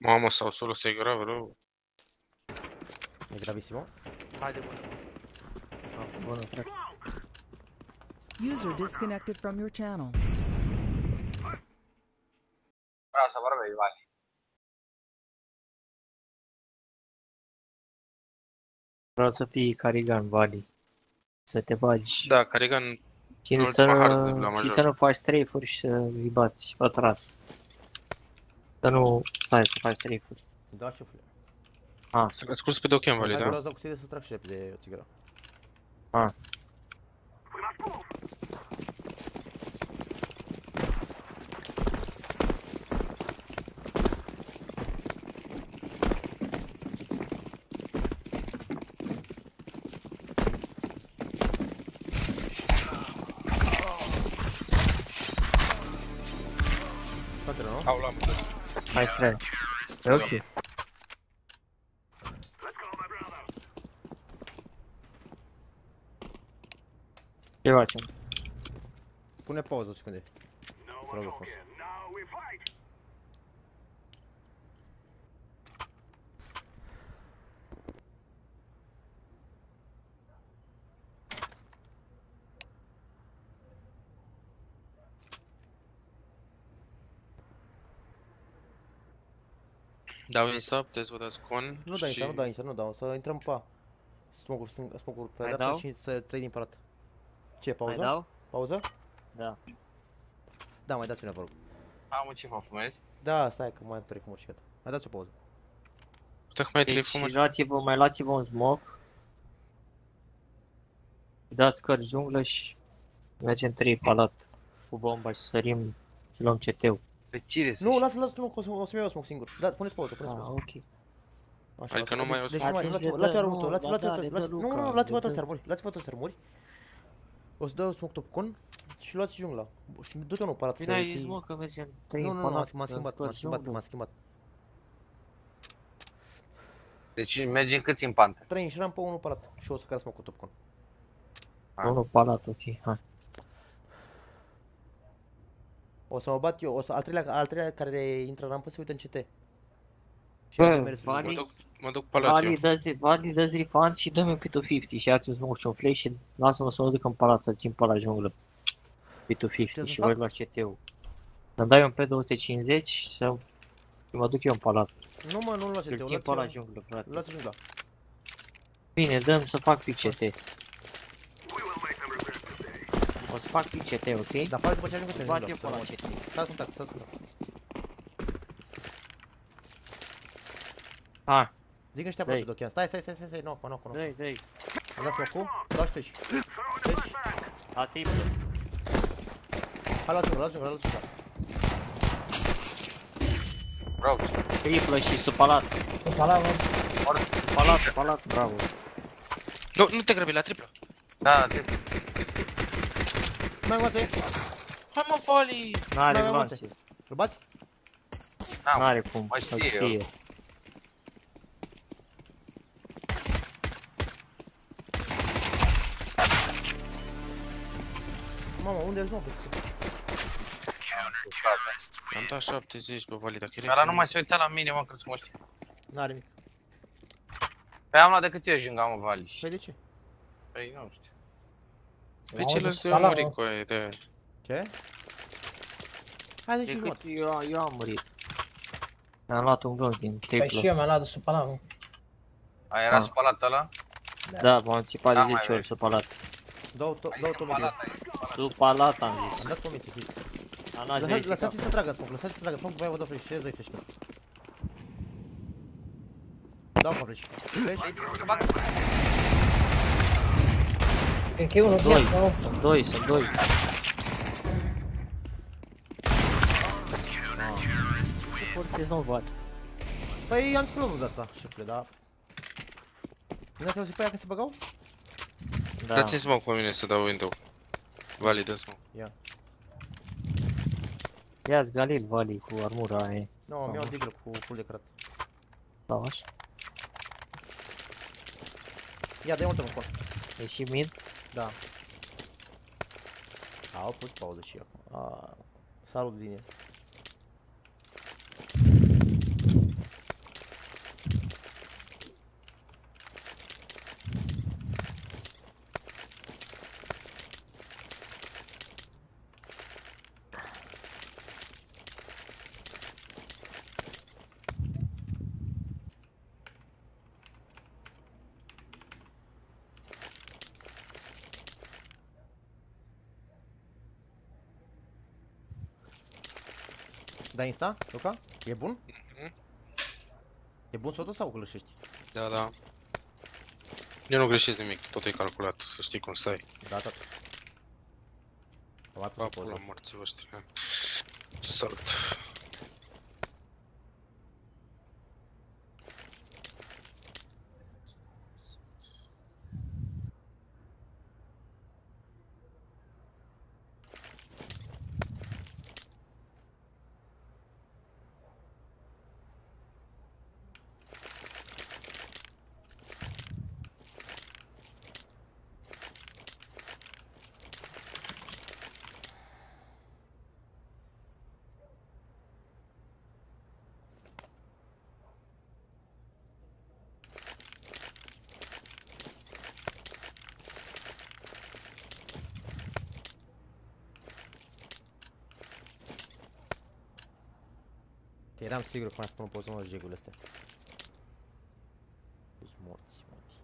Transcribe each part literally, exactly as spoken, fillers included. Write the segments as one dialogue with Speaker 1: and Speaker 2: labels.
Speaker 1: Mamă, sau solo ăsta e grav rău.
Speaker 2: E gravissimo.
Speaker 3: Haide, bă.
Speaker 2: Bună, frate.
Speaker 4: User disconnected from your channel.
Speaker 5: Vreau să vorbesc, Vali.
Speaker 6: Vreau să fii Carigan, Vali. Să te bagi.
Speaker 1: Da, Carigan.
Speaker 6: Și
Speaker 1: nu
Speaker 6: să,
Speaker 1: hard la
Speaker 6: nu, și
Speaker 1: major.
Speaker 6: să nu faci strafe-uri și să îi bați atras. Să nu stai să faci strafe-uri.
Speaker 2: Da, șefule.
Speaker 6: Ah,
Speaker 1: Să asculți pe Dochean, Vali,
Speaker 2: Hai,
Speaker 1: da?
Speaker 2: vreau să dau cu tine să trag și repede o țigară.
Speaker 6: ah.
Speaker 2: Toate, nu?
Speaker 1: Au luat.
Speaker 6: Hai străi. E ok. Ce facem?
Speaker 2: Pune pauză o secunde. Te rog frumos.
Speaker 1: Dau insta, puteți să vă dați con.
Speaker 2: Nu dai insta, nu dai insta, nu dau, să intrăm pe A. Smoke-uri stâng, smoke-uri pe
Speaker 6: Mai
Speaker 2: dreapta
Speaker 6: dau?
Speaker 2: și să trei din parat. Ce,
Speaker 6: Mai
Speaker 2: pauză?
Speaker 6: dau?
Speaker 2: Pauză?
Speaker 6: Da.
Speaker 2: Da, mai dați-mi vă rog.
Speaker 5: Am ce mă fumezi?
Speaker 2: Da, stai că mai am trei fumuri și gata. Mai dați o pauză.
Speaker 1: Puteți mai trei
Speaker 6: Deci
Speaker 1: fumuri.
Speaker 6: luați-vă, mai luați-vă un smoke. Dați căr junglă și mergem trei palat cu bomba și sărim și luăm C T-ul.
Speaker 5: Pe cine să
Speaker 2: Nu, lasă, lasă, nu, că o să- o să-mi iau smoke singur. Da, puneți pauză, puneți
Speaker 6: Ah,
Speaker 2: pauză.
Speaker 6: ok.
Speaker 2: Așa,
Speaker 1: Adică
Speaker 2: lasă.
Speaker 1: nu mai o
Speaker 2: Deci
Speaker 1: smoke.
Speaker 2: nu mai,
Speaker 6: Atunci
Speaker 2: luați-vă,
Speaker 6: le
Speaker 2: luați-vă
Speaker 6: dă-
Speaker 2: armutul,
Speaker 6: nu,
Speaker 2: luați-vă,
Speaker 6: ba da,
Speaker 2: luați-vă,
Speaker 6: le dă
Speaker 2: luați-vă, nu,
Speaker 6: Luca,
Speaker 2: nu, nu,
Speaker 6: le
Speaker 2: luați-vă
Speaker 6: dă-
Speaker 2: toți armuri, luați-vă toți armuri. O să dau smoke top con și luați jungla. Și du-te unul parat să
Speaker 6: Bine, ai
Speaker 2: ții...
Speaker 6: smoke că mergem trei
Speaker 2: Nu,
Speaker 6: în
Speaker 2: nu, nu,
Speaker 6: palat.
Speaker 2: m-am schimbat, m-am schimbat, m-am schimbat.
Speaker 5: Deci mergem câți în pantă?
Speaker 2: Trei în șram pe unul parat și o să care smoke-ul top con.
Speaker 6: Unul palat, ok, hai.
Speaker 2: O să mă bat eu, o să, al treilea, al treilea care intră în rampă se uită în C T. Și
Speaker 6: Bă,
Speaker 2: eu merg spre
Speaker 6: Vali-
Speaker 1: Mă
Speaker 2: jungla.
Speaker 1: duc, mă duc palat eu.
Speaker 6: Vali, dă-ți, Vali, dă-ți refund și dă-mi un cât o cincizeci și ia-ți un smoke și un flash și lasă-mă să mă duc în palat să țin pe la junglă. Cât o
Speaker 2: Ce
Speaker 6: cincizeci
Speaker 2: să
Speaker 6: și
Speaker 2: fac?
Speaker 6: voi lua C T-ul. Să-mi dai un P două sute cincizeci și să și mă duc eu în palat.
Speaker 2: Nu mă, nu luați
Speaker 6: Îl
Speaker 2: C T-ul,
Speaker 6: țin pe la
Speaker 2: luați,
Speaker 6: junglă, frate.
Speaker 2: luați jungla.
Speaker 6: Bine, dăm să fac pic C T. O să fac pic C T, ok?
Speaker 2: Dar fac după ce ajung în
Speaker 6: Bat eu
Speaker 2: jungla.
Speaker 6: pe la C T.
Speaker 2: Stați contact, stați contact.
Speaker 6: Hai,
Speaker 2: Zic ăștia aproape,
Speaker 6: Dă-i.
Speaker 2: Dochean. Stai, stai, stai, stai, stai, nu, nu, nu.
Speaker 6: dă-i, dă-i.
Speaker 2: Am dat smoke-ul, dau și treci. Treci.
Speaker 6: La triplă.
Speaker 2: Hai, luați jungla, luați jungla, luați jungla.
Speaker 5: Vreau.
Speaker 6: Triplă și supalat.
Speaker 3: Palat, mă.
Speaker 6: Supalat, supalat, bravo.
Speaker 1: Nu, nu te grăbi la triplă.
Speaker 5: Da, te...
Speaker 2: Mai îngoațe,
Speaker 1: Hai mă, Vali!
Speaker 6: N-are
Speaker 2: N-avem
Speaker 6: glanțe.
Speaker 2: îl bați?
Speaker 5: N-am.
Speaker 6: N-are cum,
Speaker 5: Mă
Speaker 6: să
Speaker 5: știu eu.
Speaker 6: știe.
Speaker 2: Mamă, unde ești, mă, pe
Speaker 1: Am dat șaptezeci pe Vali, dacă
Speaker 5: Ăla nu mai se uita la mine, mă, crezi că mă știu.
Speaker 2: N-are nimic.
Speaker 5: Păi am luat decât eu junga, mă, Vali.
Speaker 2: Păi de ce?
Speaker 5: Păi nu știu.
Speaker 1: Pe ce lăs de
Speaker 3: Palat,
Speaker 1: muri
Speaker 3: mă.
Speaker 1: cu aia de...
Speaker 2: Ce? Hai de ce
Speaker 6: Decât
Speaker 2: jumătate.
Speaker 6: eu, eu am murit. Mi-am luat un gol din
Speaker 3: Păi și
Speaker 6: triplă.
Speaker 3: eu mi-am luat de sub palat, mă.
Speaker 5: A, era
Speaker 6: Ah.
Speaker 5: spalat ăla?
Speaker 6: Da, m-am înțipat
Speaker 5: Da,
Speaker 6: de
Speaker 5: mai
Speaker 6: zece ori
Speaker 5: vezi.
Speaker 6: supalat.
Speaker 2: Dau to-
Speaker 5: Ai
Speaker 2: dau tot
Speaker 5: spalat,
Speaker 2: mediu.
Speaker 5: ai spalat.
Speaker 6: Supalat am
Speaker 2: Am
Speaker 6: zis.
Speaker 2: dat tot mediu, știți.
Speaker 6: Am luat
Speaker 2: Lăsați-
Speaker 6: verificat.
Speaker 2: Lăsați-i să tragă smoke, lăsați-i să tragă smoke, după aia vă dau flash, ce doi flash. Dau pe flash. Flash?
Speaker 5: Să bag.
Speaker 3: Încă e unul,
Speaker 6: Doi.
Speaker 3: chiar, nu?
Speaker 6: Sunt doi, sunt doi. Ce forțez nu văd.
Speaker 2: Păi am scris de asta, șefule, dar... Nu ați auzit pe aia când se băgau?
Speaker 6: Da.
Speaker 1: Dați-mi smoke pe mine să dau window. Vali, dă smoke.
Speaker 6: Ia-ți Galil, Vali, cu armura aia.
Speaker 2: Nu, mi iau deagle cu full de cărat.
Speaker 6: Sau așa.
Speaker 2: Ia, dă-i multă un
Speaker 6: E și mid.
Speaker 2: Da. Au pus pauză și acum. Salut din el. Da insta, Luca? E bun?
Speaker 1: Mhm.
Speaker 2: E bun sotul sau glășești?
Speaker 1: Da, da. Eu nu greșesc nimic, tot e calculat, să știi cum stai.
Speaker 2: Da, tot. Am mai pus o
Speaker 1: Papul la
Speaker 2: poză.
Speaker 1: morții voștri. Salut.
Speaker 2: Eram sigur că mai spun o poză în jegurile astea. Ești morți, morți.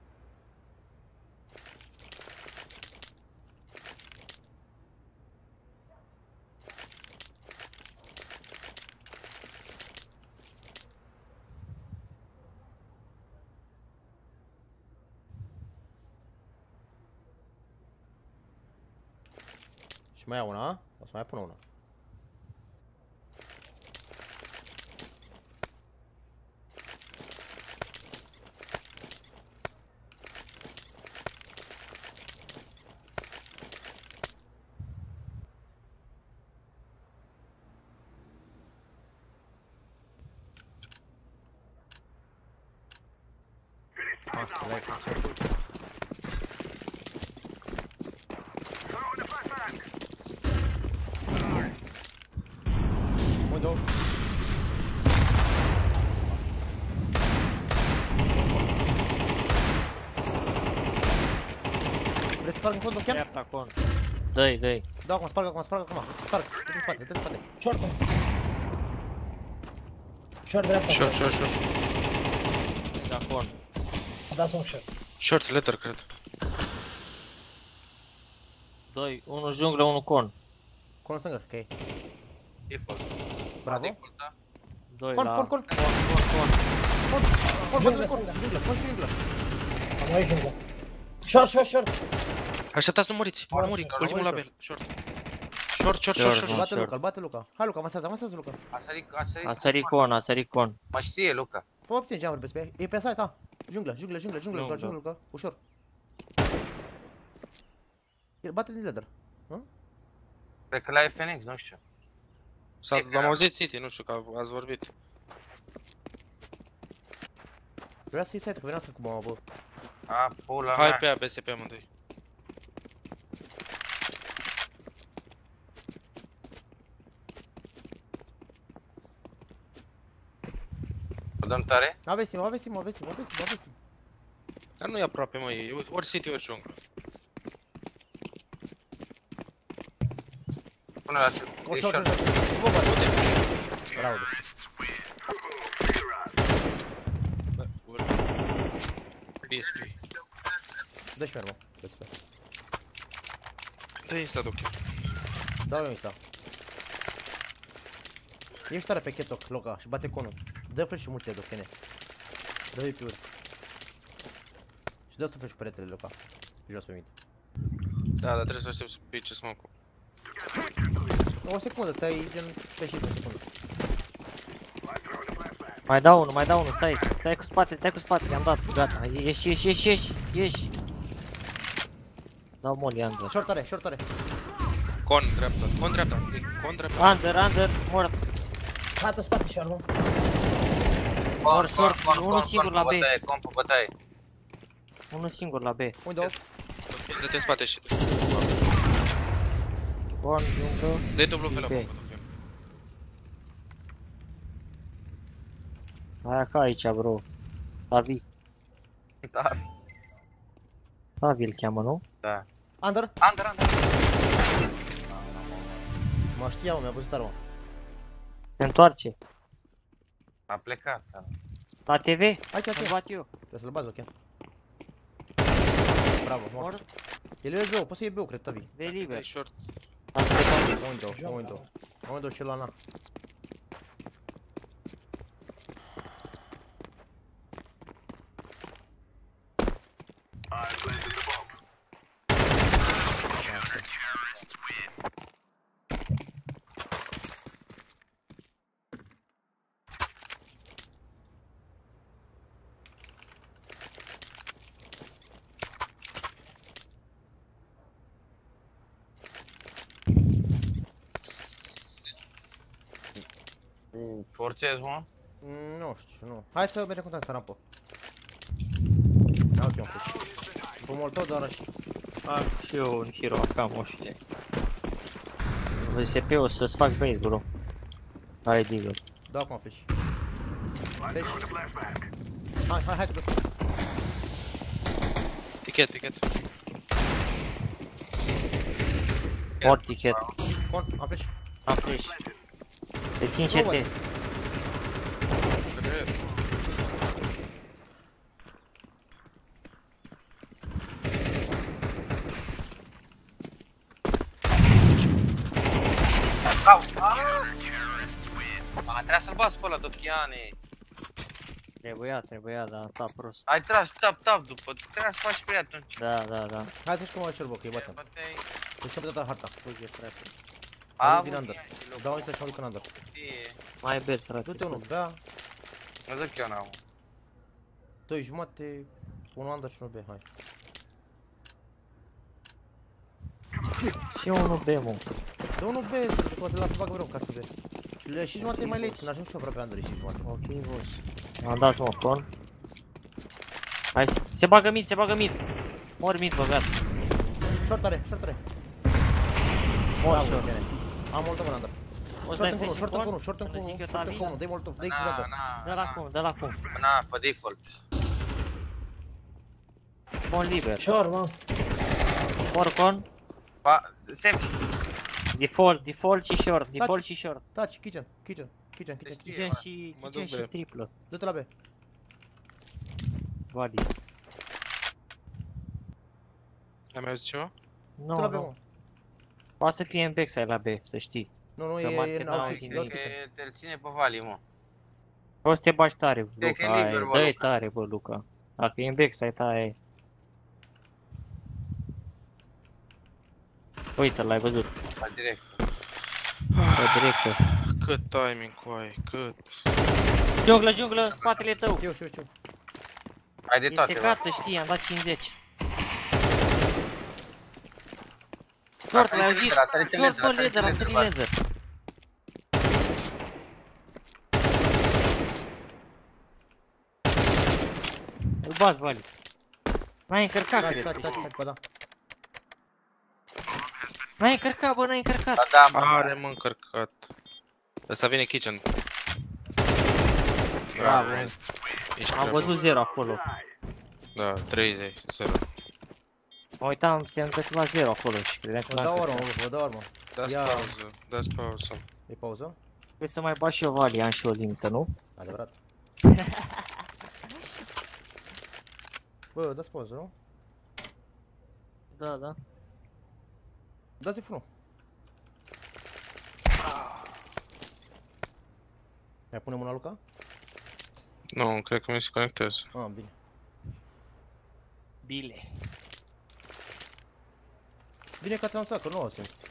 Speaker 2: Și mai iau una, a? O să mai pun una. Ah, like, window. Vrei să sparg în fondul chiar?
Speaker 6: Dreapta con. Dă-i, dă-i.
Speaker 2: Da, acum, sparg acum, sparg acum. Să sparg, dă-te în spate, dă-te în spate.
Speaker 3: Short. Short dreapta.
Speaker 1: Short, short, short.
Speaker 6: Da con.
Speaker 3: A dat un short.
Speaker 1: Short letter, cred.
Speaker 6: Doi, unul junglă, unul con.
Speaker 2: Con în stângă, ok.
Speaker 5: Default.
Speaker 2: Bravo.
Speaker 5: Default, da?
Speaker 6: Doi
Speaker 2: Con,
Speaker 6: la...
Speaker 2: con, con.
Speaker 6: Con, con, con.
Speaker 2: Con, con,
Speaker 3: Junglă,
Speaker 2: con,
Speaker 3: junglă.
Speaker 2: junglă, con și junglă.
Speaker 3: Am mai junglă. Short, short, short.
Speaker 1: Așteptați, nu muriți. Nu muri. Ultimul la bel. Short. Short, short, short, short.
Speaker 2: Îl bate
Speaker 6: Short.
Speaker 2: Luca, îl bate Luca. Hai Luca, avansează, avansează Luca.
Speaker 5: A sărit, a sărit.
Speaker 6: A sărit con, a sărit con.
Speaker 5: Mă știe, Luca.
Speaker 2: Fă obține geamuri pe spate. E pe site, da. Junglă, junglă, junglă, junglă, Luca,
Speaker 6: Junglă.
Speaker 2: junglă, Luca. Ușor. El bate din ladder.
Speaker 5: Cred că la F N X, nu știu.
Speaker 1: S-a am auzit City, nu știu că ați vorbit.
Speaker 2: Vreau să iei site, că veneam să cu bomba, bă.
Speaker 5: A, pula
Speaker 1: Hai
Speaker 5: mea.
Speaker 1: pe A, B S P amândoi.
Speaker 5: O dăm tare?
Speaker 2: Aveți timp, aveți timp, aveți timp, aveți timp, aveți timp.
Speaker 1: Dar nu e aproape, mă, e ori City, ori junglă.
Speaker 5: Până la...
Speaker 2: O
Speaker 5: E
Speaker 2: short,
Speaker 5: short.
Speaker 2: short. Bă, bate. Bravo,
Speaker 1: Bă, ori. B S P.
Speaker 2: dă-și mermă, B S P.
Speaker 1: Dă insta, Doc.
Speaker 2: Dau eu insta. Ești tare pe Ketok, Loca, și bate conul. Dă flash și mulțe, Doc, N. Dă-i pe uri. Și dă să flash peretele, Loca. Jos pe mid.
Speaker 1: Da, dar trebuie să aștept să pice smoke-ul.
Speaker 2: O secundă, stai gen pe hit, o secundă.
Speaker 6: Mai dau unul, mai dau unul, stai, stai cu spate, stai cu spate, i-am dat, gata, ieși, ieși, ieși, ieși, ieși. Dau molly under.
Speaker 2: Short tare, short tare.
Speaker 1: Con, dreapta, con, dreapta, con, dreapta.
Speaker 6: Under, under, mort.
Speaker 3: Hată spate short, mă.
Speaker 5: Con,
Speaker 6: Short,
Speaker 5: con,
Speaker 6: short,
Speaker 5: con,
Speaker 6: unul
Speaker 5: con,
Speaker 6: singur
Speaker 5: con,
Speaker 6: la
Speaker 5: pe
Speaker 6: B.
Speaker 5: bătaie, con, pe bătaie.
Speaker 6: Unul singur la B.
Speaker 2: Unde o?
Speaker 1: Dă-te în spate și...
Speaker 6: Con, junglă.
Speaker 1: Dă-i dublu pe la
Speaker 6: B.
Speaker 1: bombă, Doc.
Speaker 6: Aia ca aici, bro. Tavi.
Speaker 5: Da,
Speaker 6: Tavi îl cheamă, nu?
Speaker 5: da.
Speaker 2: Under?
Speaker 5: Under, under.
Speaker 2: Mă știa, mă, mi-a văzut arma.
Speaker 6: Se întoarce.
Speaker 5: A plecat, da.
Speaker 6: La T V?
Speaker 2: Aici,
Speaker 6: Îl
Speaker 2: aici.
Speaker 6: bat eu.
Speaker 2: Trebuie să-l bazi, ok. Bravo, mort.
Speaker 6: Mort.
Speaker 2: El e B O, poți să iei B O, cred, Tavi.
Speaker 6: De liber.
Speaker 1: Dă-i short.
Speaker 6: Am plecat.
Speaker 2: Window, window. Window și la na.
Speaker 5: Mm, Forțez, mă.
Speaker 2: Mm, Nu știu, nu. Hai să mergem contact pe rampă. Ok, un push. Cu molotov doar și...
Speaker 6: Fac și eu un hero, cam o știe. V S P-ul să-ți fac bait, bro. Hai, digă.
Speaker 2: Dau acum flash. Flash. Hai, hai, hai că dă.
Speaker 1: Tichet, tichet.
Speaker 6: Mort tichet.
Speaker 2: Con, am flash.
Speaker 6: Am flash. Te țin C T.
Speaker 5: Au! A, trebuia să-l bați pe ăla, Dochiane.
Speaker 6: Trebuia, trebuia, dar am stat prost.
Speaker 5: Ai tras tap tap după, trebuia să faci pe ea atunci.
Speaker 6: Da, da, da.
Speaker 2: Hai să-și cum mai șerbo, că îi batem.
Speaker 5: Băteai.
Speaker 2: Deci să-mi dă harta.
Speaker 6: Uite, frate.
Speaker 2: Mă
Speaker 5: A,
Speaker 2: duc din under. Dau uite și mă duc în under.
Speaker 6: Mai bet, frate.
Speaker 2: Du-te unul bea,
Speaker 5: Mă duc eu n-am.
Speaker 2: doi jumate, unul under și unul B, hai.
Speaker 6: Și unul B, mă.
Speaker 2: Dă unul B, să poate la să fac vreau ca să vezi. Și le și jumate e mai late, când ajung și eu aproape under și jumate.
Speaker 6: Ok, boss. Am dat mă, con. Hai, se bagă mid, se bagă mid. Mor mid, băgat.
Speaker 2: Short are, short are.
Speaker 6: Mor
Speaker 2: Bravo,
Speaker 6: short.
Speaker 2: bine. Am molotov în under.
Speaker 6: O să
Speaker 2: Short
Speaker 6: dai
Speaker 2: în unul,
Speaker 6: flash
Speaker 2: short în
Speaker 6: con?
Speaker 2: unul, short în
Speaker 6: Până
Speaker 2: unul,
Speaker 6: zic eu
Speaker 2: short în
Speaker 6: Talina?
Speaker 2: unul, dă-i molotov, dă-i
Speaker 5: Na,
Speaker 2: cu
Speaker 5: na,
Speaker 6: Dă la cum, dă la cum.
Speaker 5: na, pe default.
Speaker 6: Con liber.
Speaker 3: Short, mă.
Speaker 6: Mor con.
Speaker 5: Pa, semn.
Speaker 6: Default, default și short, default și short.
Speaker 2: Taci, kitchen, kitchen, kitchen, kitchen, kitchen.
Speaker 6: Kitchen și,
Speaker 1: Mă
Speaker 6: kitchen
Speaker 1: duc
Speaker 6: și
Speaker 1: B.
Speaker 6: triplă.
Speaker 2: Du-te la B.
Speaker 6: Vali.
Speaker 1: Ai mai auzit ceva?
Speaker 6: Nu,
Speaker 2: Du-te la B,
Speaker 6: nu.
Speaker 2: mă.
Speaker 6: Poate să fie în backside la B, să știi.
Speaker 2: Nu, nu,
Speaker 6: Că
Speaker 2: e
Speaker 6: market
Speaker 2: în
Speaker 6: n-au
Speaker 2: out
Speaker 6: auzit
Speaker 2: kitchen,
Speaker 6: nimic.
Speaker 2: out
Speaker 5: Cred
Speaker 2: kitchen.
Speaker 5: că te-l ține pe Vali, mă.
Speaker 6: O să te bași tare,
Speaker 5: Cred că e
Speaker 6: Luca,
Speaker 5: liber,
Speaker 6: ai,
Speaker 5: bă,
Speaker 6: dă-i
Speaker 5: Luca.
Speaker 6: tare, bă, Luca. Dacă e în backside, ai. Uite, l-ai văzut,
Speaker 5: La direct.
Speaker 6: pe directă.
Speaker 1: Cât timing cu ai, cât...
Speaker 6: Junglă, junglă, spatele tău.
Speaker 2: Știu, știu, știu.
Speaker 5: Ai de
Speaker 6: E
Speaker 5: toate,
Speaker 6: secat,
Speaker 5: mă.
Speaker 6: să știi, am dat cincizeci. Short, l-ai auzit?
Speaker 5: A sărit în
Speaker 6: Short,
Speaker 5: laser,
Speaker 6: bă,
Speaker 5: a sărit
Speaker 6: laser,
Speaker 5: în
Speaker 6: am sărit
Speaker 5: laser,
Speaker 6: laser. Îl bați, Vali. N-ai încărcat,
Speaker 2: Taci,
Speaker 6: cred,
Speaker 2: taci,
Speaker 6: să
Speaker 2: taci,
Speaker 6: știi.
Speaker 2: taci, bă, da.
Speaker 6: N-ai încărcat, bă, n-ai încărcat.
Speaker 5: Da, da, mă.
Speaker 1: Are mă încărcat. Ăsta vine kitchen.
Speaker 6: Bravo.
Speaker 1: Ești
Speaker 6: Am
Speaker 1: clar.
Speaker 6: văzut zero acolo.
Speaker 1: Da, treizeci, zero.
Speaker 6: Mă uitam, se încăt la zero acolo și credeam că
Speaker 2: Vă
Speaker 6: n-am
Speaker 2: dau armă,
Speaker 6: încărcat.
Speaker 2: vă dau armă.
Speaker 1: Dați
Speaker 2: Ia.
Speaker 1: pauză, dați pauză.
Speaker 2: E pauză?
Speaker 6: Trebuie să mai bat și eu Vali, am și o limită, nu?
Speaker 2: Adevărat. Bă, dați pauză, nu?
Speaker 6: Da, da.
Speaker 2: Dați-i frunul. Mai punem una, Luca?
Speaker 1: Nu, cred că mi se conectează.
Speaker 2: Ah, bine.
Speaker 6: Bile.
Speaker 2: Bine că ați anunțat, că nu o simt.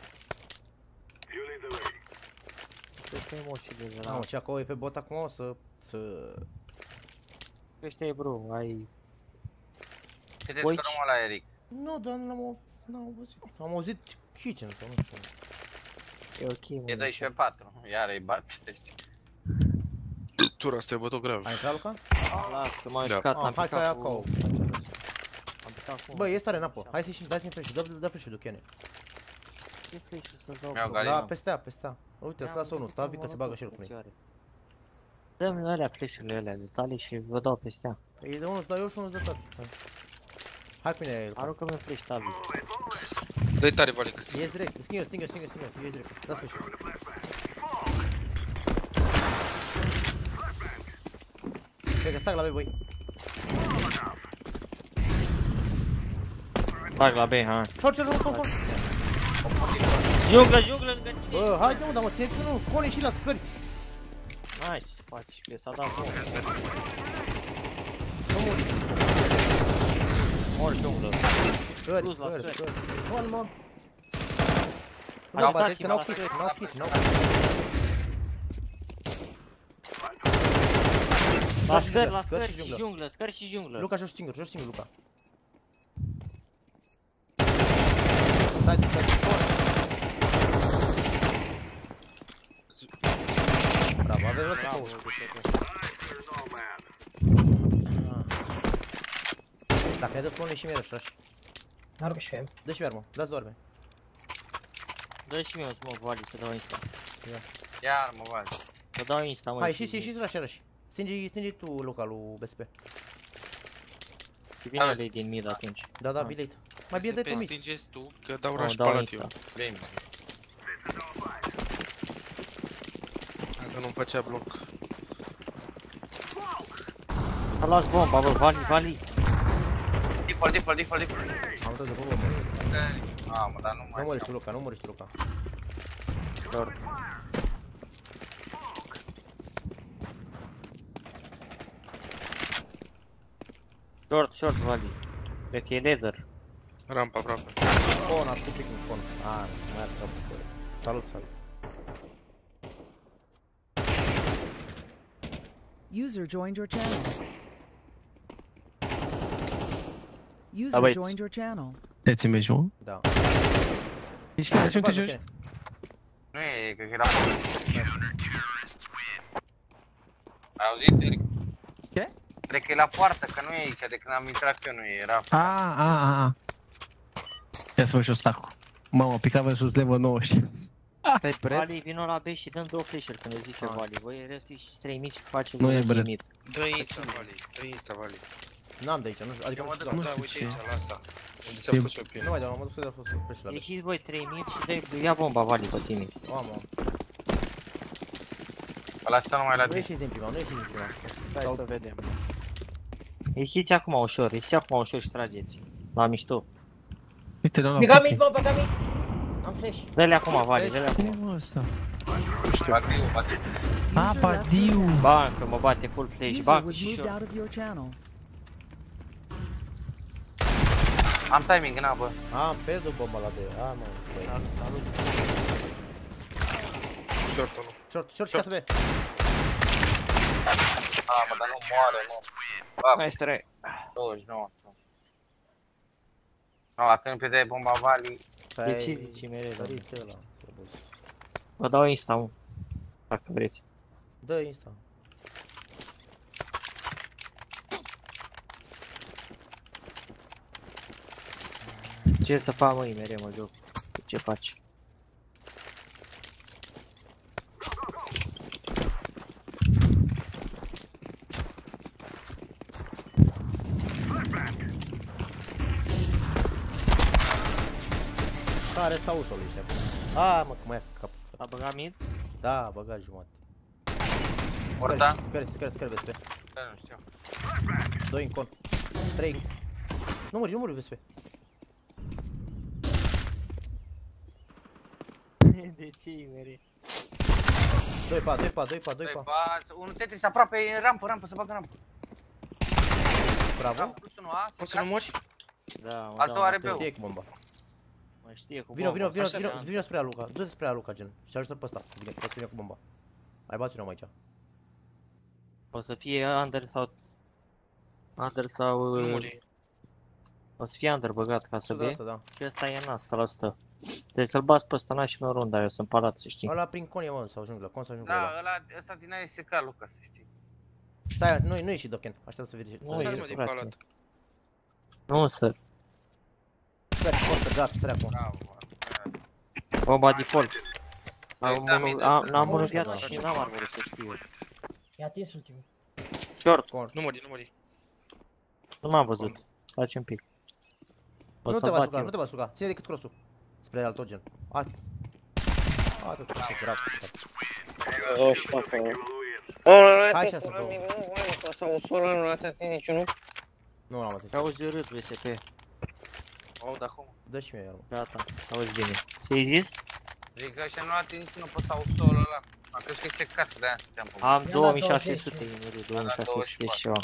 Speaker 6: Crește emoții de
Speaker 2: Mamă,
Speaker 6: zero.
Speaker 2: și acolo e pe bot acum, o să... să...
Speaker 6: Crește, bro, ai...
Speaker 5: Câte
Speaker 6: Voi
Speaker 5: scorăm la Eric?
Speaker 2: Nu, doar n-am au- n-am auzit. Am auzit kitchen sau nu știu.
Speaker 6: E ok, mă.
Speaker 5: E doisprezece patru. Iar îi bat, știi.
Speaker 1: Tura asta e bătut grav.
Speaker 2: Ai intrat, Luca?
Speaker 6: Las, că m-am
Speaker 1: Da.
Speaker 6: jucat,
Speaker 2: Ah,
Speaker 6: am
Speaker 2: hai că ai
Speaker 6: picat
Speaker 2: acolo.
Speaker 6: cu... Am picat cu...
Speaker 2: Bă, e stare în apă. Hai să ieșim, dați-mi flash, dă, dă flash-ul, Duchene.
Speaker 6: Ce flash-ul să-ți dau?
Speaker 5: Mi-au
Speaker 6: bro?
Speaker 5: galit.
Speaker 2: Da,
Speaker 5: nu.
Speaker 2: peste ea, peste ea. Uite, îți lasă unul, Tavi, că se bagă și el cu mine.
Speaker 6: Dă-mi alea flash-urile alea de tale și vă dau peste ea.
Speaker 2: E de unul îți dau eu și unul îți dă tot. Hai. Hai cu mine, Luca.
Speaker 6: Aruncă-mi un flash, Tavi.
Speaker 1: Dă-i tare, Vali, că
Speaker 2: Ies direct, sting eu, sting eu, sting eu, sting eu, ies direct. Dați flash-ul. Cred că stac la B, băi.
Speaker 6: Bag la B, ha.
Speaker 2: Short, short, short, short.
Speaker 6: Junglă, junglă lângă tine!
Speaker 2: Bă, haide mă, dar mă țineți unul, Coni și la scări.
Speaker 6: Hai, ce faci? Că s-a dat mult.
Speaker 2: Nu muri.
Speaker 6: Mor junglă.
Speaker 2: Scări,
Speaker 6: Plus la
Speaker 2: scări,
Speaker 6: scări.
Speaker 2: scări. One more. Nu,
Speaker 6: Ajutați-mă
Speaker 2: bate, că n-au
Speaker 6: la
Speaker 2: kit,
Speaker 6: scări.
Speaker 2: n-au kit, n-au kit.
Speaker 6: La scări, la
Speaker 2: Scări
Speaker 6: scări
Speaker 2: și
Speaker 6: și
Speaker 2: junglă.
Speaker 6: junglă, scări și junglă.
Speaker 2: Luca, joci singur, joci singur, Luca. Stai, stai, stai. Bravo, avem Mi-a dat spawn și mie rush, rush.
Speaker 3: N-aruncă și pe el.
Speaker 2: Dă și mi armă, dați doarme.
Speaker 6: Dă și mie un smoke, Vali, să dau insta.
Speaker 5: Ia armă, Vali.
Speaker 6: Să dau insta, mă.
Speaker 2: Hai, ieșiți, ieșiți rush, rush. Stinge, stinge tu localul B S P.
Speaker 6: Și vine ele din mid atunci.
Speaker 2: Da, da,
Speaker 6: Ah.
Speaker 2: bilate. Mai bine
Speaker 1: Să
Speaker 2: dai tu mid.
Speaker 1: stingeți tu, că dau
Speaker 6: Oh,
Speaker 1: rush
Speaker 6: dau
Speaker 1: palat eu.
Speaker 6: insta.
Speaker 5: Bine.
Speaker 1: Dacă nu-mi făcea bloc.
Speaker 6: A luat bomba, bă, Vali, Vali.
Speaker 5: Default, default, default, default.
Speaker 2: Am dat de bombă, mă.
Speaker 5: Mamă, dar nu
Speaker 2: Nu
Speaker 5: mai
Speaker 2: mori tu, Luca, nu mori tu, Luca.
Speaker 6: Short. Short, short, Vali. Cred că e laser.
Speaker 1: Rampa aproape.
Speaker 2: Con, a făcut pic în con. A, mai a făcut pe. Salut, salut.
Speaker 4: User joined your channel.
Speaker 7: Da,
Speaker 4: User
Speaker 7: băieți.
Speaker 4: joined your channel.
Speaker 7: Te-ți mergi, mă?
Speaker 2: Da.
Speaker 7: Ești chiar,
Speaker 2: Ce
Speaker 7: nu te
Speaker 2: faci,
Speaker 7: joci?
Speaker 2: Luca?
Speaker 5: Nu e, cred că era... Ai auzit, Eric?
Speaker 7: Ce?
Speaker 5: Cred că e la poartă, că nu e aici, de când am intrat eu nu e, era...
Speaker 7: A, a, a, a. Ia să văd și-o stacul. Mamă, pica versus level nouăsprezece.
Speaker 2: Stai pre?
Speaker 6: Vali, vino la B și dăm două flash-uri când le zice
Speaker 2: Ah.
Speaker 6: Vali. Voi restul și trei mici faceți
Speaker 7: Nu e
Speaker 6: voi
Speaker 7: bread.
Speaker 6: mid.
Speaker 1: Dă insta, Vali. Dă insta, Vali.
Speaker 2: N-am de aici, nu știu, adică
Speaker 1: Eu mă
Speaker 2: nu
Speaker 1: duc,
Speaker 2: știu.
Speaker 1: da,
Speaker 7: știu
Speaker 1: uite
Speaker 7: ce.
Speaker 1: aici, la asta. Unde ți-a
Speaker 7: E-
Speaker 1: pus eu pin.
Speaker 2: Nu mai dau, mă duc să dau fost pe și la B.
Speaker 6: Ieșiți voi trei mid și dai, ia bomba, Vali, pe tine.
Speaker 2: O, am, am.
Speaker 5: Ăla stă numai la
Speaker 2: Nu
Speaker 5: tine.
Speaker 2: ieșiți din prima, nu ieșiți din prima.
Speaker 8: Hai să vedem.
Speaker 6: Ieșiți acum ușor, ieșiți acum ușor și trageți. La mișto.
Speaker 7: Uite, doamna,
Speaker 3: Băga
Speaker 7: puțin.
Speaker 3: mid, mă, băga mid. Am flash.
Speaker 6: Dă-le acum, Vali, dă-le
Speaker 7: Cine
Speaker 6: acum.
Speaker 7: mă ăsta?
Speaker 5: Batiu, batiu.
Speaker 7: A,
Speaker 4: User left your
Speaker 7: Badiu!
Speaker 4: channel.
Speaker 6: Bancă, mă bate full flash,
Speaker 4: User
Speaker 6: bancă
Speaker 4: was
Speaker 6: și
Speaker 4: moved
Speaker 6: short.
Speaker 4: out of your channel.
Speaker 5: Am timing, na, bă.
Speaker 2: Am pierdut bomba la B. A, mă, băi. Salut.
Speaker 1: Short unul.
Speaker 2: Short, short și casă B.
Speaker 5: Mamă, dar nu moare, mă. Bă,
Speaker 6: Mai stai.
Speaker 5: douăzeci și nouă. Nu, dacă nu pierdeai bomba Vali...
Speaker 2: Stai.
Speaker 6: De ce zici mereu?
Speaker 2: Săriți ăla. slăbuț.
Speaker 6: Vă dau insta, mă. Dacă vreți.
Speaker 2: Dă insta.
Speaker 6: Ce să fac, măi, mereu mă joc. Ce faci?
Speaker 2: Care s-a auto lui ăștia. A, mă, că mai ia cap.
Speaker 6: A băgat mid?
Speaker 2: Da, băgat jumătate.
Speaker 5: Porta?
Speaker 2: Scări, scări, scări, V S P.
Speaker 5: Da, nu știu.
Speaker 2: doi în con. trei. Nu muri, nu muri, V S P.
Speaker 6: De ce mereu?
Speaker 2: doi pa, doi pa, doi pa, doi
Speaker 5: Doi
Speaker 2: pa.
Speaker 5: pați, unul Tetris aproape, e rampă, rampă, să bagă rampă.
Speaker 2: Bravo.
Speaker 5: Rampă, plus unul A,
Speaker 1: Poți să nu mori?
Speaker 6: Da, mă
Speaker 5: Altul
Speaker 6: dau
Speaker 5: are
Speaker 6: înapoi.
Speaker 5: B-ul.
Speaker 2: Știe cu bomba.
Speaker 6: Mă știe cu
Speaker 2: Vino,
Speaker 6: bomba.
Speaker 2: vino, vino,
Speaker 1: Așa,
Speaker 2: vino,
Speaker 1: da.
Speaker 2: vino spre a Luca. Du-te spre a Luca, gen. Și ajută pe ăsta. Vine, poți să vină cu bomba. Mai bați unul aici.
Speaker 6: O să fie under sau... Under sau...
Speaker 1: Nu
Speaker 6: uh,
Speaker 1: muri.
Speaker 6: O să fie under băgat ca să
Speaker 2: Să de
Speaker 6: be.
Speaker 2: asta, da.
Speaker 6: Și ăsta e na, o sută la sută. Trebuie să-l bați pe ăsta, n și în runda, eu sunt palat, să știi.
Speaker 2: Ăla prin con e, mă, sau junglă. Con sau junglă
Speaker 5: Da,
Speaker 2: ăla.
Speaker 5: ăla, ăsta din aia e secat, Luca, să știi.
Speaker 2: Stai, nu, nu ieși Doken. Aștept să vezi.
Speaker 6: Nu,
Speaker 2: să
Speaker 6: e
Speaker 1: Sar
Speaker 2: vezi.
Speaker 1: mă din
Speaker 6: frate.
Speaker 1: palat.
Speaker 6: Nu, sir.
Speaker 2: Sper, forță, gata, sări acum.
Speaker 5: Bravo, bă.
Speaker 6: Bomba default. Am
Speaker 5: Păi, da,
Speaker 6: unul-
Speaker 5: mid,
Speaker 6: am-
Speaker 5: da.
Speaker 6: N-am unul
Speaker 2: Nu,
Speaker 6: viață
Speaker 2: da,
Speaker 6: și
Speaker 2: da.
Speaker 6: n-am armură să știu.
Speaker 3: I-a atins ultimul.
Speaker 6: Short,
Speaker 2: Con.
Speaker 1: Nu mori, nu mori.
Speaker 6: nu m-am văzut. Stați un pic. O
Speaker 2: Nu
Speaker 6: să
Speaker 2: te va
Speaker 6: bat
Speaker 2: suca,
Speaker 6: eu.
Speaker 2: nu te va suca. Ține decât crossul. Spre alt gen. A. Atât, ce bravo. Hai și asta, două.
Speaker 5: Sau ușor, nu ați atins niciunul.
Speaker 2: Nu l-am atins.
Speaker 6: Auzi urât V S P.
Speaker 5: O, dar cum?
Speaker 2: Dă și mie iar, mă.
Speaker 6: Gata, auzi bine. Ce-ai zis?
Speaker 5: Zic că ăștia nu a atins niciunul pe sau ușor ăla. Am crezut că e secat, de-aia stăteam pe
Speaker 6: Am
Speaker 3: dat
Speaker 6: două mii șase sute,
Speaker 3: douăzeci.
Speaker 6: două mii șase sute și ceva.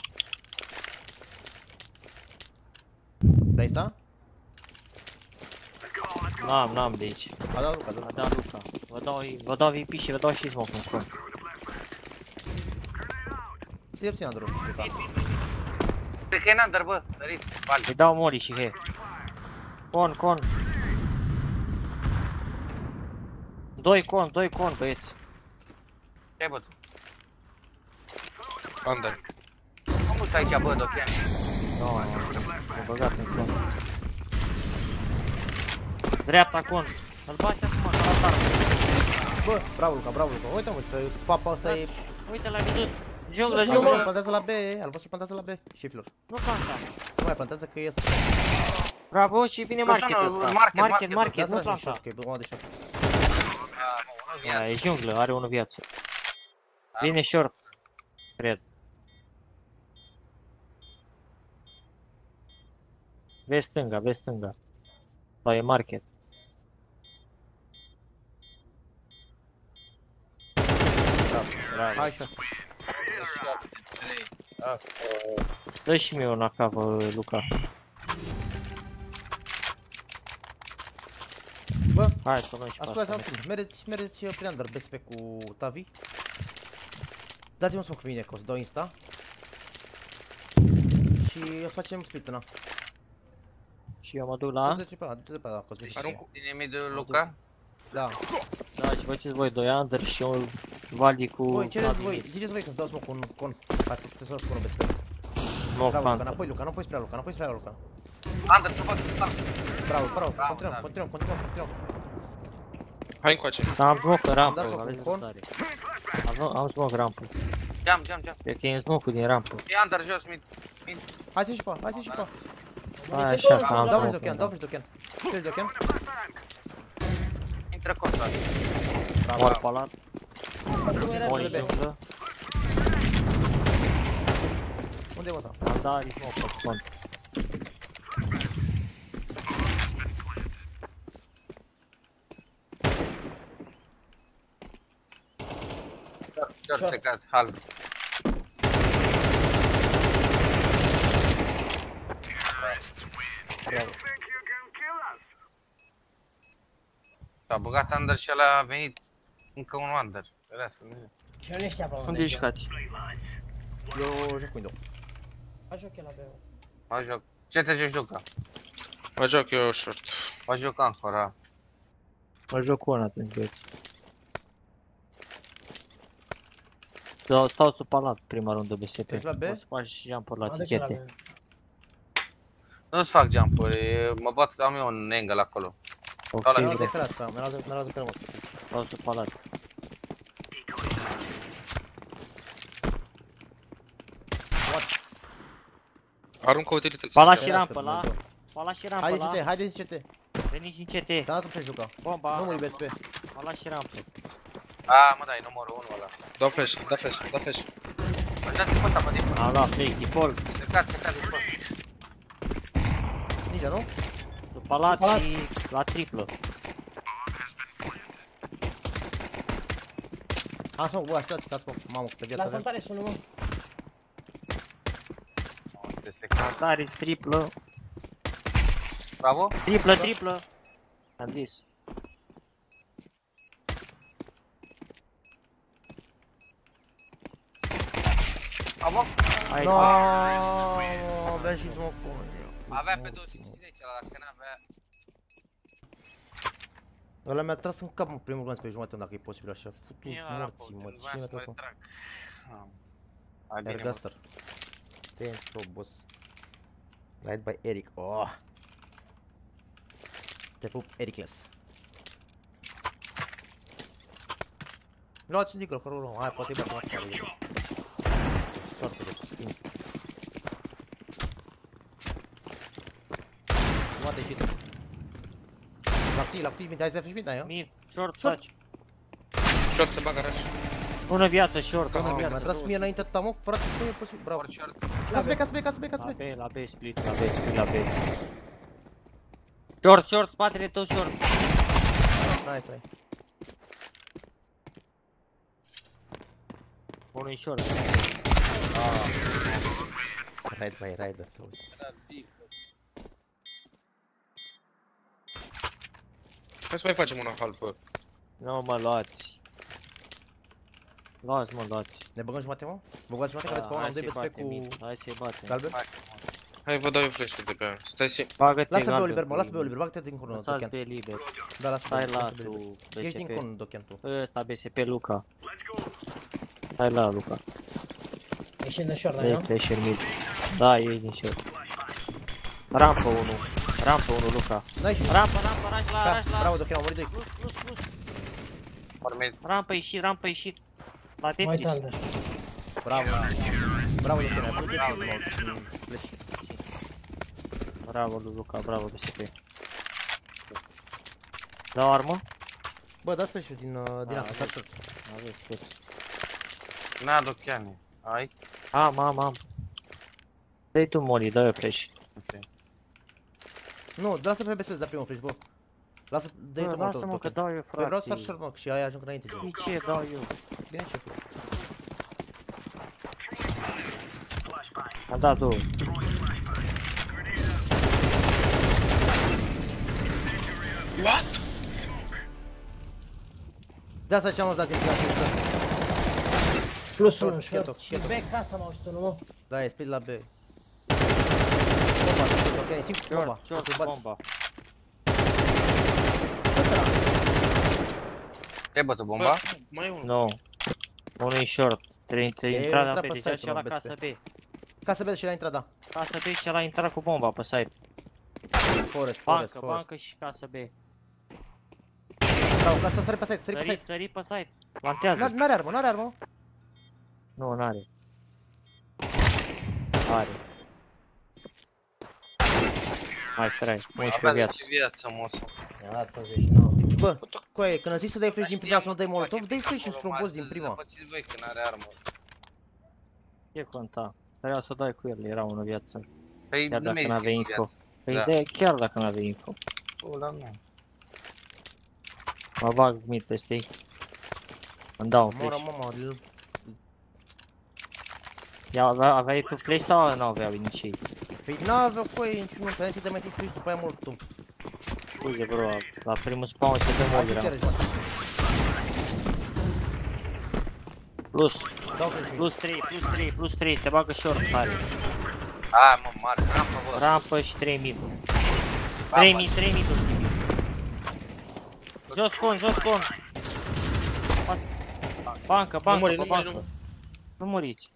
Speaker 2: Dai sta?
Speaker 6: N-am, n-am de aici.
Speaker 2: A dat Luca,
Speaker 6: A
Speaker 2: da.
Speaker 6: dat Luca. Vă dau, vă dau V P și vă dau și smoke în front.
Speaker 2: Ție puțin Andru, Luca.
Speaker 5: Cred că e Nander, bă, sărit, Vali.
Speaker 6: Îi dau molly și he. Con, con. Doi con, doi con, băieți.
Speaker 5: Ce-ai bă tu?
Speaker 1: Under.
Speaker 5: Cum uite aici, bă, Dochian?
Speaker 6: Nu, no, m-a băgat în con. Dreapta con. Îl bate acum, ca la tară.
Speaker 2: Bă, bravo Luca, bravo Luca. Uite mă, papa ăsta e...
Speaker 6: Uite, l-ai văzut. Junglă,
Speaker 2: Al
Speaker 6: junglă.
Speaker 2: plantează la B, al vostru plantează la B. Și flor.
Speaker 6: Nu planta.
Speaker 2: Nu mai plantează că ies.
Speaker 6: Bravo, și vine market ăsta.
Speaker 5: Market,
Speaker 6: Market,
Speaker 5: market,
Speaker 6: market, nu
Speaker 2: Lasă-l așa,
Speaker 6: planta.
Speaker 2: că e unul de short.
Speaker 6: Da, e junglă, are unul viață. Vine short. Cred. Vezi stânga, vezi stânga. Sau e market. Bravo.
Speaker 2: Hai să.
Speaker 6: Dă și mie una cavă, Luca.
Speaker 2: Bă,
Speaker 6: Hai să luăm și pe
Speaker 2: ascultă-ți
Speaker 6: asta.
Speaker 2: acum, mergeți, mergeți prin under B S P cu Tavi. Dați-mi un smoke cu mine, că o să dau insta. Și o să facem split, na.
Speaker 6: Și eu mă duc la...
Speaker 2: Du-te pe ăla, du-te pe ăla, că o să
Speaker 1: Arunc cu...
Speaker 5: Tine midul Luca?
Speaker 2: Da.
Speaker 6: Da, și faceți voi doi under și eu Valdi cu...
Speaker 2: Voi, cereți
Speaker 6: Navi
Speaker 2: voi,
Speaker 6: mid.
Speaker 2: ziceți voi că să dau smoke cu un con. Hai să puteți să spun un B S P.
Speaker 6: Smoke
Speaker 2: Bravo, Luca,
Speaker 6: panther.
Speaker 2: înapoi Luca, înapoi spre ea, Luca, înapoi spre ea, Luca.
Speaker 5: Under, să fac, să fac.
Speaker 2: Bravo, bravo,
Speaker 5: Bravo,
Speaker 2: continuăm,
Speaker 5: Tavi.
Speaker 2: continuăm, continuăm, continuăm.
Speaker 1: Hai încoace.
Speaker 6: Da, am smoke în rampă,
Speaker 2: Am dat smoke
Speaker 6: aveți
Speaker 2: în con.
Speaker 6: răbdare. Am, am smoke rampă.
Speaker 5: Geam, geam, geam.
Speaker 6: Cred că e în smoke-ul din rampă.
Speaker 5: E under, jos, mid. Mid.
Speaker 2: Hai să-i și pa, hai să-i și pa.
Speaker 6: Hai așa, că am
Speaker 2: Dau flash de
Speaker 6: smoke.
Speaker 2: ochean, dau flash de ochean. Flash de ochean.
Speaker 5: Intră contra.
Speaker 6: Mor palat.
Speaker 2: Unde
Speaker 6: Mor
Speaker 2: e
Speaker 6: în junglă.
Speaker 2: Unde e ăsta?
Speaker 6: Am dat smoke pe cont.
Speaker 5: Short secat, halb. S-a băgat under și ăla a venit încă un under. Lasă-l.
Speaker 3: Și nu știa pe
Speaker 6: Unde jucați?
Speaker 2: Eu joc cu window.
Speaker 3: Aș ok la B.
Speaker 5: Mă joc. Ce te joci, Luca?
Speaker 1: Mă joc eu short.
Speaker 5: Mă joc Ancora.
Speaker 6: Mă joc cu una atunci, băieți. Stau, stau sub palat prima rundă B S P.
Speaker 2: Ești la B?
Speaker 6: O să faci jump-uri la
Speaker 3: Mă duc și la
Speaker 6: tichețe.
Speaker 3: B.
Speaker 5: Nu-ți fac jump-uri, mă bat, am eu un angle acolo.
Speaker 6: Ok,
Speaker 5: Ăla e
Speaker 2: Mi-a
Speaker 6: bine.
Speaker 2: luat de asta, mi-a luat de mi-a luat de pe mă.
Speaker 6: Stau sub palat.
Speaker 1: Aruncă utilități.
Speaker 6: Palat și
Speaker 2: Era
Speaker 6: rampă
Speaker 2: pe
Speaker 6: la...
Speaker 2: Dumnezeu.
Speaker 6: Palat și rampă
Speaker 2: Haide
Speaker 6: la...
Speaker 2: C T, haide C T.
Speaker 6: Veniți în C T.
Speaker 2: Da, tu flash juca.
Speaker 6: Bomba.
Speaker 2: Nu mă iubesc pe.
Speaker 6: Palat și rampă.
Speaker 5: A, mă dai numărul unu ăla.
Speaker 1: Dau flash, da flash, da flash.
Speaker 5: Mă dați pe ăsta, mă din.
Speaker 6: Am luat flash default.
Speaker 5: Secat, secat, default.
Speaker 2: Ninja, nu?
Speaker 6: Sub palat
Speaker 3: Palat.
Speaker 6: și la triplă.
Speaker 2: Am smoke, bă, așteptați ca smoke. Mamă, pe viața
Speaker 3: La
Speaker 2: avem.
Speaker 3: saltare sună, mă.
Speaker 5: Este secat.
Speaker 6: Tare, triplă.
Speaker 5: Bravo.
Speaker 6: Triplă, triplă. Am zis.
Speaker 5: Bravo.
Speaker 6: Hai,
Speaker 2: No,
Speaker 6: hai.
Speaker 2: avea și smoke-ul.
Speaker 5: Avea pe două sute cincizeci ăla, dacă n-avea...
Speaker 2: Ăla mi-a tras în cap în primul rând pe jumătate, dacă e posibil așa. Futu-ți
Speaker 5: Mie la raport,
Speaker 2: morții, mă,
Speaker 5: voiam
Speaker 2: cine mi-a
Speaker 5: să mă
Speaker 2: tras mă?
Speaker 5: retrag. Ah. Hai bine, mă.
Speaker 2: Ergaster. Thanks, oh, boss. Light by Eric, oh. Te pup, Ericles. Luați un dică, fără urmă, hai, poate-i bate noaptea. Foarte de spin. Poate ieșit. Lapti, lapti, hai să fiși bine, eu?
Speaker 6: Mid, short,
Speaker 2: Short.
Speaker 6: touch.
Speaker 1: Short se bagă rush.
Speaker 6: Bună viață, short,
Speaker 1: Ca să
Speaker 6: bună
Speaker 1: vezi.
Speaker 2: Mi-a
Speaker 6: viață.
Speaker 2: tras mie înainte ta, mă, frate, cum e posibil, bravo.
Speaker 5: Ori short.
Speaker 2: Ca să be, ca să be, ca să be, ca să
Speaker 6: La
Speaker 2: be.
Speaker 6: B, la B, split, la B, split, la B. Short, short, spatele tău short.
Speaker 2: Nice, nice.
Speaker 6: Unul în short.
Speaker 2: Right by Rider, să auzi.
Speaker 1: Hai să mai facem una halbă.
Speaker 6: Nu mă luați. Luați, mă, luați.
Speaker 2: Ne băgăm jumate, mă? Băgați jumate care
Speaker 6: Da,
Speaker 2: spawn,
Speaker 6: hai
Speaker 2: am doi
Speaker 6: să-i
Speaker 2: B S P
Speaker 6: batem,
Speaker 2: cu
Speaker 6: mid, hai să-i batem.
Speaker 2: galben.
Speaker 1: Hai, vă dau eu flash-ul de pe aia. Stai si...
Speaker 6: Bagă-te
Speaker 2: Lasă pe
Speaker 6: galben
Speaker 2: Oliver, mă,
Speaker 6: cu
Speaker 2: lasă pe
Speaker 6: ei.
Speaker 2: Oliver, bagă-te din cornul,
Speaker 6: Lăsați
Speaker 2: Dochean.
Speaker 6: pe liber.
Speaker 2: Da, lasă pe
Speaker 6: Stai
Speaker 2: Oliver,
Speaker 6: la
Speaker 2: lasă pe
Speaker 6: tu,
Speaker 2: Oliver. Ești din
Speaker 6: B S P.
Speaker 2: cornul, Dochean, tu.
Speaker 6: Ăsta B S P Luca. Stai la Luca.
Speaker 3: Ieșind în short, da,
Speaker 6: Dai
Speaker 3: eu?
Speaker 6: pressure mid. Da, ești din short. Rampă unu. Rampă unu, Luca.
Speaker 2: N-ai și...
Speaker 6: Rampă, rampă, raș la,
Speaker 2: Da,
Speaker 6: raș la.
Speaker 2: bravo, Dochene, au murit doi.
Speaker 6: Plus, plus, plus.
Speaker 5: Formit.
Speaker 6: Rampă ieșit, rampă ieșit. La
Speaker 3: Mai
Speaker 6: Tetris.
Speaker 3: tandă.
Speaker 2: Bravo. Bravo, Dochene, ai pus de timp, pleci.
Speaker 6: Bravo, lui Luca, bravo, B S P. Dau armă?
Speaker 2: Bă, dați flash-ul din, uh, din
Speaker 6: A,
Speaker 2: asta,
Speaker 6: aveți.
Speaker 2: short.
Speaker 6: Aveți cât.
Speaker 5: N-a Docheane. Ai?
Speaker 6: Am, am, am. Dă-i tu Molly, dă-i flash.
Speaker 5: Ok.
Speaker 2: Nu, lasă pe B S P să dea primul flash, bă. Lasă, dă-i tu
Speaker 6: Bă,
Speaker 2: molotov,
Speaker 6: lasă-mă că
Speaker 2: Dochene.
Speaker 6: dau eu,
Speaker 2: Păi vreau să fac
Speaker 6: frate.
Speaker 2: short, mă, și aia ajung înainte. gen.
Speaker 6: Ce dau eu?
Speaker 2: Bine, șeful.
Speaker 6: Am dat două.
Speaker 1: What?
Speaker 2: De asta ce-am dat din plan și ăsta.
Speaker 3: Plus
Speaker 2: Short,
Speaker 3: unu,
Speaker 2: short,
Speaker 3: short. Și
Speaker 2: short.
Speaker 3: B casa m-au ajutat, nu mă?
Speaker 2: Da, e speed la B. Bomba, Dochene, simt bomba.
Speaker 6: Short, short, bomba.
Speaker 5: Ai bătut bomba?
Speaker 1: Bă, mai e unul.
Speaker 6: Nu. Unul e short. Trebuie să
Speaker 2: E,
Speaker 6: intra
Speaker 2: intra
Speaker 6: pe
Speaker 2: pe
Speaker 6: deja
Speaker 2: site-ul,
Speaker 6: și la
Speaker 2: mă,
Speaker 6: casă
Speaker 2: B S P.
Speaker 6: B.
Speaker 2: Ca să vezi și la intra, da.
Speaker 6: Casă B și la intrat cu bomba pe site.
Speaker 2: Forest, forest,
Speaker 6: Bancă,
Speaker 2: forest.
Speaker 6: bancă și casă B.
Speaker 2: Bravo, ca să sări pe site, sări pe
Speaker 6: Sări,
Speaker 2: site.
Speaker 6: sări pe site. Plantează.
Speaker 2: N-are armă, n-are armă.
Speaker 6: Nu, n-are. Are. Mai strai, unsprezece
Speaker 5: Avea
Speaker 6: viață.
Speaker 5: zece viață, mosul.
Speaker 3: Da, douăzeci și nouă.
Speaker 2: Bă, coaie, când a zis să dai flash din prima să nu dai molotov, dai flash într-un boss din prima.
Speaker 5: Pățiți voi că n-are armă.
Speaker 6: Ce conta? Trebuia să o dai cu el, era unul viață.
Speaker 5: Păi
Speaker 6: Chiar
Speaker 5: nu
Speaker 6: dacă
Speaker 5: mi-ai zis că
Speaker 6: n-avea
Speaker 5: e
Speaker 6: info.
Speaker 5: viață.
Speaker 6: Păi
Speaker 5: Da.
Speaker 6: de chiar dacă n-avea info.
Speaker 5: Ăla nu.
Speaker 6: Mă bag mid peste ei. Îmi dau un
Speaker 2: Moră,
Speaker 6: flash.
Speaker 2: mama, îl-
Speaker 6: Ia, avea, aveai tu flash sau nu aveau nici ei?
Speaker 2: Păi n-avea coaie niciunul, trebuie să te mai fi flash după aia molotov.
Speaker 6: Scuze bro, la primul spawn se dă
Speaker 2: Hai
Speaker 6: mult
Speaker 2: să
Speaker 6: greu.
Speaker 2: chiar jumătate.
Speaker 6: Plus,
Speaker 2: Dau flash mid.
Speaker 6: plus trei, plus trei, plus trei, se bagă short tare.
Speaker 5: Hai mă, mare, rampă bă.
Speaker 6: Rampă și trei mid. trei mid, trei mid ultimii. Jos con, jos con. Bancă, bancă,
Speaker 1: muri,
Speaker 6: pe
Speaker 1: nu muri,
Speaker 6: bancă.
Speaker 1: nu.
Speaker 6: Nu muriți.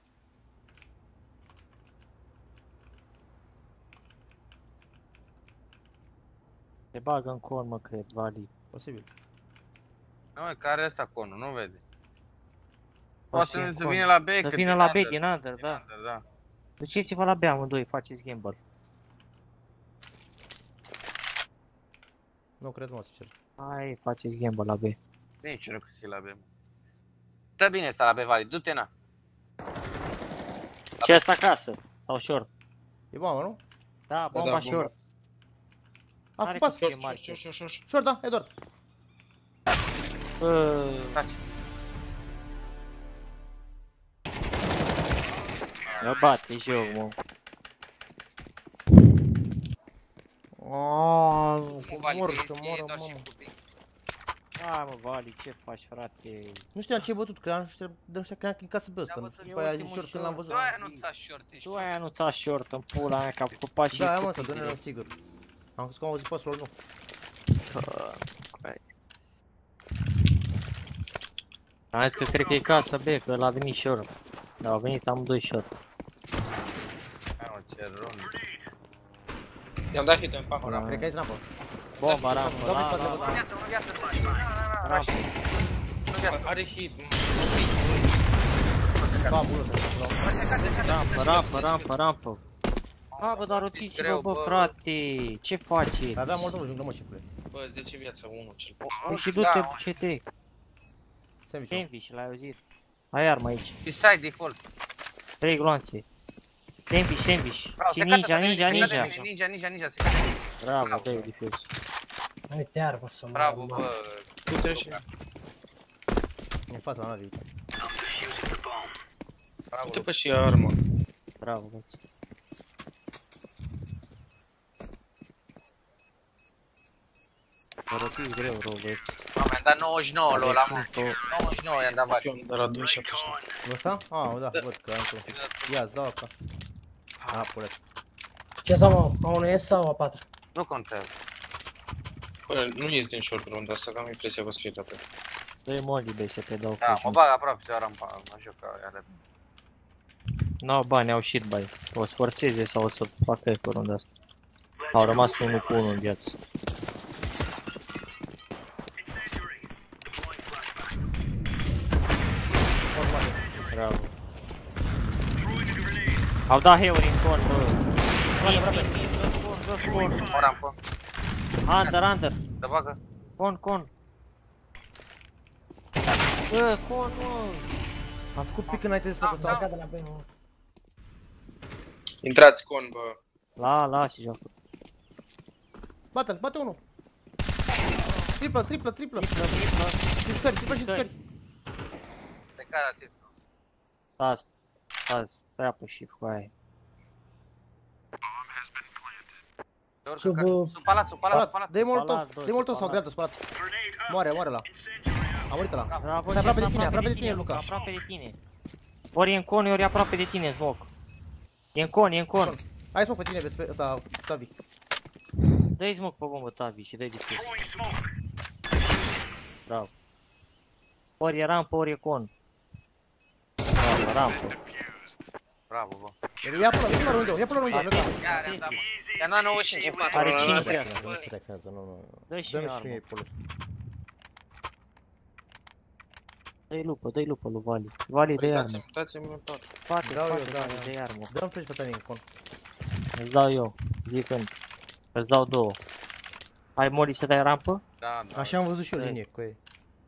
Speaker 6: Se bagă în con, mă, cred, Vali.
Speaker 2: Posibil.
Speaker 5: Nu, mă, care e ăsta conul, nu vede.
Speaker 6: Poate
Speaker 5: Poate să
Speaker 6: în
Speaker 5: să
Speaker 6: con.
Speaker 5: vină la B,
Speaker 6: Să
Speaker 5: că
Speaker 6: vină la B din under,
Speaker 5: Din
Speaker 6: da.
Speaker 5: under, da.
Speaker 6: Duceți-vă la B amândoi, faceți gamble.
Speaker 2: Nu cred, mă, sincer.
Speaker 6: Hai, faceți gamble la B.
Speaker 5: Nici nu cred că e la B. Stă bine ăsta la B, Vali, du-te, na.
Speaker 6: Ce asta acasă? Sau short?
Speaker 2: E bombă, nu?
Speaker 6: Da, bomba
Speaker 1: da,
Speaker 6: short.
Speaker 2: A,
Speaker 6: Are
Speaker 2: pas.
Speaker 6: cum
Speaker 1: Short,
Speaker 6: mare.
Speaker 1: short, short, short, short.
Speaker 2: Short, da, Edward.
Speaker 6: Bă,
Speaker 5: Taci.
Speaker 6: mă bate joc, mă.
Speaker 2: Aaaa,
Speaker 5: Mă, Vali,
Speaker 2: mor,
Speaker 5: că
Speaker 2: să
Speaker 5: ești
Speaker 2: moră,
Speaker 5: doar și
Speaker 2: mamă.
Speaker 5: copii.
Speaker 6: Hai mă, Vali, ce faci, frate?
Speaker 2: Nu știam ce ai bătut, credeam, nu știu, de ăștia credeam că e în casă pe ăsta.
Speaker 6: Da,
Speaker 2: Nu
Speaker 6: bă,
Speaker 2: știu,
Speaker 6: e
Speaker 2: după aia
Speaker 6: ultimul
Speaker 2: short când l-am
Speaker 6: short.
Speaker 2: văzut.
Speaker 5: Tu aia nu ți-a short, ești.
Speaker 6: Tu aia nu ți-a short în pula mea, că a făcut pași
Speaker 2: Da, mă, să
Speaker 6: stupidi.
Speaker 2: dă-ne sigur. Am crezut că am auzit pasul ăla, nu.
Speaker 6: Am zis că cred că e casa B, că l-a venit short. Dar au venit amândoi short.
Speaker 5: Hai mă, ce rund.
Speaker 1: I-am dat hit în pahora.
Speaker 2: Cred că ai rampă.
Speaker 6: Bomba, rampă,
Speaker 2: Dau
Speaker 6: la,
Speaker 2: pe
Speaker 6: la,
Speaker 2: față,
Speaker 6: la,
Speaker 5: Una viață, una viață. Na, na, na,
Speaker 6: rampă.
Speaker 1: Are hit.
Speaker 2: Da, bună,
Speaker 6: Rampă, rampă, rampă, rampă. A, bă, dar rotiți-vă,
Speaker 5: greu,
Speaker 6: bă,
Speaker 5: bă.
Speaker 6: frate. Ce faceți?
Speaker 2: aveam mult junglă, mă, șefule.
Speaker 1: Bă, zece viață, unul cel
Speaker 6: Păi
Speaker 1: puțin.
Speaker 6: și du-te, ce te?
Speaker 2: Sandwich.
Speaker 6: Sandwich, l-ai auzit? Ai armă aici.
Speaker 5: Și side default.
Speaker 6: Trei gloanțe. Sandwich, sandwich.
Speaker 5: Bravo,
Speaker 6: Și
Speaker 5: se cade
Speaker 6: ninja,
Speaker 5: pe
Speaker 6: ninja,
Speaker 5: mine, se cade
Speaker 6: ninja.
Speaker 5: pe mine, Ninja, ninja, ninja, se cade pe mine.
Speaker 6: Bravo, dă-i defuse.
Speaker 3: Hai te armă să mă.
Speaker 5: Bravo, bă.
Speaker 1: Du-te și...
Speaker 2: În fața, n-are aici.
Speaker 5: Bravo.
Speaker 1: Du-te pe și armă.
Speaker 6: Bravo, băți. Vă rotiți greu, rău, băți.
Speaker 5: Mă, mi-am dat nouăzeci și nouă lor la mă.
Speaker 6: Info.
Speaker 5: nouăzeci și nouă i-am dat Vali.
Speaker 1: Eu am dat la doi și atunci.
Speaker 2: Ăsta? Ah, da, văd că am într-un. Ia, îți dau asta. A, pulet.
Speaker 3: Ce să mă, a unu S sau a patru?
Speaker 5: Nu contează.
Speaker 1: Bă, nu ies din short round asta, că am impresia că o să fie pe.
Speaker 6: Dă-i molly, băi, să te dau
Speaker 5: Da,
Speaker 6: flash.
Speaker 5: mă bag aproape de rampa, mă joc ca aia.
Speaker 6: N-au bani, au shit, bai. O să forțeze sau o să facă pe runda asta. Au rămas unul cu unul în viață. Bravo. Au dat heuri în con, bă. Dă con,
Speaker 5: O rampă.
Speaker 6: under, under.
Speaker 5: Dă bagă.
Speaker 6: Con, con. Bă, con, mă.
Speaker 2: Am făcut pic înainte de spus
Speaker 3: Da,
Speaker 2: ăsta.
Speaker 3: de la B, nu.
Speaker 1: Intrați con, bă.
Speaker 6: La, la și joacă.
Speaker 2: Bate-l, bate unul. Triplă, triplă, triplă. Triplă, triplă. Și scări, triplă și scări.
Speaker 5: Pe care atât.
Speaker 6: Stați, stați, treapă și cu aia.
Speaker 5: Te urcă
Speaker 3: Sub,
Speaker 5: ca-
Speaker 3: uh,
Speaker 5: Sub palat, sub palat, sub
Speaker 2: Palat,
Speaker 5: palat.
Speaker 2: dă-i molotov,
Speaker 6: Palat, doi,
Speaker 2: dă-i molotov sau
Speaker 6: palat.
Speaker 2: dreapta, spălat. Moare, moare la. A murit ăla.
Speaker 6: Bravo,
Speaker 2: Stai aproape
Speaker 6: Jess,
Speaker 2: de tine, aproape de tine, Luca.
Speaker 6: Aproape de tine. Ori e în con, ori e aproape de tine, smoke. E în con, e în con.
Speaker 2: Hai să mă pe tine, vezi pe ăsta, Tavi.
Speaker 6: Dă-i smoke pe bombă, Tavi, și dă-i dispus. Bravo. Ori e rampă, ori e con. Bravo, rampă.
Speaker 5: Bravo, bă.
Speaker 2: Ia până, ia până la rândul, ia până la rândul, Luca.
Speaker 5: Ia, i-am dat, mă. I-am dat nouăzeci și cinci în față.
Speaker 6: Are
Speaker 5: bă,
Speaker 6: cinci
Speaker 5: bă.
Speaker 6: reacții.
Speaker 2: Nu se reacționează, nu, nu.
Speaker 6: Dă-i și
Speaker 2: Dă-mi
Speaker 6: mie
Speaker 2: și
Speaker 6: armă.
Speaker 2: mie pulul.
Speaker 6: Dă-i lupă, dă-i lupă lui Vali. Vali, dă-i armă.
Speaker 1: Uitați-mi, uitați-mi în tot.
Speaker 6: Spate,
Speaker 2: Dau eu,
Speaker 6: spate,
Speaker 2: dau
Speaker 6: Vali,
Speaker 2: eu.
Speaker 6: dă-i armă.
Speaker 2: Dă-mi flash pe tine în con.
Speaker 6: Îți dau eu, zi când. Îți dau două. Ai Molly să dai rampă?
Speaker 5: Da, da.
Speaker 2: Așa am văzut și eu
Speaker 6: Dai.
Speaker 2: linie cu ei.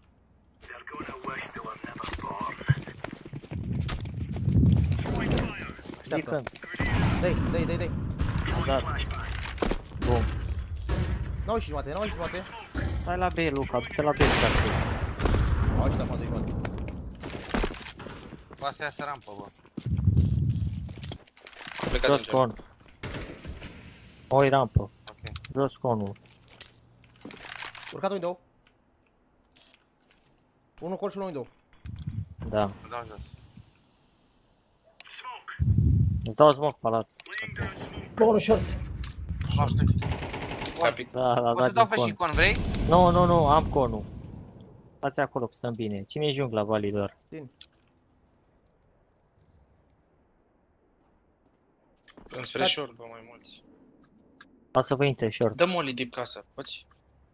Speaker 6: Zi când.
Speaker 2: Dai, dai, dai, dai.
Speaker 6: Da. Bun.
Speaker 2: N-au și jumate, n-au și jumate.
Speaker 6: Stai la B, Luca, du-te la B, frate.
Speaker 2: Au și acum doi jumate.
Speaker 5: Poate să iasă rampă, bă.
Speaker 1: A plecat în
Speaker 6: Jos
Speaker 1: cer.
Speaker 6: con. Oi rampă.
Speaker 5: Ok.
Speaker 6: Jos conul.
Speaker 2: Urcat window. Unul col și unul window.
Speaker 6: Da.
Speaker 5: Îl dau jos.
Speaker 6: Îți dau smoke palat.
Speaker 3: Bă, unul short.
Speaker 5: Nu știu.
Speaker 1: Capic.
Speaker 6: Da, da,
Speaker 5: Poți
Speaker 6: da,
Speaker 5: să dau
Speaker 6: din
Speaker 5: pe și
Speaker 6: con.
Speaker 5: con, vrei?
Speaker 6: Nu, nu, nu, am conul. Stați acolo că stăm bine. Cine-i jungla, Validor?
Speaker 1: Înspre short, bă, mai mulți.
Speaker 6: O să vă intre short.
Speaker 1: Dă molly deep casă, poți?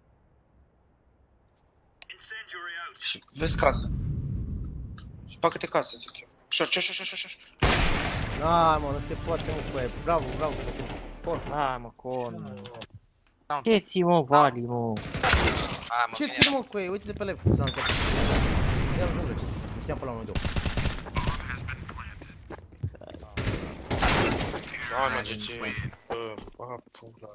Speaker 1: Și vezi casă. Și bagă-te casă, zic eu. Short, short, short, short, short.
Speaker 2: Na, mă, nu se poate, mă, cu aia. Bravo, bravo. Por.
Speaker 6: Hai, mă, conul.
Speaker 5: Da.
Speaker 6: Ce ții, mă, Vali, mă?
Speaker 5: Hai, mă,
Speaker 2: Ce
Speaker 5: bine.
Speaker 2: ține, mă, cu ei? Uite-te pe live, să am înțeles. Ia-mi junglă, ce știam pe la unul window.
Speaker 1: Da, mă, G G. Bă, bă, pula.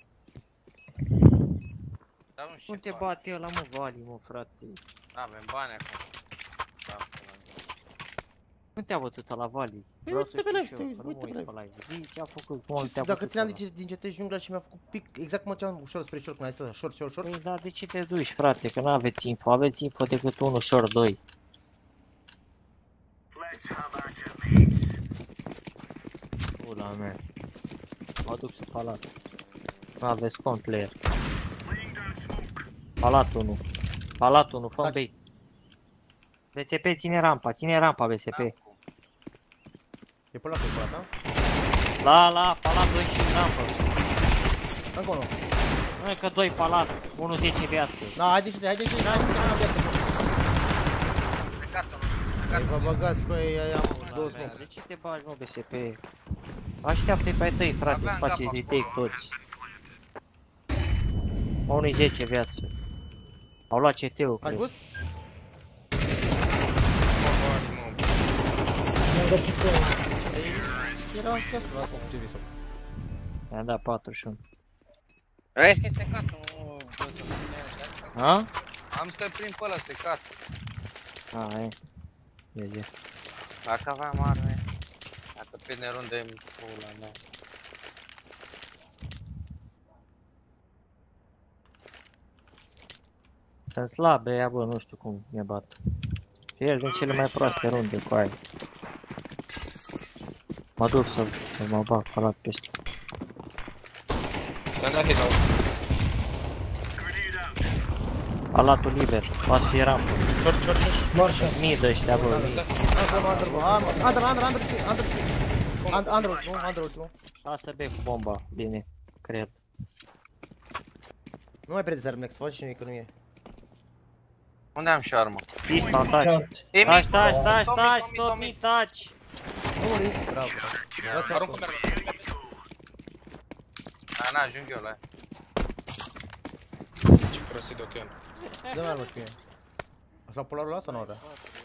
Speaker 5: Dar nu știu
Speaker 6: Nu
Speaker 5: ce
Speaker 6: te
Speaker 5: fac.
Speaker 6: bate ăla, mă, Vali, mă, frate.
Speaker 5: N-avem bani acum. Da, pula mea.
Speaker 6: Nu te-a bătut la Vali.
Speaker 2: Păi
Speaker 6: Vreau să
Speaker 2: uite pe
Speaker 6: știu
Speaker 2: live,
Speaker 6: și eu,
Speaker 2: stai,
Speaker 6: că nu mă
Speaker 2: uite pe
Speaker 6: uit pe
Speaker 2: live.
Speaker 6: live. Zi ce a făcut, cum te-a
Speaker 2: Dacă
Speaker 6: bătut
Speaker 2: țineam
Speaker 6: ăla.
Speaker 2: din, din C T jungla și mi-a făcut pic, exact cum făceam ușor spre short, când ai stat așa, short, short, short.
Speaker 6: Păi, da, de ce te duci, frate? Că n-aveți info. Aveți info decât unu short doi. Pula mea. Mă duc să palat. Nu aveți cont player. Palat unu. Palat unu, fă
Speaker 2: Taci.
Speaker 6: bait. B S P ține rampa, ține rampa B S P.
Speaker 5: N-am cum.
Speaker 2: E pe la pe la ta?
Speaker 6: La, la, palat doi și rampă.
Speaker 2: Încă unul.
Speaker 6: Nu e că doi palat, unu zece viață.
Speaker 2: Na, haide și haide și haide și haide și
Speaker 5: Plecat unul.
Speaker 2: Hai, vă băgați cu ei, aia am două
Speaker 6: Pula mea,
Speaker 2: smoke.
Speaker 6: de ce te bagi, mă, B S P? Așteaptă-i pe ai tăi, frate,
Speaker 5: Aveam
Speaker 6: îți face
Speaker 5: gapa
Speaker 6: retake
Speaker 5: acolo.
Speaker 6: toți. unu zece viață. Au luat C T-ul,
Speaker 2: Ai
Speaker 6: cred.
Speaker 2: văzut?
Speaker 3: Mi-am dat și cu
Speaker 2: Era un scat, la cu T V sau.
Speaker 6: Mi-a dat patruzeci și unu.
Speaker 5: Vezi că e secat, nu... bă, să nu mergi, așa.
Speaker 6: Ha?
Speaker 5: Am să prin pe ăla secat.
Speaker 6: A, e. G G.
Speaker 5: Dacă aveam arme, dacă prinde runde în pula mea.
Speaker 6: Sunt slabe ea, bă, nu știu cum ne bat. Pierd din cele mai proaste runde cu aia. Mă duc să să mă bag palat peste.
Speaker 1: Te-am dat hit-out.
Speaker 6: Palatul liber, poate fi rampă.
Speaker 1: Short, short, short.
Speaker 3: marșa.
Speaker 6: Mid ăștia, bă, mid.
Speaker 1: Da.
Speaker 2: Încă unul under, bă. Ah, mă. Under, under, under, under. Under, under, nu, under ultimul.
Speaker 6: Lasă B cu bomba, bine, cred.
Speaker 2: Nu mai prinde Armlex, faci nimic că nu e.
Speaker 5: Unde am și armă?
Speaker 6: Pista, taci.
Speaker 3: Short.
Speaker 5: E
Speaker 6: Taci,
Speaker 5: mic!
Speaker 6: taci, taci,
Speaker 5: Tommy,
Speaker 6: taci,
Speaker 5: Tommy,
Speaker 6: tot
Speaker 5: Tommy.
Speaker 6: mi taci.
Speaker 2: Nu muriți, bravo, bravo. Dați
Speaker 1: Aruncă
Speaker 2: acolo.
Speaker 1: mermă.
Speaker 5: Da, n-ajung eu la ea.
Speaker 1: Ce prostit de ochian.
Speaker 2: Dă-mi armă și mie. Ați luat polarul ăla sau nu avea?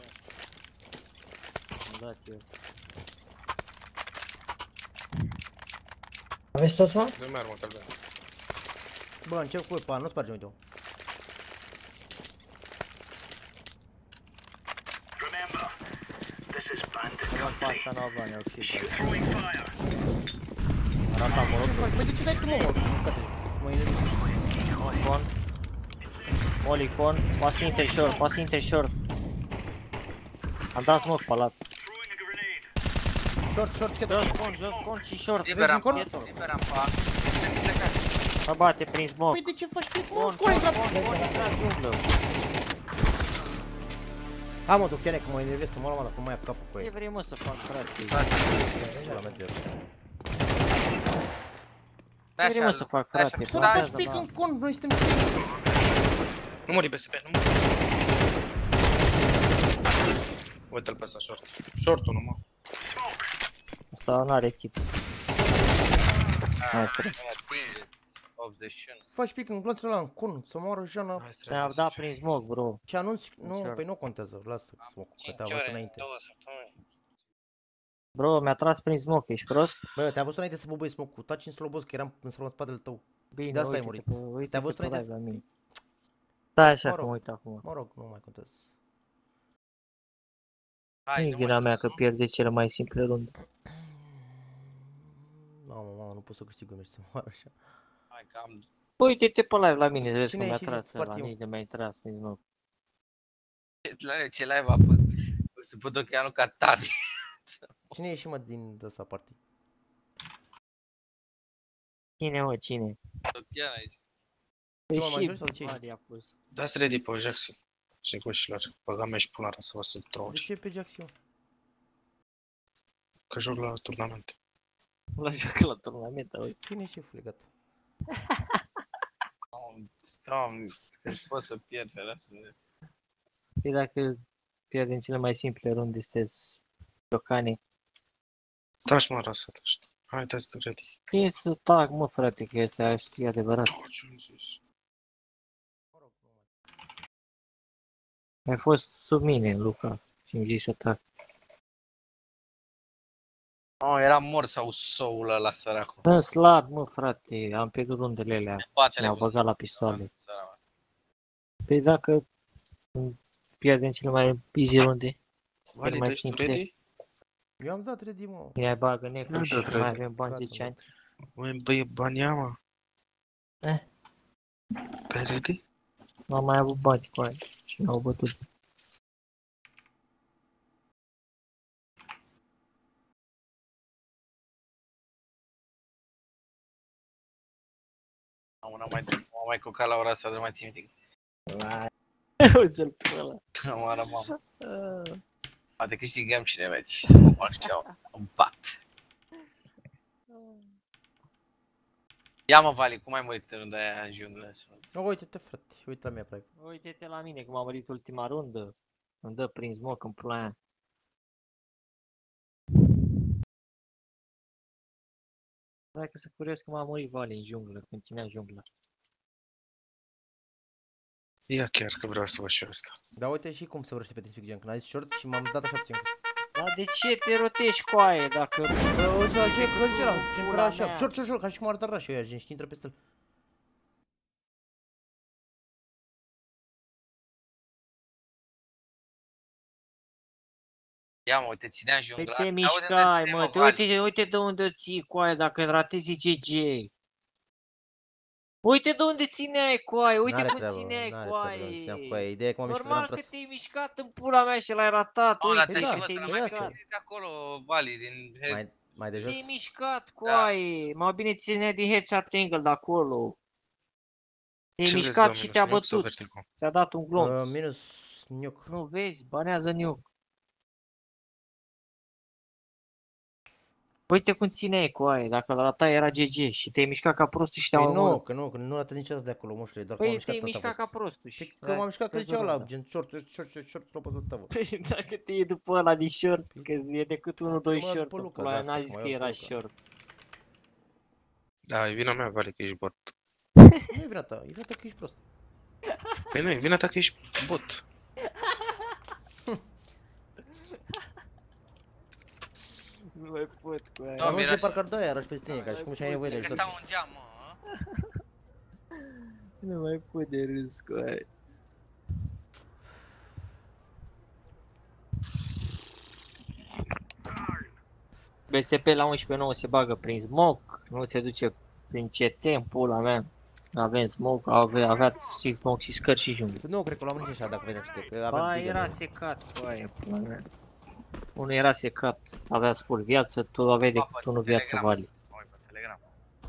Speaker 6: Dați eu.
Speaker 3: Aveți toți, mă?
Speaker 1: Dă-mi armă, calben.
Speaker 2: Bă, încep cu pa, nu sparge uite-o.
Speaker 6: Am luat pasta nouă bani, au și bani. Arata morotul.
Speaker 2: Băi, de ce dai tu mă, mă? Bucate. Mă enervezi.
Speaker 6: Con. Molicon. Poate inter short, poate inter short. Am dat smoke pe lat.
Speaker 2: Short, short, chetă.
Speaker 6: Jos con, jos con și short.
Speaker 5: Liber am
Speaker 2: încolo?
Speaker 5: pa, liber am pa. Plecați.
Speaker 6: Mă bate prin smoke.
Speaker 2: Păi de ce faci click?
Speaker 6: Con,
Speaker 2: Mă,
Speaker 6: con,
Speaker 2: score
Speaker 6: con,
Speaker 2: exact.
Speaker 6: con, intra junglă.
Speaker 2: Hai mă, tu chiar că mă enervezi să mă luăm dacă mai ia capul cu
Speaker 6: Ce
Speaker 2: ei.
Speaker 6: vrei mă să fac, frate?
Speaker 2: Ce la merge?
Speaker 5: Da,
Speaker 6: Ce vrei mă să fac,
Speaker 5: Da,
Speaker 6: frate?
Speaker 5: și-
Speaker 2: Să
Speaker 5: Da,
Speaker 2: faci
Speaker 6: Plantează,
Speaker 2: pic
Speaker 6: mă.
Speaker 2: în con, noi suntem
Speaker 1: Nu muri B S P, nu muri. Uite-l pe ăsta short. Short-ul nu mă.
Speaker 6: Asta n-are echipă. Hai să rest.
Speaker 5: optzeci și unu.
Speaker 2: Faci pic în glonțul ăla în con, să moară Jana.
Speaker 1: Hai să
Speaker 6: Mi-am dat prin smoke, bro.
Speaker 2: Și anunți, nu,
Speaker 6: Sure.
Speaker 2: păi nu contează, lasă smoke, că
Speaker 5: cinci
Speaker 2: te-a văzut
Speaker 5: ore,
Speaker 2: înainte.
Speaker 5: două săptămâni.
Speaker 6: Bro, mi-a tras prin smoke, ești prost?
Speaker 2: Bă, te-a văzut înainte să bubui smoke-ul, taci în slow boss, că eram în în spatele tău.
Speaker 6: Bine,
Speaker 2: De asta ai
Speaker 6: uite-te
Speaker 2: murit.
Speaker 6: pe, uite-te
Speaker 2: Te-a văzut
Speaker 6: pe
Speaker 2: înainte
Speaker 6: live la mine. Stai așa
Speaker 2: Mă
Speaker 6: că
Speaker 2: rog.
Speaker 6: mă uit acum.
Speaker 2: Mă rog, nu mai contează.
Speaker 5: Hai,
Speaker 6: Nu e
Speaker 5: nu
Speaker 6: vina
Speaker 5: mai
Speaker 6: mea
Speaker 5: știu,
Speaker 6: că
Speaker 5: nu?
Speaker 6: pierde cele mai simple runde.
Speaker 2: Mamă, mamă, nu pot să câștig eu, să moară așa.
Speaker 5: Hai că am...
Speaker 6: Uite-te pe live la mine, vezi
Speaker 2: Cine
Speaker 6: cum
Speaker 2: a
Speaker 6: mi-a
Speaker 2: ieșit din
Speaker 6: tras ăla,
Speaker 2: partiu?
Speaker 6: nici nu mi-a intrat nici nu.
Speaker 5: La ce live a fost? O să pot ochianul ca Tavi.
Speaker 2: Cine e ieșit mă din ăsta party?
Speaker 6: Cine, mă, cine?
Speaker 5: Ochian aici.
Speaker 6: Păi
Speaker 2: mă, mai
Speaker 6: și
Speaker 2: joci sau ce ești?
Speaker 6: Vali a pus.
Speaker 1: Dați ready pe Jackson. Și goșilor, băgam mea și punara să vă sunt
Speaker 2: De
Speaker 1: troci.
Speaker 2: ce e pe Jax eu?
Speaker 1: Că joc la turnament.
Speaker 6: La joc la turnament, uite.
Speaker 2: Cine e șeful legat?
Speaker 5: Doamne, că pot să pierd, lasă-ne.
Speaker 6: Păi dacă pierdem cele mai simple runde, sunteți jocane.
Speaker 1: Taci mă, rasă, taci. Hai, dați ready.
Speaker 6: Ce să tac, mă, frate, că este e adevărat.
Speaker 1: Toci, în zis.
Speaker 6: Ai fost sub mine, Luca, și îmi zici să tac.
Speaker 5: Oh, era mort sau soul ăla săracul.
Speaker 6: Sunt slab, mă, frate, am pierdut rundele alea.
Speaker 5: Spatele
Speaker 6: Ne-au
Speaker 5: bun.
Speaker 6: băgat la pistoale.
Speaker 5: Sărac.
Speaker 6: Păi dacă pierdem cele mai easy runde,
Speaker 1: Vali,
Speaker 6: mai
Speaker 1: dai tu
Speaker 6: simple.
Speaker 1: ready?
Speaker 2: Eu am dat ready, mă.
Speaker 6: ne-ai bagă necul
Speaker 1: Nu,
Speaker 6: și
Speaker 1: da,
Speaker 6: mai
Speaker 1: frate.
Speaker 6: avem bani
Speaker 2: Gata,
Speaker 6: zece ani.
Speaker 1: Măi, băie, bani ia, mă.
Speaker 3: Eh.
Speaker 1: Dai ready?
Speaker 6: Nu am mai avut bani cu aia și ne-au bătut.
Speaker 5: Am una mai, am mai cocat la ora asta, nu mai țin minte.
Speaker 6: Uite-l pe ăla.
Speaker 5: Am oară, mamă. Poate câștigăm și ne meci. Să mă fac și eu. Un bat. Ia mă, Vali, cum ai murit în runda aia în junglă?
Speaker 2: Nu, uite-te, frate, uite la mea, practic.
Speaker 6: Uite-te la mine cum am murit ultima rundă. Îmi dă prin smoke în pula aia. Dacă să curios că m-a murit Vali în junglă, când ținea jungla.
Speaker 1: Ia chiar că vreau să văd și eu asta.
Speaker 2: Dar uite și cum se vorbește pe TeamSpeak Gen, când a zis short și m-am dat așa puțin.
Speaker 6: Dar de ce te rotești cu aia dacă...
Speaker 2: Bă, uite la ce, că zice la, gen că era
Speaker 6: Pula
Speaker 2: așa,
Speaker 6: mea.
Speaker 2: short, short, short, ca și cum ar da și ăia, gen, și intră peste el.
Speaker 5: Ia mă, uite, ținea
Speaker 6: Păi
Speaker 5: jungla.
Speaker 6: te
Speaker 5: Aude,
Speaker 6: mișcai,
Speaker 5: ține,
Speaker 6: mă, te
Speaker 5: Vali.
Speaker 6: uite, uite de unde ții cu aia dacă ratezi G G. Uite de unde țineai cu aia, uite
Speaker 2: N-are
Speaker 6: cum
Speaker 2: treabă,
Speaker 6: țineai
Speaker 2: n-are
Speaker 6: cu
Speaker 2: treabă de unde țineam cu
Speaker 6: aia.
Speaker 2: aia. Ideea e că m-am mișcat,
Speaker 6: Normal
Speaker 2: n-am
Speaker 6: că
Speaker 2: tras.
Speaker 6: te-ai mișcat în pula mea și l-ai ratat,
Speaker 5: Oh, dar
Speaker 6: uite
Speaker 5: te-ai
Speaker 2: da,
Speaker 5: și
Speaker 6: că te-ai
Speaker 5: văzut,
Speaker 2: păi
Speaker 5: mai
Speaker 2: da,
Speaker 6: mișcat.
Speaker 5: ține de acolo, Vali, din head.
Speaker 2: Mai, mai de jos?
Speaker 6: Te-ai mișcat cu
Speaker 5: Da.
Speaker 6: aia, mai bine țineai din headshot angle de acolo. Te-ai
Speaker 1: Ce vreți,
Speaker 6: mișcat
Speaker 1: domnul,
Speaker 6: și te-a
Speaker 1: Snoop sau
Speaker 6: bătut,
Speaker 1: Vertigo?
Speaker 6: ți-a dat un
Speaker 2: Uh,
Speaker 6: glonț.
Speaker 2: minus nuke.
Speaker 6: Nu vezi, banează nuke. Uite cum țineai cu aia, dacă la ta era G G și te-ai mișcat ca prostul și
Speaker 2: Păi
Speaker 6: te-au
Speaker 2: nu,
Speaker 6: omorât.
Speaker 2: că nu, că nu arată niciodată de acolo, moșule, doar că m-am
Speaker 6: Păi
Speaker 2: mișcat
Speaker 6: te-ai
Speaker 2: asta a
Speaker 6: mișcat
Speaker 2: fost.
Speaker 6: ca prostul
Speaker 2: Păi
Speaker 6: și...
Speaker 2: că m-am mișcat că
Speaker 6: vezi
Speaker 2: zicea ăla,
Speaker 6: runda.
Speaker 2: gen short, short, short, short, short, propăzut tăvă.
Speaker 6: Păi dacă te iei după ăla din short, că e decât unul doi
Speaker 2: Că mă ia
Speaker 6: short,
Speaker 2: după Luca,
Speaker 6: pula
Speaker 2: de
Speaker 6: aia,
Speaker 2: asta,
Speaker 6: n-a
Speaker 2: că
Speaker 6: zis
Speaker 2: mă
Speaker 6: că
Speaker 2: ia după
Speaker 6: era
Speaker 2: Luca.
Speaker 6: short.
Speaker 1: Da, e vina mea, Vali, că ești bot.
Speaker 2: Nu e vina ta, e vina ta că ești prost.
Speaker 1: Păi nu, e vina ta că ești bot.
Speaker 6: Nu mai pot cu aia.
Speaker 5: Da,
Speaker 2: Am
Speaker 5: Miraș.
Speaker 2: de parcă ar da aia, pe tine, ca și cum și-ai nevoie de
Speaker 5: Că
Speaker 2: ajutor.
Speaker 5: stau în geam, mă.
Speaker 6: Nu mai pot de râs cu aia. B S P la unsprezece nouă se bagă prin smoke, nu se duce prin C T în pula mea. Avem smoke, ave, aveați și smoke și scări și jungle.
Speaker 2: Nu, cred că l-am nici așa, dacă vedem ce că aveam
Speaker 6: Ba,
Speaker 2: Deagle.
Speaker 6: era secat cu aia, pula mea. Unul era secat, aveați full viață, tu aveai
Speaker 5: Pa,
Speaker 6: decât
Speaker 5: pe
Speaker 6: unul viață
Speaker 5: Telegram.
Speaker 6: vali.
Speaker 5: Oi, pe Telegram.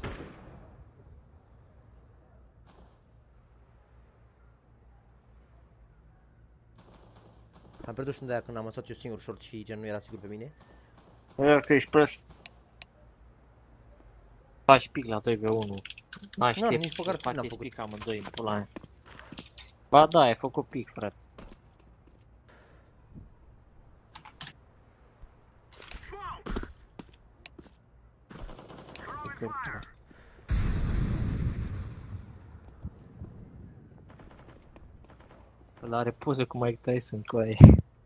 Speaker 2: Am pierdut și de aia când am lăsat eu singur short și gen nu era sigur pe mine.
Speaker 6: Ia că ești prost. Faci pic la doi v unu. N-aștept,
Speaker 2: nici măcar pic n-am
Speaker 6: faceți
Speaker 2: făcut.
Speaker 6: pic amândoi în pula mea. Ba da, ai făcut pic, frate. Ăla are poze cu Mike Tyson cu aia.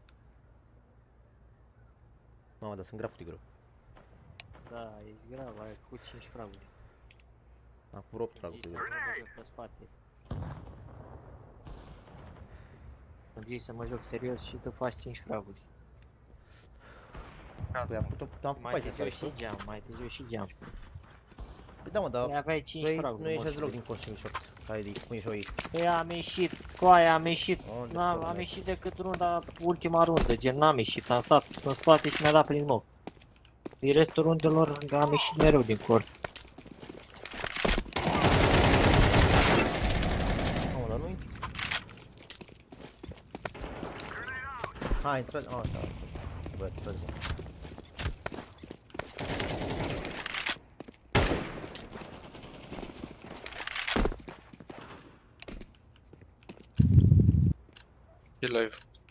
Speaker 2: Mamă, dar sunt grav de greu.
Speaker 6: Da, ești grav, ai făcut cinci fraguri.
Speaker 2: Am vreo opt fraguri de
Speaker 6: Să
Speaker 2: greu.
Speaker 6: mă joc pe spate. Îmi zici să mă joc serios și tu faci cinci fraguri.
Speaker 2: Păi am făcut, am făcut
Speaker 6: Mai
Speaker 2: paisprezece
Speaker 6: târziu
Speaker 2: fraguri.
Speaker 6: și geam, mai târziu și geam.
Speaker 2: Păi da, mă, dar
Speaker 6: Păi aveai cinci
Speaker 2: Păi
Speaker 6: fraguri.
Speaker 2: nu ieși
Speaker 6: moșule.
Speaker 2: deloc din coș și short. Hai, cum ești aici?
Speaker 6: Păi am ieșit, cu aia am ieșit.
Speaker 2: Unde
Speaker 6: N-am,
Speaker 2: pula
Speaker 6: am
Speaker 2: mea?
Speaker 6: ieșit decât runda, ultima rundă, gen n-am ieșit, am stat în spate și mi-a dat prin smoke. Din restul rundelor am ieșit mereu din cort.
Speaker 2: Mamă, dar nu-i... Hai, intră... A, așa. Bă, tragi.
Speaker 1: E live.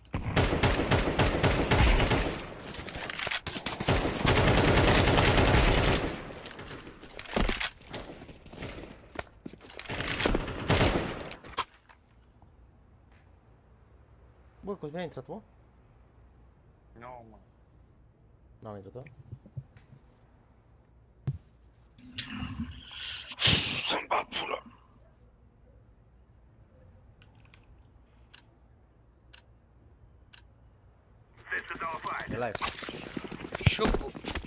Speaker 2: Bă, Cosmin, ai intrat, mă?
Speaker 5: Nu, mă.
Speaker 2: N-am intrat, mă?
Speaker 1: Să-mi bat pula.
Speaker 2: E live.
Speaker 5: Șucu.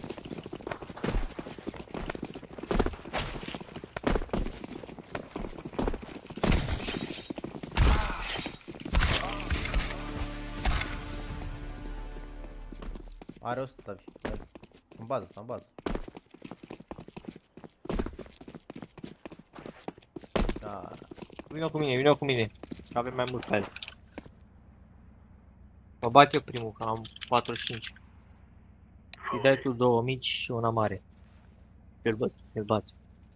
Speaker 2: Are o sută, Tavi. În bază, sta în bază. Da.
Speaker 6: Vino cu mine, vino cu mine, că avem mai mult pe el. Mă bat eu primul, că am patruzeci și cinci. Îi dai tu două mici și una mare. Îl bați, îl bați.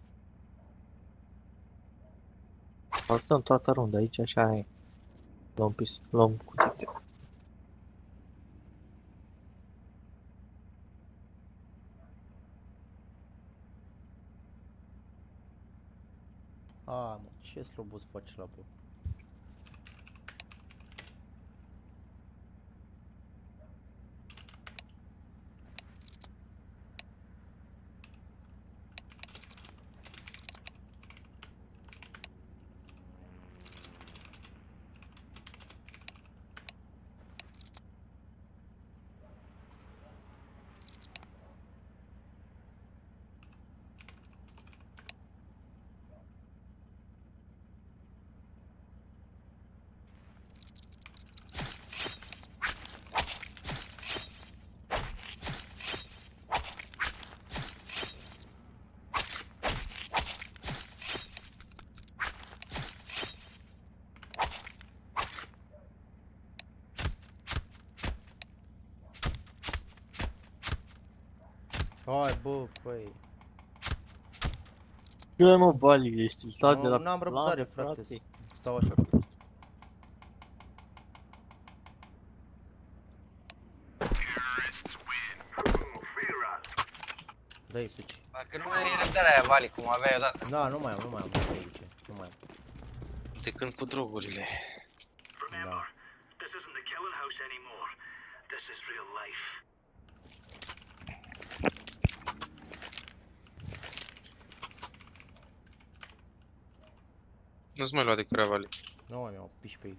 Speaker 6: Saltăm toată runda aici, așa e. Luăm pis, luăm cuțite.
Speaker 2: A, mă, ce slobos face la bă. Hai, bă, păi.
Speaker 6: Ce mă, Bali, ești stat de
Speaker 2: Nu,
Speaker 6: la
Speaker 2: n-am răbdare,
Speaker 6: plan,
Speaker 2: frate. Stau așa. Dă-i switch.
Speaker 5: Dacă nu mai e răbdarea aia, Vali, cum aveai odată.
Speaker 2: Da, nu mai am, nu mai am, nu mai am, nu mai am.
Speaker 1: De când cu drogurile.
Speaker 2: Da.
Speaker 8: This isn't the killing house anymore. This is real life.
Speaker 1: Nu-ți mai lua de curea, Vali.
Speaker 2: Nu mai am, piși pe ei.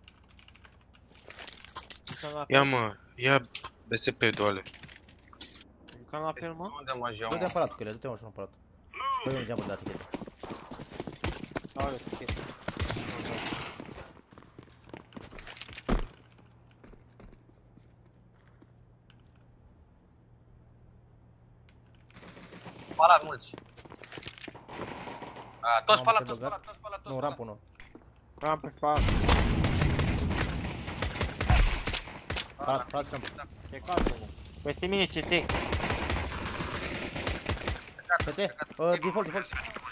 Speaker 1: Ia mă, ia B S P doale.
Speaker 6: Cam la fel, mă?
Speaker 5: Unde mă joc,
Speaker 2: Du-te
Speaker 5: mă?
Speaker 2: aparatul cu ele, du-te mă și un aparat. Păi eu geamul de la tichete.
Speaker 6: Au eu ticket.
Speaker 5: Palat mulți. A, toți
Speaker 2: Am
Speaker 5: palat,
Speaker 2: pe
Speaker 5: toți
Speaker 2: băgat.
Speaker 5: palat, toți palat, toți
Speaker 2: Nu,
Speaker 5: palat.
Speaker 2: rampul nu.
Speaker 6: Am pe spate.
Speaker 2: Parat, parat, rampul.
Speaker 6: E cazul, mă. Peste mine, C T.
Speaker 2: P T, uh, default, default.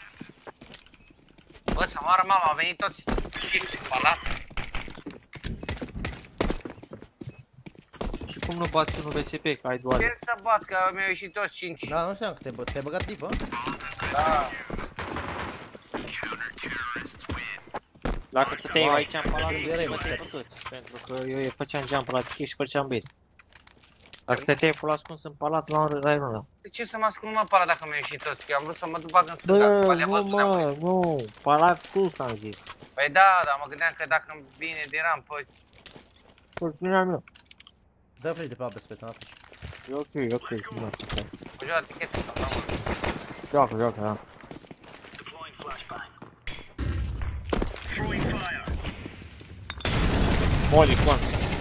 Speaker 5: Bă, să moară mama, au venit toți chestii palat.
Speaker 6: Și cum nu bați unul V S P, că ai doar.
Speaker 5: Ce să bat, că mi-au ieșit toți cinci.
Speaker 2: Da, nu știam că te-ai bă- te-ai băgat deep, hă?
Speaker 5: Da.
Speaker 6: Dacă stăteai aici în palat,
Speaker 2: Când
Speaker 6: îi
Speaker 2: erai,
Speaker 6: băteai
Speaker 2: mă,
Speaker 6: pe toți. Pentru că eu îi făceam jump la ticket și făceam bait. Dacă stăteai full ascuns în palat, l-am rai unul.
Speaker 5: De ce să mă ascund numai palat dacă mi-au ieșit toți? Că eu am vrut să mă duc bag în stânga,
Speaker 6: Bă,
Speaker 5: Vali a
Speaker 6: nu
Speaker 5: văzut înapoi.
Speaker 6: mă, nu, palat sus am zis.
Speaker 5: Păi da, dar mă gândeam că dacă îmi vine de rampă,
Speaker 6: Fortuna mea.
Speaker 2: Dă flash de pe apă speță, n-a flash.
Speaker 6: E ok, e ok, nu mă știu.
Speaker 5: mă joc la tichete sau nu?
Speaker 6: Joacă, joacă, da.
Speaker 8: Deploying flashbang. Throwing fire.
Speaker 6: Moli, con.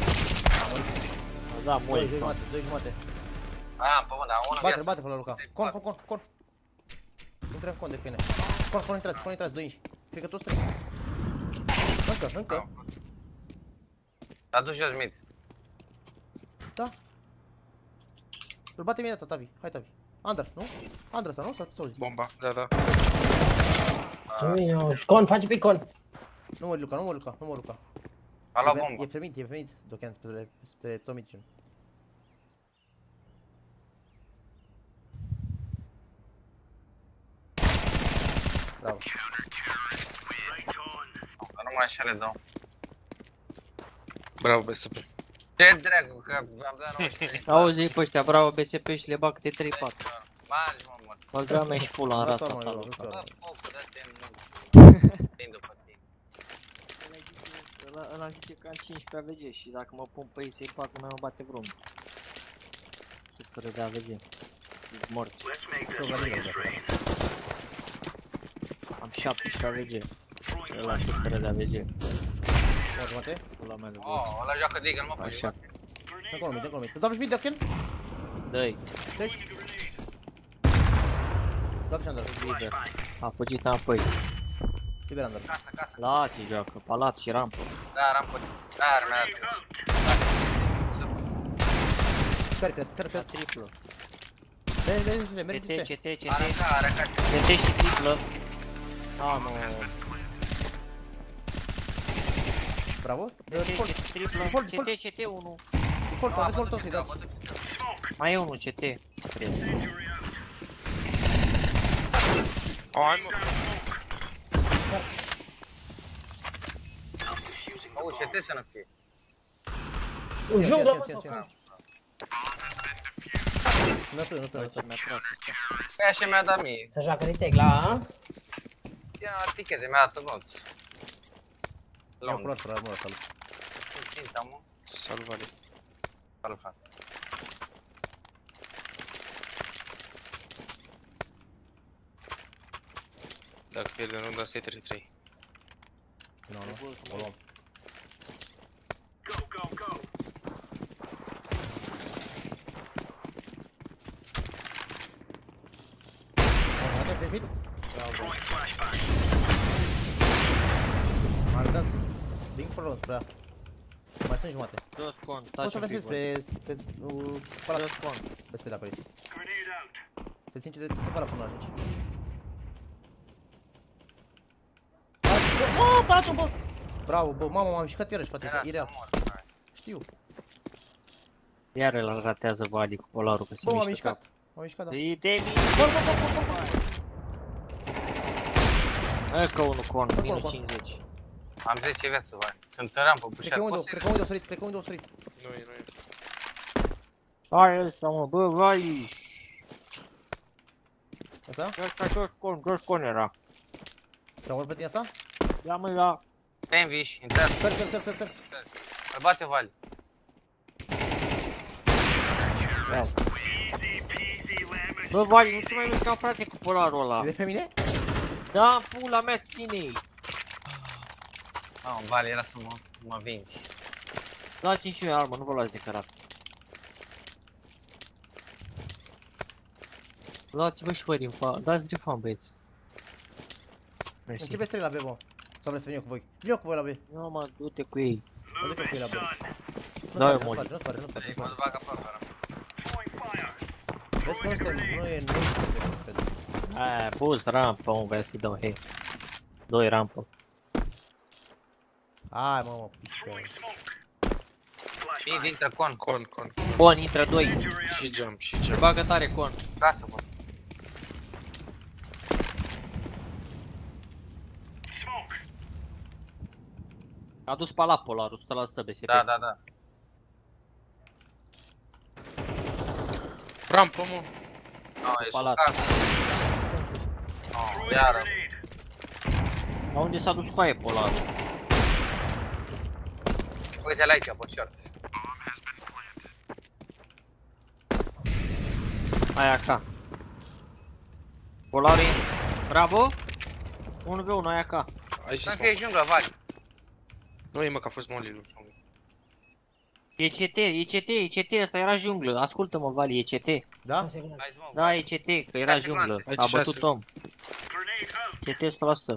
Speaker 6: Da,
Speaker 2: Doi
Speaker 6: moli, con.
Speaker 2: jumate, doi jumate.
Speaker 5: Aia, am pământ, dar una
Speaker 2: Bate-l,
Speaker 5: viață.
Speaker 2: bate-l la Luca. Con, con, con, con. Intră în con de pene. Con, con, intrați, con, intrați, doi inși. Cred că toți trei. Încă, încă.
Speaker 5: S-a dus jos mid.
Speaker 2: Da. Îl bate imediat, Tavi. Hai, Tavi. Under, nu? Under ăsta, nu? Sau ce auzi?
Speaker 1: Bomba, da, da.
Speaker 3: Con, face pe con.
Speaker 2: Nu mă Luca, nu mă Luca, nu mă Luca.
Speaker 5: A luat
Speaker 2: E
Speaker 5: bomba.
Speaker 2: permit, e permit. Dochean spre, spre Tomicin. Bravo.
Speaker 8: Right on.
Speaker 5: Că nu mai așa le dau.
Speaker 1: Bravo, B S P.
Speaker 5: Ce dracu, că am dat nouăsprezece.
Speaker 6: Auzi pe ăștia, bravo B S P și le bag câte trei patru.
Speaker 5: Margi, mă, mă.
Speaker 6: Băga mea și pula în rasa
Speaker 2: Arată-mă,
Speaker 6: ta,
Speaker 2: Luca,
Speaker 6: Luca.
Speaker 2: Luca.
Speaker 5: Bă, focul, dă-te în muncă. Vin după tine.
Speaker 6: Ăla- Ăla zice că am cincisprezece A V G și dacă mă pun pe ei să-i fac, nu mai mă bate vreunul. Supără de A V G. Ești morți.
Speaker 8: Let's make
Speaker 2: Tot
Speaker 8: this
Speaker 2: la
Speaker 8: rain
Speaker 2: mine,
Speaker 8: is
Speaker 2: da.
Speaker 8: rain.
Speaker 6: Am șaptesprezece A V G.
Speaker 8: Throwing
Speaker 6: Ăla supără de A V G.
Speaker 2: Ia jumate.
Speaker 6: Ăla mai lăbos.
Speaker 5: Oh, ăla joacă Deagle, mă, pe
Speaker 6: Așa.
Speaker 5: jumate.
Speaker 2: Încolo mid, încolo mid. Îți dau flash mid, Dochean?
Speaker 6: Dă-i,
Speaker 2: Deci. Dau flash under.
Speaker 6: liber. A fugit înapoi.
Speaker 2: Liber under.
Speaker 5: Casă, casă.
Speaker 6: Lasă-i joacă, palat și rampă.
Speaker 5: Da, rampă. Da, rămâne dat.
Speaker 2: Sper, cred, sper,
Speaker 6: La
Speaker 2: cred.
Speaker 6: triplă.
Speaker 2: Mergi, mergi, mergi, mergi,
Speaker 6: C T,
Speaker 2: mergi.
Speaker 6: C T, C
Speaker 5: Are
Speaker 6: T.
Speaker 5: ca, are ca.
Speaker 6: C T și triplă. A, nu.
Speaker 2: Bravo.
Speaker 6: C T,
Speaker 2: Default,
Speaker 6: C T, triplă.
Speaker 2: Default,
Speaker 6: C
Speaker 2: default.
Speaker 6: T, C T unu.
Speaker 2: default, aveți mult tot să-i dați.
Speaker 6: Mai e unul C T. Cred.
Speaker 1: Hai, mă.
Speaker 5: Au, și te să nu fie.
Speaker 3: Un
Speaker 2: Ia,
Speaker 3: junglă,
Speaker 2: ia,
Speaker 3: mă,
Speaker 2: ia,
Speaker 3: sau
Speaker 2: ia.
Speaker 3: con.
Speaker 2: Nu tu, nu tu, nu
Speaker 6: Bă,
Speaker 2: tu.
Speaker 6: ce mi-a tras ăsta.
Speaker 5: Păi așa mi-a dat mie.
Speaker 3: Se joacă retake la A.
Speaker 5: Ia la tichete, mi-a dat toți.
Speaker 2: Ia
Speaker 5: Long.
Speaker 2: curat fără armură, salut.
Speaker 5: Ținta, mă.
Speaker 1: Salut, Vali.
Speaker 5: Salut, frate.
Speaker 1: Dacă pierdem runda, să-i trei trei.
Speaker 2: Nu, nu, o luăm.
Speaker 8: Go, go, go.
Speaker 2: Jumate, treci mid?
Speaker 8: Throwing flashbang.
Speaker 2: M-am dat Bing for round spre ea. Mai sunt jumate.
Speaker 6: Dos con,
Speaker 2: Poți
Speaker 6: taci
Speaker 2: să
Speaker 6: un
Speaker 2: vezi
Speaker 6: pic, bă.
Speaker 2: spre... spre... uh, palat.
Speaker 6: Dos con.
Speaker 2: Vezi pe de acolo.
Speaker 8: Grenade out.
Speaker 2: Te țin ce te separă până ajungi. Mă, paratul, bă! Bravo, bă, mamă, m-am mișcat iarăși, frate,
Speaker 5: Era
Speaker 2: e real.
Speaker 5: frumos, hai.
Speaker 2: Știu.
Speaker 6: Iar îl ratează Vali cu polarul că se
Speaker 2: Bă, m-am
Speaker 6: mișcă
Speaker 2: mișcat.
Speaker 6: cap.
Speaker 2: M-am mișcat, da.
Speaker 6: Îi te
Speaker 2: Bă, bă, bă, bă, bă, bă.
Speaker 6: Încă unul con,
Speaker 2: Încă
Speaker 6: minus
Speaker 2: unul con.
Speaker 6: cincizeci.
Speaker 5: Am zece viață, Vali. Sunt în rampă,
Speaker 2: Cred că
Speaker 5: bușat.
Speaker 2: unde,
Speaker 5: Poți
Speaker 2: cred
Speaker 5: să...
Speaker 2: că unde o sărit, cred că unde o sărit.
Speaker 1: Nu e, nu e.
Speaker 6: Hai ăsta, mă, bă, Vali!
Speaker 2: Asta?
Speaker 6: Ăsta jos con, jos con era.
Speaker 2: Te-am urmă pe tine asta?
Speaker 6: Ia mă, ia.
Speaker 5: Te înviși, intrați.
Speaker 2: Sper, sper, sper, sper, sper.
Speaker 5: Îl bate Vali.
Speaker 6: Ia. Bă, Vali, nu te mai mișca, frate, cu polarul ăla.
Speaker 2: E de pe mine?
Speaker 6: Da, pula mea, ține-i.
Speaker 5: Mamă, Vali, era să mă, mă vinzi.
Speaker 6: Dați-mi și eu armă, nu vă luați de cărat. Luați-vă și voi din fa... Dați din fan, băieți. Mersi.
Speaker 2: Începe trei la B, bă. Sau vreți să vin eu cu voi? Vin eu cu voi la B.
Speaker 6: Nu mă, du-te cu ei.
Speaker 2: Mă duc eu cu ei la B. Nu
Speaker 6: Da, eu
Speaker 2: sparge, nu
Speaker 6: mă
Speaker 2: sparge, nu sparge, nu sparge, nu
Speaker 5: Mă
Speaker 2: sparge.
Speaker 5: bag aproape.
Speaker 2: Vezi că nu suntem, nu e, nu suntem, cred.
Speaker 6: Aia, boost rampă, mă, vreau să-i dau, hei. Doi rampă.
Speaker 2: Hai, mă, mă, pișcă.
Speaker 5: Ei, dintre con.
Speaker 1: Con, con.
Speaker 6: Con, intră doi.
Speaker 1: Și jump, și
Speaker 6: Se
Speaker 1: jump.
Speaker 6: bagă tare, con.
Speaker 5: Casă, bă.
Speaker 6: A dus pe la polarul, o sută la sută B S P.
Speaker 5: Da, da, da.
Speaker 1: Rampă, mă.
Speaker 5: No, e sub
Speaker 6: Palat.
Speaker 5: casă. No, iară.
Speaker 6: La unde s-a dus cu aia polarul?
Speaker 5: Uite-l aici, pe short.
Speaker 6: Aia ca. Polarul e... Bravo! unu v unu, aia ca.
Speaker 1: Aici
Speaker 5: Să
Speaker 1: sunt.
Speaker 5: fie junglă, Vali.
Speaker 1: Nu e, mă, că a fost molly lui.
Speaker 6: E C T, e C T, e C T, ăsta era junglă. Ascultă-mă, Vali, e C T.
Speaker 2: Da?
Speaker 5: Hai, mă,
Speaker 6: Da, e C T, că era
Speaker 5: Șase
Speaker 6: junglă.
Speaker 5: glanțe.
Speaker 1: Aici
Speaker 6: A bătut
Speaker 1: șase.
Speaker 6: om. C T o sută la sută.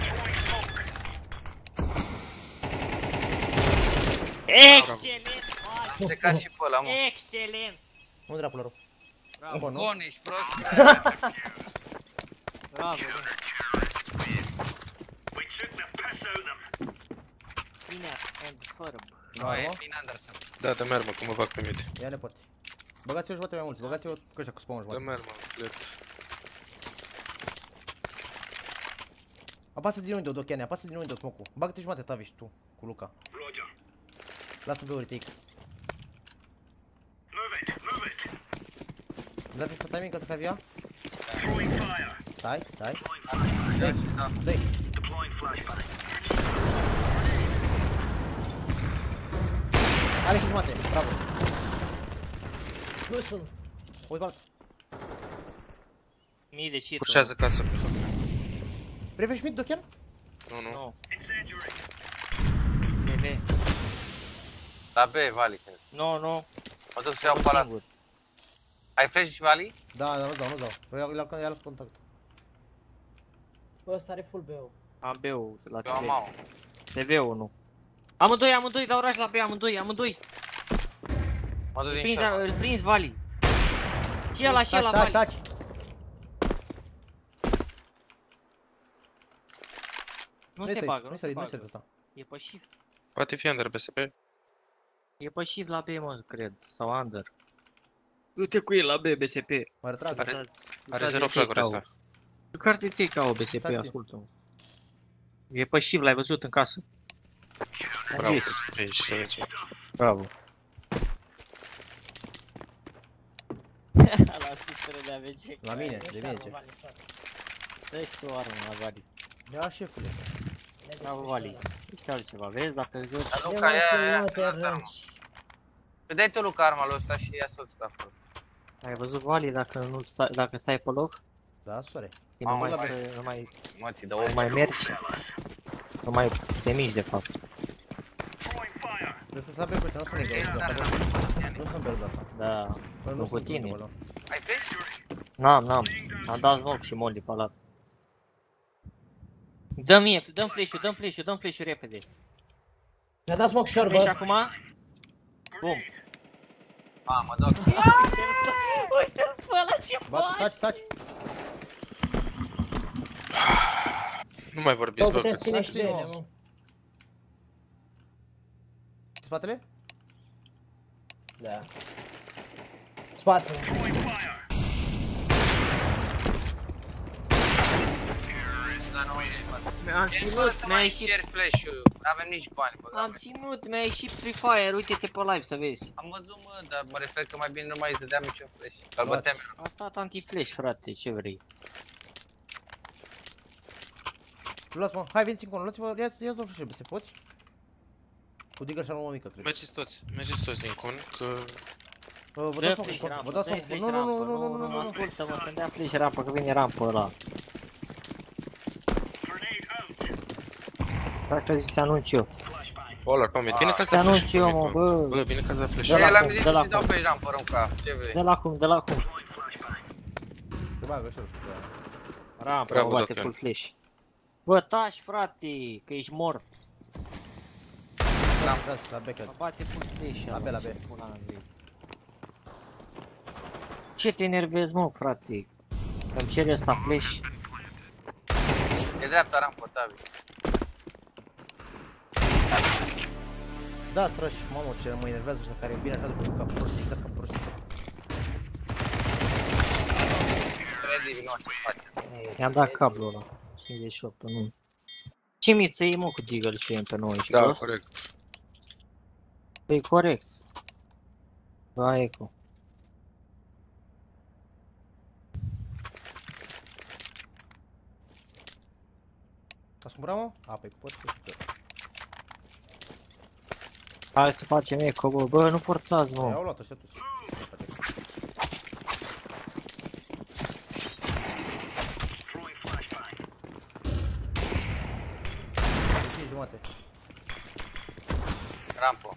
Speaker 6: Excelent,
Speaker 5: am plecat și pe ăla, mă.
Speaker 6: excelent.
Speaker 2: Unde era polarul?
Speaker 6: Bravo,
Speaker 2: Încă, nu?
Speaker 5: Con, ești prost?
Speaker 6: bravo.
Speaker 8: We took the piss out of them.
Speaker 6: Phineas and Ferb.
Speaker 5: Nu, e Finn Anderson.
Speaker 1: Da, dă merg, mă, că mă bag pe mid.
Speaker 2: Ia ne pot. Băgați-o jumătate mai mulți, băgați-o cu ăștia cu spawn
Speaker 1: Dă
Speaker 2: jumătate.
Speaker 1: merg, mă, clear.
Speaker 2: Apasă din window, Dochene, apasă din window, smoke-ul. Bagă-te jumătate, Tavish, tu, cu Luca.
Speaker 8: Roger.
Speaker 2: Lasă B-uri, take.
Speaker 8: Move it, move it.
Speaker 2: Dați pe timing ca să faci via?
Speaker 8: Throwing fire.
Speaker 2: Stai, stai.
Speaker 5: Da, da.
Speaker 2: Dă-i.
Speaker 8: Deploying flashbang.
Speaker 2: Are și jumate, bravo.
Speaker 3: Nu sunt.
Speaker 2: Uite, bal.
Speaker 6: Mii de shit.
Speaker 1: Pușează casă.
Speaker 2: Prevești mid, Dochen?
Speaker 1: Nu, nu.
Speaker 6: Nu,
Speaker 8: Incendiary.
Speaker 6: B B.
Speaker 5: La B, Vali, cred.
Speaker 6: Nu, nu.
Speaker 5: Mă duc să iau palat.
Speaker 6: Singur.
Speaker 5: Ai flash și Vali?
Speaker 2: Da, da, nu dau, nu dau. Ia-l ia ia contact.
Speaker 3: Bă, ăsta are full B-ul.
Speaker 6: Am B-ul la
Speaker 5: Eu am
Speaker 6: T V.
Speaker 5: mau.
Speaker 6: T V-ul nu. Amândoi, amândoi, dau rush la B, amândoi, amândoi.
Speaker 5: Mă duc
Speaker 6: Îl
Speaker 5: din
Speaker 6: prins,
Speaker 5: short.
Speaker 6: îl prins Vali. Și ăla, și ăla,
Speaker 2: Taci,
Speaker 6: Vali.
Speaker 2: taci.
Speaker 6: Nu se bagă, nu se
Speaker 2: nu se
Speaker 6: bagă.
Speaker 2: ăsta.
Speaker 6: E pe shift.
Speaker 1: Poate fi under B S P.
Speaker 6: E pe shift la B, mă, cred. Sau under. Du-te cu el la B, B S P.
Speaker 2: Mă retrag.
Speaker 1: Are-
Speaker 6: Uitați-
Speaker 1: Are
Speaker 6: uitați
Speaker 1: zero
Speaker 6: de
Speaker 1: flag-uri
Speaker 6: ce
Speaker 1: ăsta.
Speaker 6: cau. Jucați de ție ca o B S P,
Speaker 2: Uitați-i.
Speaker 6: ascultă-mă. E pe shift, l-ai văzut în casă.
Speaker 1: Bravo,
Speaker 6: Yes.
Speaker 1: B S P, ești aici.
Speaker 6: Bravo. La sută de A V C.
Speaker 2: La mine, de mine ce.
Speaker 6: Dă-și tu armă la Vali.
Speaker 2: Ia șefule.
Speaker 6: Bravo, Vali. Ești altceva, vezi? Dacă joci...
Speaker 5: Dar
Speaker 3: Eu
Speaker 5: Luca,
Speaker 3: mai
Speaker 5: ia,
Speaker 3: țin
Speaker 5: ia,
Speaker 3: multe
Speaker 5: ia,
Speaker 3: rânci.
Speaker 5: Păi dai tu, Luca, arma lui ăsta și ia soțul de acolo.
Speaker 6: Ai văzut, Vali, dacă, nu stai, dacă stai pe loc?
Speaker 2: Da, soare.
Speaker 6: Și
Speaker 5: Am
Speaker 6: nu mai,
Speaker 5: mai-
Speaker 6: să- nu mai,
Speaker 5: Mă, ți dă
Speaker 6: nu
Speaker 5: o...
Speaker 6: mai mergi. Nu mai te miști, de fapt.
Speaker 8: Throwing fire.
Speaker 2: Trebuie să slabe cu ăștia, nu sunt negru. Nu sunt berg asta.
Speaker 6: Da.
Speaker 2: Bă,
Speaker 6: Nu cu
Speaker 2: sunt
Speaker 6: tine.
Speaker 2: berg ăla.
Speaker 5: Ai flash?
Speaker 6: N-am, n-am. Am dat smoke și molly pe ăla. Dă mie, dăm flash-ul, dăm flash-ul, dăm flash-ul repede.
Speaker 3: Mi-a dat smoke short,
Speaker 6: Flash
Speaker 3: bă.
Speaker 6: acum? Bum.
Speaker 5: Mamă, doc.
Speaker 6: Uite-l pe ăla ce
Speaker 2: Bate,
Speaker 6: faci!
Speaker 2: taci, taci.
Speaker 1: Nu mai vorbiți,
Speaker 3: Bă,
Speaker 1: bă,
Speaker 3: putem
Speaker 1: că
Speaker 3: ține și de ele,
Speaker 2: Taci,
Speaker 3: mă.
Speaker 2: Spatele?
Speaker 3: Da. Spate.
Speaker 6: Am ținut, mi-a ieșit...
Speaker 5: Share flash-ul, n-avem nici bani, bă.
Speaker 6: Am ținut, mi-a ieșit Free Fire, uite-te pe live să vezi.
Speaker 5: Am văzut, mă, dar mă refer că mai bine nu mai dădeam niciun flash. Că-l băteam eu.
Speaker 6: A stat anti-flash, frate, ce vrei?
Speaker 2: Luați-mă, hai veniți încă, luați-mă, ia-ți două flash-uri, se poți? Cu digger și armă mică, cred.
Speaker 1: mergeți toți, mergeți toți din con, că...
Speaker 2: Vă
Speaker 6: Dă
Speaker 2: dați
Speaker 6: flash
Speaker 2: mă, vă
Speaker 6: rampă,
Speaker 2: dați
Speaker 6: dă
Speaker 2: mă,
Speaker 6: flash
Speaker 2: nu, nu,
Speaker 6: rampă,
Speaker 2: nu, nu,
Speaker 6: nu,
Speaker 2: nu,
Speaker 6: nu,
Speaker 2: nu,
Speaker 6: ascultă-mă, să-mi dea flash rampă, că vine rampă ăla. Dacă zici să anunț eu.
Speaker 1: Polar, Pamit, bine că ați
Speaker 6: Să
Speaker 1: dat
Speaker 6: anunț
Speaker 1: flash
Speaker 6: eu, mă, bă.
Speaker 1: Bă, bine că ați dat flash.
Speaker 6: De la
Speaker 5: El am
Speaker 6: cum,
Speaker 5: zis
Speaker 6: de la
Speaker 5: să-ți dau
Speaker 6: cum.
Speaker 5: pe rampă, Rămca, ce vrei?
Speaker 6: De la cum, de la cum.
Speaker 2: Se bagă ușor.
Speaker 6: Rampă,
Speaker 1: Bravo,
Speaker 6: mă bate
Speaker 1: Doc,
Speaker 6: full flash. Bă, taci, frate, că ești mort.
Speaker 2: Dați, la backhand.
Speaker 6: Mă bate full flash.
Speaker 2: La B, la B.
Speaker 6: Ce te enervezi, mă, frate? Îmi cere ăsta flash.
Speaker 5: E dreapta rampă, Tavi.
Speaker 2: Da, strași, mamă, ce mă enervează ăștia care vine așa după ca proștii, exact ca proștii.
Speaker 5: Ready, nu ce faceți.
Speaker 6: I-am dat cablul ăla. cincizeci și opt, nu. Ce mi ți-ai, mă, cu Deagle și M P nouă și
Speaker 1: Da,
Speaker 6: prost?
Speaker 1: corect.
Speaker 6: Păi corect. Da, eco.
Speaker 2: Ascumpăra, mă? A, păi pot să
Speaker 6: Hai să facem eco, bă, bă, nu forțați, mă.
Speaker 2: i-au luat ăștia toți. cinci jumate.
Speaker 5: Rampă.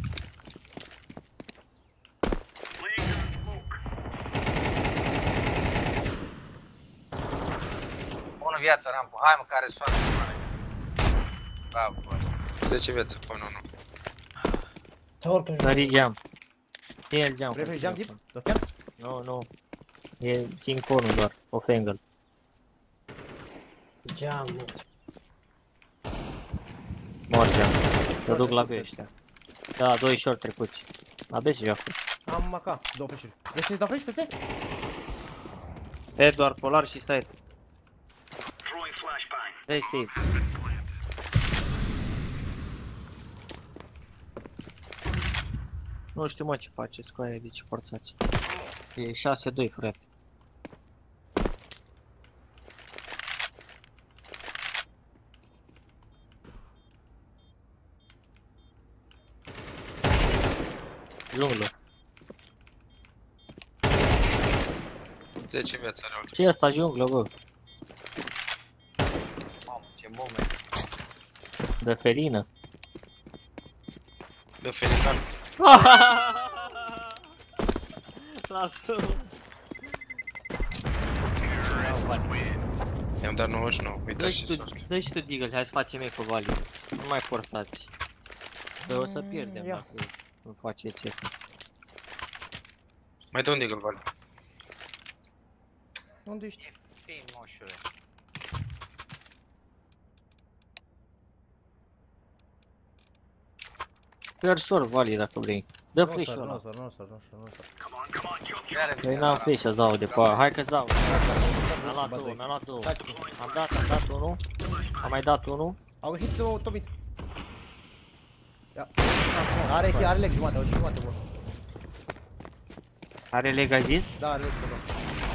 Speaker 5: Bună viață, rampă. Hai, mă, care soartă mare. Bravo, bă.
Speaker 1: zece viață, pă, nu, nu.
Speaker 3: Să urcă în joc.
Speaker 6: Sări geam. Ține-l geam.
Speaker 2: Vrei să-i geam tip? Dochean?
Speaker 6: Nu, nu. E țin conul doar, o fangel.
Speaker 3: Geam, mă.
Speaker 6: Mor geam. Te duc la B ăștia. Da, doi short trecuți. La B se joacă.
Speaker 2: Am maca, două flash-uri. Vrei să-i dau flash peste?
Speaker 6: Edward, Polar și site.
Speaker 8: Throwing flashbang.
Speaker 6: Dă-i safe. Nu știu, mă, ce faceți cu aia, de ce forțați. E șase doi, frate. Junglă.
Speaker 1: zece viață are altul.
Speaker 6: Ce e asta, junglă, bă?
Speaker 5: Mamă, ce moment.
Speaker 6: De felină.
Speaker 1: Dă Felican.
Speaker 6: Lasă-mă.
Speaker 1: I-am dat nouăzeci și nouă,
Speaker 6: Dă
Speaker 1: uitați
Speaker 6: și
Speaker 1: ce
Speaker 6: tu,
Speaker 1: soft.
Speaker 6: dă și tu Deagle, hai să facem eco value. Nu mai forțați. Că o să pierdem
Speaker 2: ia.
Speaker 6: dacă nu faceți eco.
Speaker 1: Mai dă un deagle, Vali.
Speaker 2: Unde ești?
Speaker 5: Fii, moșule.
Speaker 6: Chiar short value dacă vrei. Dă
Speaker 2: Nu
Speaker 6: flash-ul
Speaker 2: sar,
Speaker 6: ăla.
Speaker 2: nu sar, nu sar, nu sar, nu sar.
Speaker 8: Come on, come on, jump, jump.
Speaker 5: Care
Speaker 6: Păi n-am flash să dau de pe aia. Hai că-ți dau. Mi-am luat
Speaker 2: Ba
Speaker 6: două,
Speaker 2: doi.
Speaker 6: mi-am luat două.
Speaker 2: Taci.
Speaker 6: Am dat, am dat unul. Am mai dat unul.
Speaker 2: Au hit două top mid. Ia. Are, are leg jumate, au jumate, bă.
Speaker 6: Are leg, ai zis?
Speaker 2: Da, are leg, bă.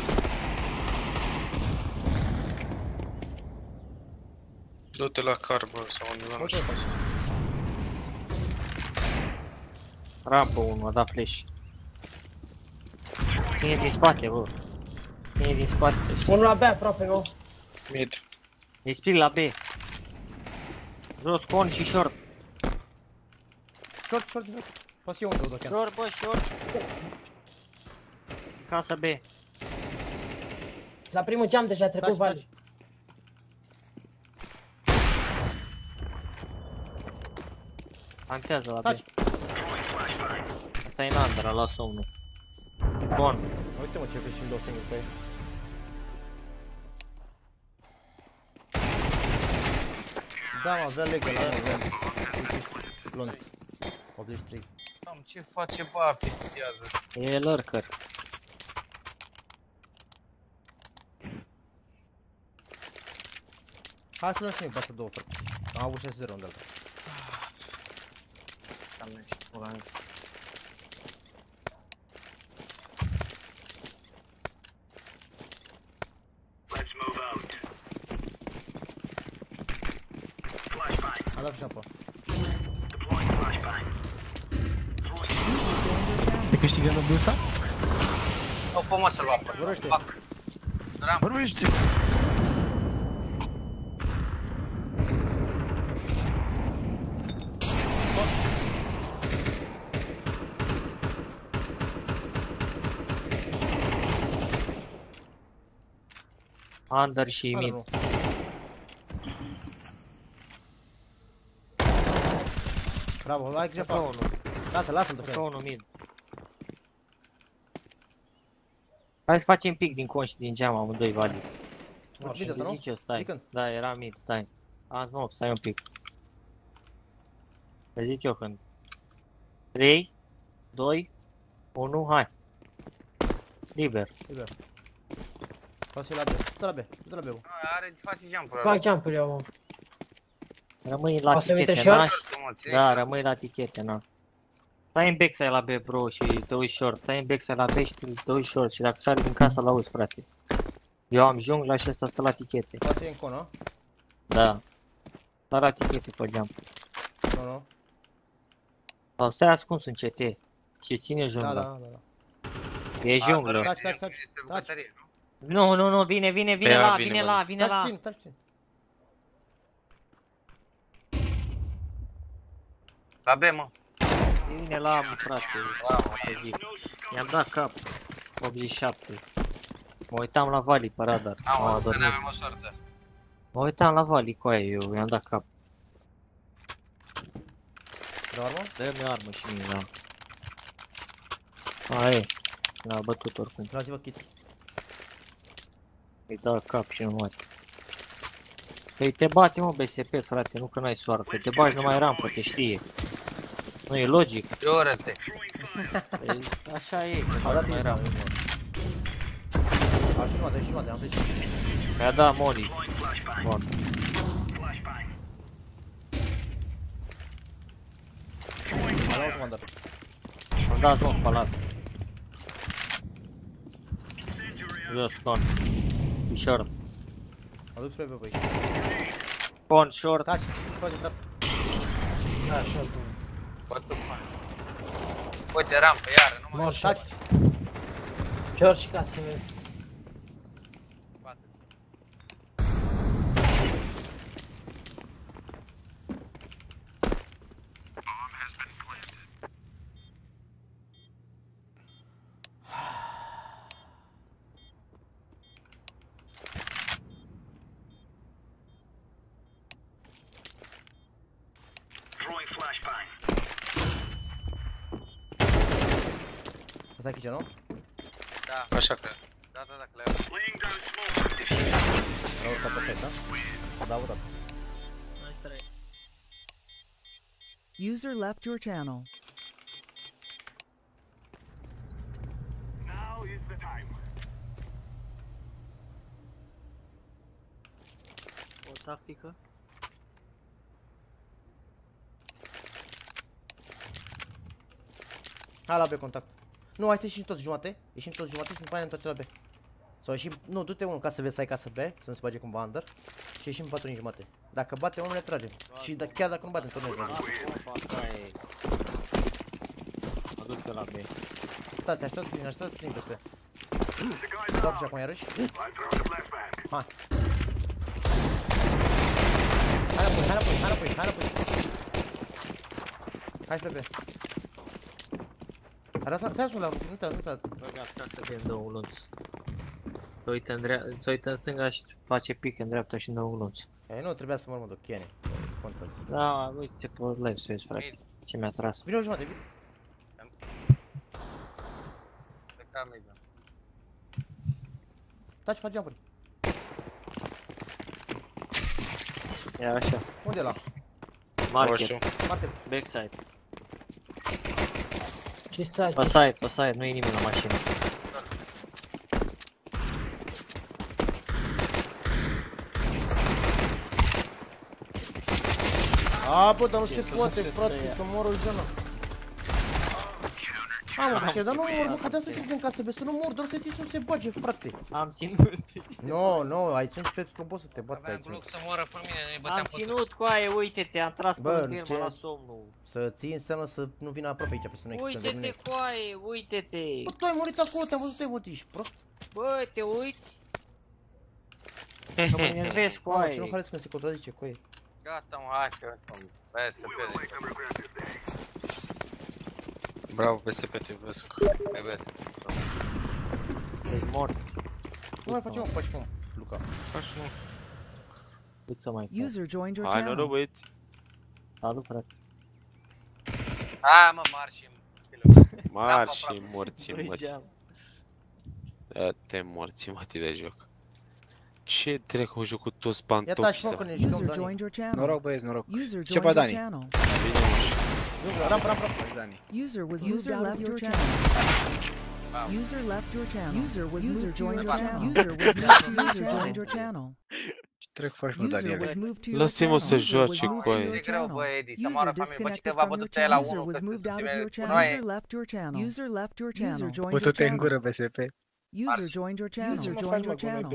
Speaker 1: Du-te la car, bă, sau undeva, nu
Speaker 2: Ok,
Speaker 1: știu.
Speaker 2: faci.
Speaker 6: Rampă unul, a dat flash. Vine din spate, bă. Vine din spate, să știi.
Speaker 3: Unul la B aproape, nu?
Speaker 1: Mid.
Speaker 6: E split la B. Jos, con și short.
Speaker 2: Short, short, short. Pas eu unde o dochean.
Speaker 6: Short, bă, short. Casa B.
Speaker 3: La primul geam deja a trecut
Speaker 2: Taci,
Speaker 3: Vali.
Speaker 2: taci.
Speaker 6: Antează la B.
Speaker 2: Taci.
Speaker 6: ăsta e în under, a luat somnul. Bun.
Speaker 2: Uite mă ce vezi și în două singuri pe ei. Da mă, avea legă la mă, Lonț. optzeci și trei.
Speaker 5: Am, ce face Buffy? Iază.
Speaker 6: E lurker.
Speaker 2: Hai să lăsăm pe astea două, frate. Am avut șase zero în delta.
Speaker 6: Am mers și pula mea.
Speaker 8: Let's move out. Flashbang.
Speaker 2: A dat și apă.
Speaker 8: Deploying flashbang.
Speaker 7: Te câștigăm în ăsta?
Speaker 5: O pe mă să-l apăr.
Speaker 2: Vorbește.
Speaker 5: Fac. Ram.
Speaker 7: Vorbește!
Speaker 6: Under și
Speaker 2: Hai,
Speaker 6: mid.
Speaker 2: nu. Bravo, hai grijă pe
Speaker 6: Încă
Speaker 2: unul.
Speaker 6: unul.
Speaker 2: Lasă, lasă-l
Speaker 6: Încă
Speaker 2: pe
Speaker 6: unul mid. Hai să facem pic din con și din geam amândoi, Vali. Nu
Speaker 2: Mid
Speaker 6: știu,
Speaker 2: ăsta, nu?
Speaker 6: zic eu, stai.
Speaker 2: Zicând.
Speaker 6: Da, era mid, stai. Am smoke, stai un pic. Le zic eu când. trei, doi, unu, hai. Liber.
Speaker 2: Liber. Poți fi la B, du-te la B, du-te la B.
Speaker 5: Are, face jump-uri.
Speaker 3: Fac jump-uri eu, mă.
Speaker 6: Rămâi la
Speaker 3: O să uite
Speaker 6: tichete,
Speaker 3: short?
Speaker 6: naș. Da, rămâi la tichete, na. Stai în backside la B, bro, și te uiți short. Stai în backside la B și te te uiți short. Și dacă sari din casa, l-auzi, frate. Eu am jungla și ăsta stă la tichete.
Speaker 2: Poți fi în con, nu?
Speaker 6: Da. Stai la tichete pe geam.
Speaker 2: Nu, nu.
Speaker 6: Sau stai ascuns în C T. Și ține
Speaker 2: Da,
Speaker 6: jungla.
Speaker 2: da, da, da.
Speaker 6: E junglă.
Speaker 2: Taci, taci, taci. Taci.
Speaker 6: Nu, nu, nu, vine, vine, vine
Speaker 1: Ia,
Speaker 6: la,
Speaker 1: vine,
Speaker 6: vine
Speaker 1: mă.
Speaker 6: la, vine
Speaker 2: Taci
Speaker 6: la.
Speaker 2: puțin, taci puțin.
Speaker 5: La B, mă.
Speaker 6: Vine la, mă, frate. Te zic. I-am dat cap. optzeci și șapte. Mă uitam la Vali pe radar.
Speaker 5: Am,
Speaker 6: M-a
Speaker 5: că
Speaker 6: adormit.
Speaker 5: n-avem o soartă.
Speaker 6: Mă uitam la Vali cu aia, eu i-am dat cap.
Speaker 2: De armă?
Speaker 6: Dă-mi armă și mie, da. A, e. L-a bătut oricum.
Speaker 2: Dați-vă kit.
Speaker 6: Îi dau cap și nu moare. Păi te bate, mă, B S P, frate, nu că n-ai soartă. Te bagi numai rampă, te știe. Nu e logic.
Speaker 5: Ioră-te.
Speaker 6: Păi, așa e, te
Speaker 2: A
Speaker 6: bagi
Speaker 2: dat
Speaker 6: numai
Speaker 2: ei,
Speaker 6: rampă.
Speaker 2: A și jumătate, și jumătate, am trece.
Speaker 6: Mi-a dat Molly. Bun.
Speaker 2: A luat comandar.
Speaker 6: Am dat mă, palat. Eu scon. E short.
Speaker 2: A dus spre B, băi.
Speaker 6: Con, short.
Speaker 2: Taci, scoate, taci.
Speaker 3: Da, short, mă.
Speaker 5: Bătut, mă. Uite, rampă, iară, nu mai
Speaker 3: Mor short.
Speaker 2: Taci.
Speaker 3: Short și casă mea.
Speaker 5: bate.
Speaker 8: Throwing flashbang.
Speaker 2: Asta e kitchen, nu?
Speaker 5: Da,
Speaker 1: Așa cred.
Speaker 5: da, da, da, că le-ai
Speaker 8: Laying down smoke.
Speaker 2: A urcat perfect, da? A dat, urcat.
Speaker 4: User left your channel.
Speaker 8: Now is the time.
Speaker 6: O tactică.
Speaker 2: Hai la B contact. Nu, hai să ieșim toți jumate. Ieșim toți jumate și după aia ne întoarcem la B. Sau ieșim, nu, du-te unul ca să vezi să ai casă B, să nu se bage cumva under. Și ieșim patru în jumate. Dacă bate unul ne tragem. Și da, chiar dacă nu bate, tot ne tragem.
Speaker 6: Asta e. Mă duc eu la B.
Speaker 2: Stați, așteptați prin, așteptați prin pe doar și acum iarăși.
Speaker 8: I'm throwing a flashbang.
Speaker 2: Hai. Hai înapoi, hai înapoi, hai înapoi, hai înapoi. Hai spre B. Stai sus la, nu te, nu te.
Speaker 6: Băgați ca să vedem două lunți. Se uită în, drea se uită în stânga și face pic în dreapta și în două lunți.
Speaker 2: Ei, nu, trebuia să mă urmă Chene. Contează.
Speaker 6: Da, uite pe live să vezi, frate. Ce mi-a tras.
Speaker 2: Vine o jumătate, vine.
Speaker 5: Cam medium.
Speaker 2: Taci, faci jump-uri.
Speaker 6: E așa.
Speaker 2: Unde e ăla?
Speaker 6: Market.
Speaker 1: Roșu.
Speaker 2: Market.
Speaker 6: Backside.
Speaker 3: Ce site?
Speaker 6: Pe side, pe side, nu e nimeni la mașină.
Speaker 2: A, bă, dar nu
Speaker 6: Ce
Speaker 2: se
Speaker 6: să
Speaker 2: poate,
Speaker 6: nu se
Speaker 2: frate,
Speaker 6: tăia.
Speaker 2: să mor o zonă. A, mă, că dar nu mor, mă, că de asta te din casă, vezi, să nu mor, doar să ții să nu se bage, frate.
Speaker 6: Am ținut.
Speaker 2: Nu, nu, ai ținut pe scrobos să te bată
Speaker 5: Aveam
Speaker 2: aici.
Speaker 5: glock să moară pe mine, ne băteam
Speaker 6: Am
Speaker 5: pe toți.
Speaker 6: ținut cu aia, uite-te, am tras
Speaker 2: Bă,
Speaker 6: pe el,
Speaker 2: ce-
Speaker 6: m-a luat somnul.
Speaker 2: Să ții înseamnă să nu vină aproape aici pe să nu
Speaker 6: Uite-te cu aia, uite-te.
Speaker 2: Bă, tu ai murit acolo, te-am văzut, te văd, ești prost.
Speaker 6: Bă, te uiți? Că mă enervezi cu
Speaker 2: Mamă, ce nu
Speaker 6: aia.
Speaker 2: haleți când se contrazice cu ei.
Speaker 5: Gata, mă, hai că hai să pierdem.
Speaker 1: Bravo, B S P, te iubesc.
Speaker 5: Hai vezi.
Speaker 6: Ești mort.
Speaker 2: Nu mai facem, mă, faci, mă, Luca.
Speaker 1: Faci nu.
Speaker 6: Cât să mai fac?
Speaker 4: User joined your
Speaker 9: Hai, noroc,
Speaker 4: channel.
Speaker 9: băieți.
Speaker 6: Salut, frate.
Speaker 5: Hai, mă, marși.
Speaker 9: Mari și morți,
Speaker 6: Băi,
Speaker 9: mă.
Speaker 6: geam.
Speaker 9: Dă-te morți, mă, de joc. Ce dracu joc cu toți
Speaker 2: Ia taci,
Speaker 9: pantofii
Speaker 2: mă,
Speaker 9: să...
Speaker 2: că ne jucăm,
Speaker 4: User
Speaker 2: Dani.
Speaker 4: joined your channel.
Speaker 10: Noroc, băieți, noroc.
Speaker 4: User
Speaker 10: Ce
Speaker 4: joined
Speaker 10: bă,
Speaker 4: your
Speaker 10: Dani?
Speaker 4: channel.
Speaker 9: Bine, mă.
Speaker 2: Ram, ram, ram.
Speaker 10: Hai, Dani.
Speaker 4: User was User moved out left of your your channel.
Speaker 5: Wow.
Speaker 4: User left your channel. User was
Speaker 6: User
Speaker 4: moved to your
Speaker 6: joined your
Speaker 4: channel.
Speaker 6: channel.
Speaker 4: User was moved to user joined your channel.
Speaker 10: Ce trebuie faci, mă,
Speaker 4: User
Speaker 10: Daniel?
Speaker 4: was moved to your
Speaker 9: Lasă-mă
Speaker 4: channel.
Speaker 9: să
Speaker 4: User
Speaker 9: joace
Speaker 4: was moved
Speaker 9: cu
Speaker 4: to
Speaker 9: aia.
Speaker 4: your
Speaker 5: E greu,
Speaker 4: channel.
Speaker 5: bă, Edi, să
Speaker 4: User
Speaker 5: moară familie. Bă, ce
Speaker 4: disconnected
Speaker 5: te va
Speaker 4: from your
Speaker 5: bătut pe la
Speaker 4: channel. User
Speaker 5: unul,
Speaker 4: was
Speaker 5: că
Speaker 4: moved out of
Speaker 5: suntem
Speaker 4: your
Speaker 5: cu
Speaker 4: channel.
Speaker 5: noi.
Speaker 4: User left your channel. User left your channel. User joined your
Speaker 10: Bătute în
Speaker 4: channel.
Speaker 10: gură, B S P.
Speaker 4: User joined your channel. User joined your channel.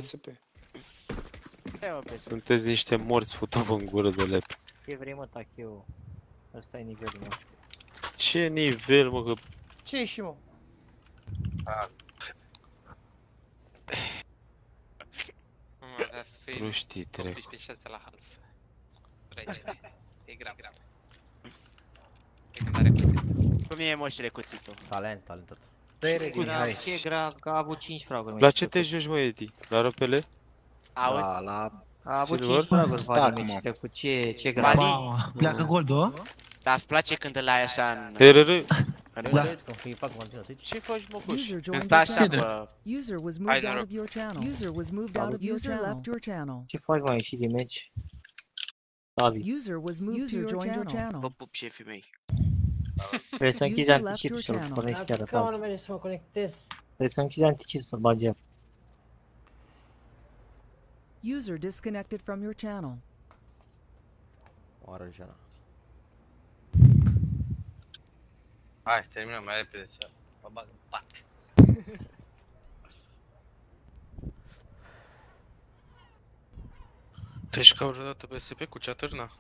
Speaker 9: Sunteți niște morți, futu-vă în gură de lep.
Speaker 6: Ce vrei, mă, Tacheu? Ăsta e nivelul nostru.
Speaker 9: Ce nivel, mă, că...
Speaker 2: Ce e și, mă?
Speaker 9: Proștii, trec.
Speaker 11: la half. Regele. E grav. E când are cuțit. Cum e moșile cuțitul?
Speaker 2: Talent, talentat.
Speaker 6: Ce grav, ce grav, că a avut cinci fraguri.
Speaker 9: La ce te joci, mă, Edi? La ropele?
Speaker 11: Auzi?
Speaker 10: Da, la...
Speaker 6: A avut
Speaker 9: Silver?
Speaker 6: cinci fraguri,
Speaker 10: Stack,
Speaker 6: Vali,
Speaker 10: mă.
Speaker 6: meci trecut. Ce, ce
Speaker 11: Vali?
Speaker 6: grav.
Speaker 7: Ba, pleacă goldul,
Speaker 11: Dar îți place când îl ai așa în...
Speaker 9: T R R?
Speaker 2: Care
Speaker 7: Da.
Speaker 2: vedeți că îi fac continuă, să
Speaker 9: Ce faci, mă, coș?
Speaker 4: User
Speaker 11: Când
Speaker 4: joined
Speaker 11: stai
Speaker 4: your
Speaker 11: așa,
Speaker 4: channel.
Speaker 11: bă...
Speaker 4: User was
Speaker 1: Hai,
Speaker 4: moved out
Speaker 1: noroc.
Speaker 4: of your channel. User was moved out of your
Speaker 6: User
Speaker 4: channel. left your channel.
Speaker 6: Ce faci, mai ieșit din meci? Savi,
Speaker 4: User was moved to your channel.
Speaker 11: Vă pup, șefii mei.
Speaker 6: trebuie să închizi
Speaker 4: User left
Speaker 6: anticipul
Speaker 4: your
Speaker 6: să-l
Speaker 4: channel.
Speaker 6: pornești chiar
Speaker 3: Ca
Speaker 6: ta.
Speaker 3: nu merge să mă conectez.
Speaker 6: Trebuie să închizi anticipul să-l bagi iar.
Speaker 4: User disconnected from your channel.
Speaker 2: Oară jana.
Speaker 5: Hai, să terminăm mai repede să mă bag în pat.
Speaker 1: Te-ai jucat vreodată B S P cu cea târnă?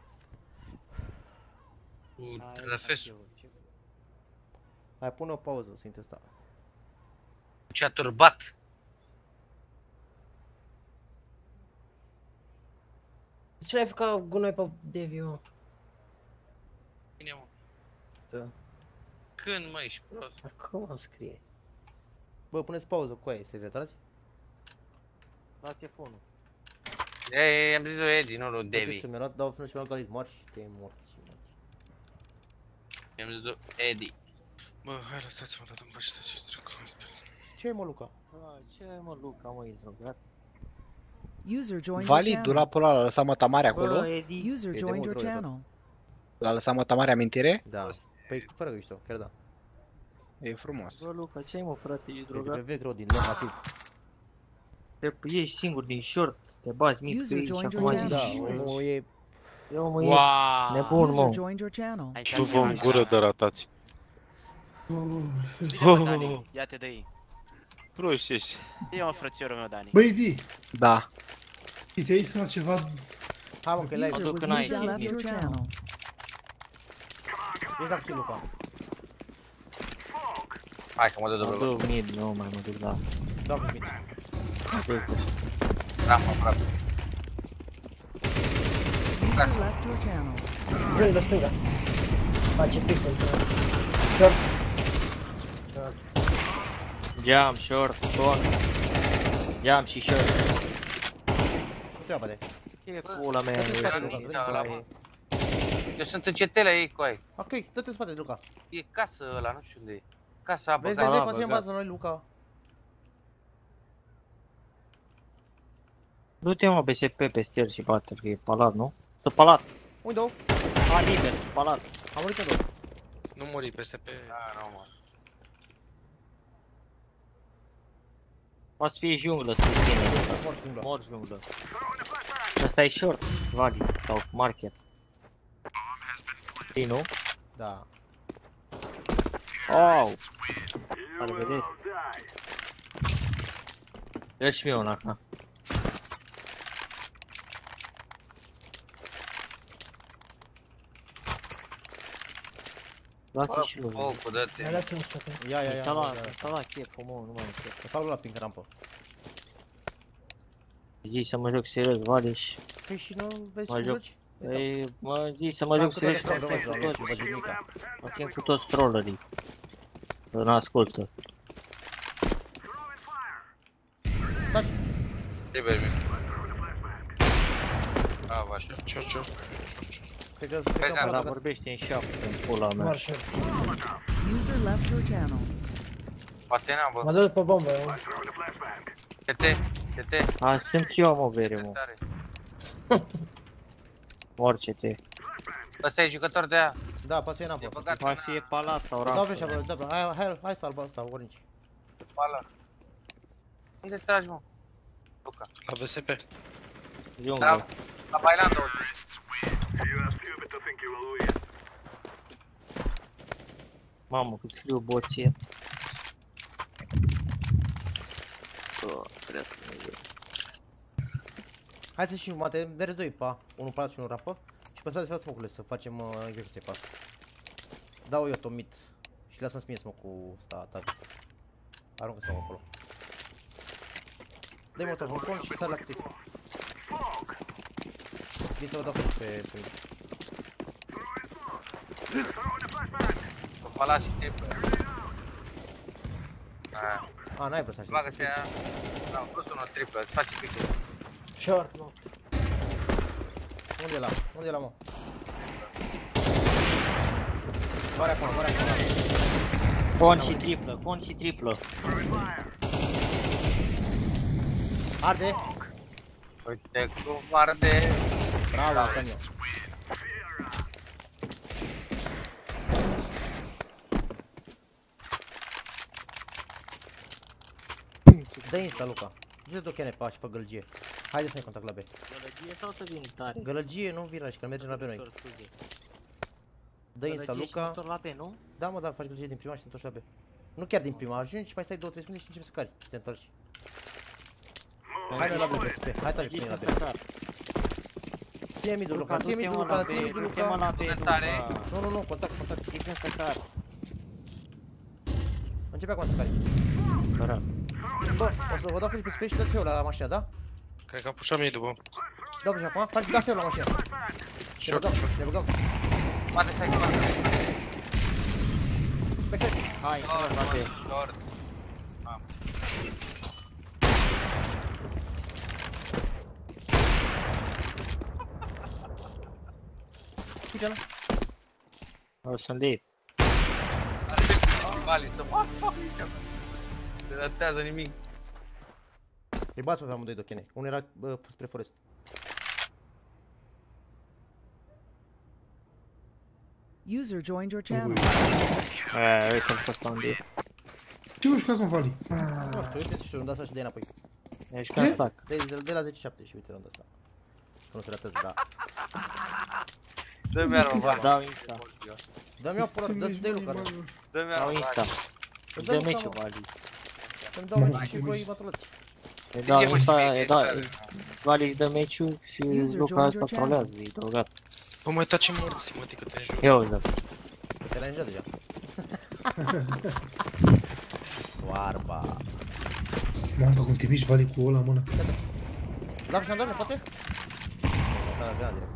Speaker 5: Cu trăfesul.
Speaker 2: Hai, pune o pauză, să testa.
Speaker 5: Cu cea turbat.
Speaker 3: Ce l-ai făcut gunoi pe Devi, mă?
Speaker 5: Bine, mă.
Speaker 3: Da.
Speaker 5: Când, mă, ești prost?
Speaker 3: Acum îmi scrie.
Speaker 2: Bă, puneți pauză cu aia, sunteți retrați?
Speaker 6: Dați F unu.
Speaker 5: E, am zis lui Edi, nu lui
Speaker 2: Devi.
Speaker 5: Devi.
Speaker 2: Mi-a luat, dau frână și mi-a luat galit, mori și te morți.
Speaker 5: I-am zis lui Edi.
Speaker 1: Bă, hai lăsați-mă, dar dă-mi pace, ce dracu, hai spune.
Speaker 2: Ce e, mă, Luca?
Speaker 6: Ce mă, Luca, mă, e drogat.
Speaker 4: User joined your
Speaker 10: Vali,
Speaker 4: channel.
Speaker 10: dulapul ăla l-a lăsat mătamare
Speaker 6: Bă,
Speaker 10: acolo?
Speaker 6: Edi,
Speaker 4: User
Speaker 2: de
Speaker 4: joined
Speaker 2: mult
Speaker 4: your
Speaker 2: rău de tot.
Speaker 4: channel.
Speaker 10: L-a lăsat mătamare amintire?
Speaker 2: Da. Păi, fără mișto, chiar da.
Speaker 10: E frumos.
Speaker 6: bă, Luca, ce ai, mă, frate, e
Speaker 2: E de
Speaker 6: drogat.
Speaker 2: pe vechi rău din lău masiv.
Speaker 6: Te ești singur din short, te bați mic
Speaker 4: User
Speaker 6: pe ei și
Speaker 4: joined
Speaker 6: acum
Speaker 4: your
Speaker 6: zici
Speaker 2: Da,
Speaker 6: și
Speaker 2: omul e...
Speaker 6: eu mă, e
Speaker 11: Wow!
Speaker 6: nebun,
Speaker 4: User
Speaker 6: mă.
Speaker 4: joined your channel.
Speaker 11: Aici
Speaker 9: Tu vă în gură de ratați.
Speaker 11: Bine, mă, Dani, ia te dă ei.
Speaker 9: Proști ești.
Speaker 11: Ia mă, frățiorul meu, Dani.
Speaker 12: Băi, Di,
Speaker 10: Da.
Speaker 12: ți-ai zis la ceva?
Speaker 2: Hai, mă, că e live.
Speaker 4: User
Speaker 6: duc
Speaker 4: was
Speaker 6: în aici,
Speaker 4: moved out of
Speaker 6: nimic.
Speaker 4: your channel.
Speaker 2: Ești activ, Luca.
Speaker 5: Hai că mă dă
Speaker 6: Mă
Speaker 5: dublu.
Speaker 6: duc mid, nu mai mă duc la...
Speaker 2: Da, cu mine.
Speaker 5: Rampa, frate.
Speaker 4: User left your channel.
Speaker 3: Stânga, stânga. Face pic pentru short.
Speaker 6: Geam, short, con. Geam și short.
Speaker 2: Nu te apăde.
Speaker 6: Ce pula mea,
Speaker 2: Dă-te în spate,
Speaker 6: e
Speaker 2: Luca, dă-te în
Speaker 5: ăla,
Speaker 2: spate.
Speaker 5: mă. Eu sunt în cetele ei cu ai.
Speaker 2: Ok, dă-te în spate, Luca.
Speaker 5: E casă ăla, nu știu unde e. Casa a
Speaker 2: Vezi,
Speaker 5: băgat.
Speaker 2: vezi,
Speaker 6: da,
Speaker 2: vezi,
Speaker 6: băgat.
Speaker 2: bază noi, Luca.
Speaker 6: Du-te mă B S P pe stairs și bate, că e palat, nu? Tot palat.
Speaker 2: Unde două?
Speaker 6: A, liber, palat.
Speaker 2: Am murit în două.
Speaker 1: Nu muri peste pe...
Speaker 5: Da, nu mă.
Speaker 6: Poate să fie junglă sus tine.
Speaker 2: Mor junglă.
Speaker 6: Mor junglă. Ăsta e short, valley, sau market. Știi, nu?
Speaker 2: Da.
Speaker 6: Au! Ar vedere. Dă-și mie una acum. Dați-i și lui.
Speaker 5: Focul, dă-te.
Speaker 3: Mai dați un shot.
Speaker 2: Ia, ia, ia.
Speaker 6: S-a luat, s-a luat cheful, mă, nu mai e chef.
Speaker 2: Să fac la ping rampă.
Speaker 6: Zici să mă joc serios, valley și...
Speaker 2: Păi și nu vezi
Speaker 6: Mă
Speaker 2: cum
Speaker 6: joc.
Speaker 2: joci?
Speaker 6: Ei, mă zici să mă joc serios, că chem cu toți. Mă chem cu toți trollerii. Să nu ascultă.
Speaker 2: Taci.
Speaker 5: Liber mic. A, va așa.
Speaker 1: Cior, cior.
Speaker 2: Cred că...
Speaker 5: Cred că
Speaker 6: Ăla vorbește în șapte, în pula mea.
Speaker 3: Mor short.
Speaker 4: User left your channel.
Speaker 5: Poate n-am, bă.
Speaker 3: Mă duc pe bombă, eu.
Speaker 5: T T, T T.
Speaker 6: A, sunt eu, mă, vere, mă.
Speaker 5: Tare.
Speaker 6: Orice te.
Speaker 5: Ăsta e jucător de aia.
Speaker 2: Da, pasă e
Speaker 5: E
Speaker 2: rampă.
Speaker 5: băgat
Speaker 6: Poate să fie palat sau
Speaker 2: Dau
Speaker 6: rampă.
Speaker 2: vreșa, bă, da, bă, hai, hai, hai să alba asta, orange.
Speaker 5: pala. Unde tragi, mă? Luca.
Speaker 1: La V S P.
Speaker 5: Da,
Speaker 6: Junglă.
Speaker 5: la Bailando.
Speaker 6: Mamă, cât scriu boție. Bă, trebuie să mă joc.
Speaker 2: Hai să și jumate, vere doi pa, unul palat și unul rampă. Și păstrați de față smocurile să facem uh, execuție pe asta. Dau eu tomit și lasă-mi mie smoke-ul ăsta atac. Aruncă smoke acolo. Dă-i molotov în con și sar la clip. Vin să vă dau flash pe pe mine.
Speaker 5: Pala și triplă. Aia.
Speaker 2: A, n-ai vrut să
Speaker 5: Bagă
Speaker 2: aștept.
Speaker 5: și aia. Da, am pus unul triplă, îți face picul.
Speaker 3: Short, nu.
Speaker 2: Unde e la? Unde e la, mă? Moare acolo, moare acolo.
Speaker 6: Con și triplă, con și triplă.
Speaker 2: Arde!
Speaker 5: Uite cum arde.
Speaker 2: Bravo, Antonio. Dă insta, Luca. Du-te tu chene pe A și pe gălăgie. Haideți să ne contact la B.
Speaker 6: Gălăgie sau să vin tare?
Speaker 2: Gălăgie, nu vin aici, că mergem la B noi. Dă insta,
Speaker 6: Gălăgie și
Speaker 2: Luca.
Speaker 6: motor la B, nu?
Speaker 2: Da, mă, da, faci gălăgie din prima și te întorci la B. Nu chiar din prima, ajungi și mai stai două trei secunde și începi să cari și te întorci. Hai noi la B, B S P. Hai taci cu mine la B. Ție midul, Luca, ție midul, Luca, ție midul,
Speaker 6: Du-te mă
Speaker 2: Luca.
Speaker 6: la B, Luca.
Speaker 2: Nu, nu, nu, contact, contact.
Speaker 6: E când să car.
Speaker 2: Începe acum să cari.
Speaker 6: Corect.
Speaker 2: Bă, o să vă dau flash pe space și dați eu la mașină, da?
Speaker 1: Cred că a pușat mie după.
Speaker 2: Dau flash acum, faci, dați eu la mașină. Ne
Speaker 1: Short,
Speaker 2: băgăm,
Speaker 1: short.
Speaker 2: ne băgăm.
Speaker 5: Bate side, bate side.
Speaker 2: Backside.
Speaker 6: Hai,
Speaker 5: Short,
Speaker 6: la B.
Speaker 5: short.
Speaker 2: Uite, ăla.
Speaker 6: O sunt deep.
Speaker 5: Vali să moară. Ne datează nimic.
Speaker 2: E bați pe amândoi de ochene. Unul era bă, spre forest.
Speaker 4: User joined your channel.
Speaker 6: Aia, uite-l pe ăsta unde e.
Speaker 12: Ce vă jucați, mă, Vali?
Speaker 2: Nu știu, uite și îmi dați și de înapoi.
Speaker 6: Ești ca stack.
Speaker 2: De, de, de la zece șapte și uite rândul ăsta. Că nu se ratează, da.
Speaker 5: Dă-mi armă, Vali.
Speaker 6: Dau insta.
Speaker 2: Dă-mi o pula, dă-i Luca.
Speaker 5: Dă-mi
Speaker 6: Dau
Speaker 5: armă,
Speaker 6: insta.
Speaker 2: Îmi
Speaker 6: Dă
Speaker 2: dau
Speaker 6: meciul,
Speaker 2: Luca,
Speaker 6: Vali.
Speaker 2: Îmi dau și voi matulați.
Speaker 6: Îi dau
Speaker 5: Fie, mă,
Speaker 6: insta,
Speaker 5: și fie,
Speaker 6: îi dau...
Speaker 5: fie,
Speaker 6: Vali își dă meciul și
Speaker 4: User
Speaker 6: Luca
Speaker 4: joined
Speaker 6: asta
Speaker 4: your channel.
Speaker 6: trolează, e drogat.
Speaker 1: Bă, mai taci morți, mă, că te înjuri.
Speaker 6: Eu îți dau.
Speaker 2: Te l-ai înjat deja. Oarba.
Speaker 12: M-am făcut te miști, Vali, cu ăla în mână.
Speaker 2: Da, și-am doamne, poate? Da, da, direct.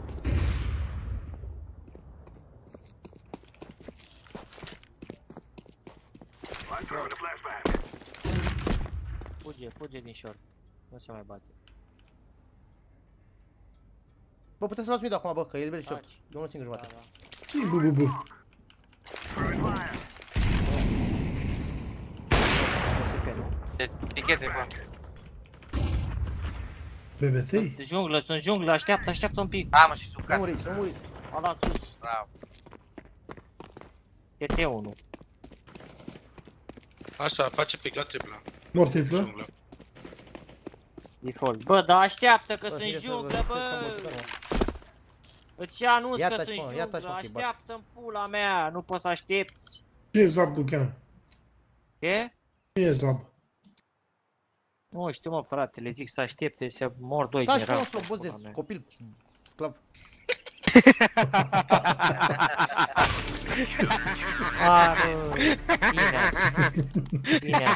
Speaker 6: Fuge, fuge din short. Nu se mai bate.
Speaker 2: Bă, puteți să luați mid acum, bă, că e liber short.
Speaker 6: Taci.
Speaker 2: E unul singur jumate.
Speaker 6: Da, da.
Speaker 12: Ce bă, bă, bă?
Speaker 6: O să pe, nu?
Speaker 5: Etichete, bă.
Speaker 12: B B T?
Speaker 6: Sunt junglă, sunt junglă, așteaptă, așteaptă un pic.
Speaker 5: Da, mă, și sub
Speaker 2: Nu
Speaker 5: casă.
Speaker 2: muriți, nu muriți.
Speaker 6: Ala sus.
Speaker 5: Bravo.
Speaker 6: T T unu.
Speaker 1: Așa, face pic la tripla.
Speaker 12: Mor triplă?
Speaker 1: Junglă.
Speaker 6: Default. Bă, dar așteaptă că
Speaker 2: Bă,
Speaker 6: sunt
Speaker 2: bine să
Speaker 6: junglă,
Speaker 2: vă-
Speaker 6: bă!
Speaker 2: să vă-
Speaker 6: Îți anunț
Speaker 2: Ia
Speaker 6: că
Speaker 2: taci,
Speaker 6: sunt
Speaker 2: mă, ia taci,
Speaker 6: junglă,
Speaker 2: mă, fi, bă.
Speaker 6: așteaptă-n pula mea, nu poți să aștepți.
Speaker 12: Cine e slab tu, chiar?
Speaker 6: Ce?
Speaker 12: Cine e slab?
Speaker 6: Nu știu, mă, frate, le zic să aștepte, să mor doi
Speaker 2: Da,
Speaker 6: din
Speaker 2: și mă,
Speaker 6: ramp.
Speaker 2: slobos
Speaker 6: pula
Speaker 2: de
Speaker 6: mea.
Speaker 2: copil, sclav.
Speaker 6: A, bă, Ines. Ines.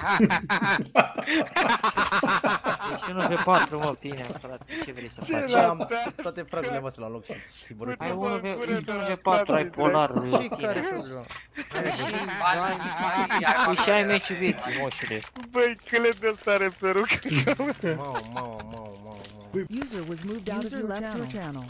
Speaker 6: Ești unu pe patru, mă, Ines, frate, ce vrei să faci?
Speaker 2: Și am toate fragurile voastre la loc și sigur.
Speaker 6: Ai unu pe patru, ai polar,
Speaker 2: Și care e
Speaker 6: Ines.
Speaker 2: problema?
Speaker 6: Ai și, ai, păi și ai meciul vieții, moșule.
Speaker 9: Băi, câle de ăsta are perucă.
Speaker 2: Mamă, mamă, mamă, mamă.
Speaker 4: User was moved out of your channel.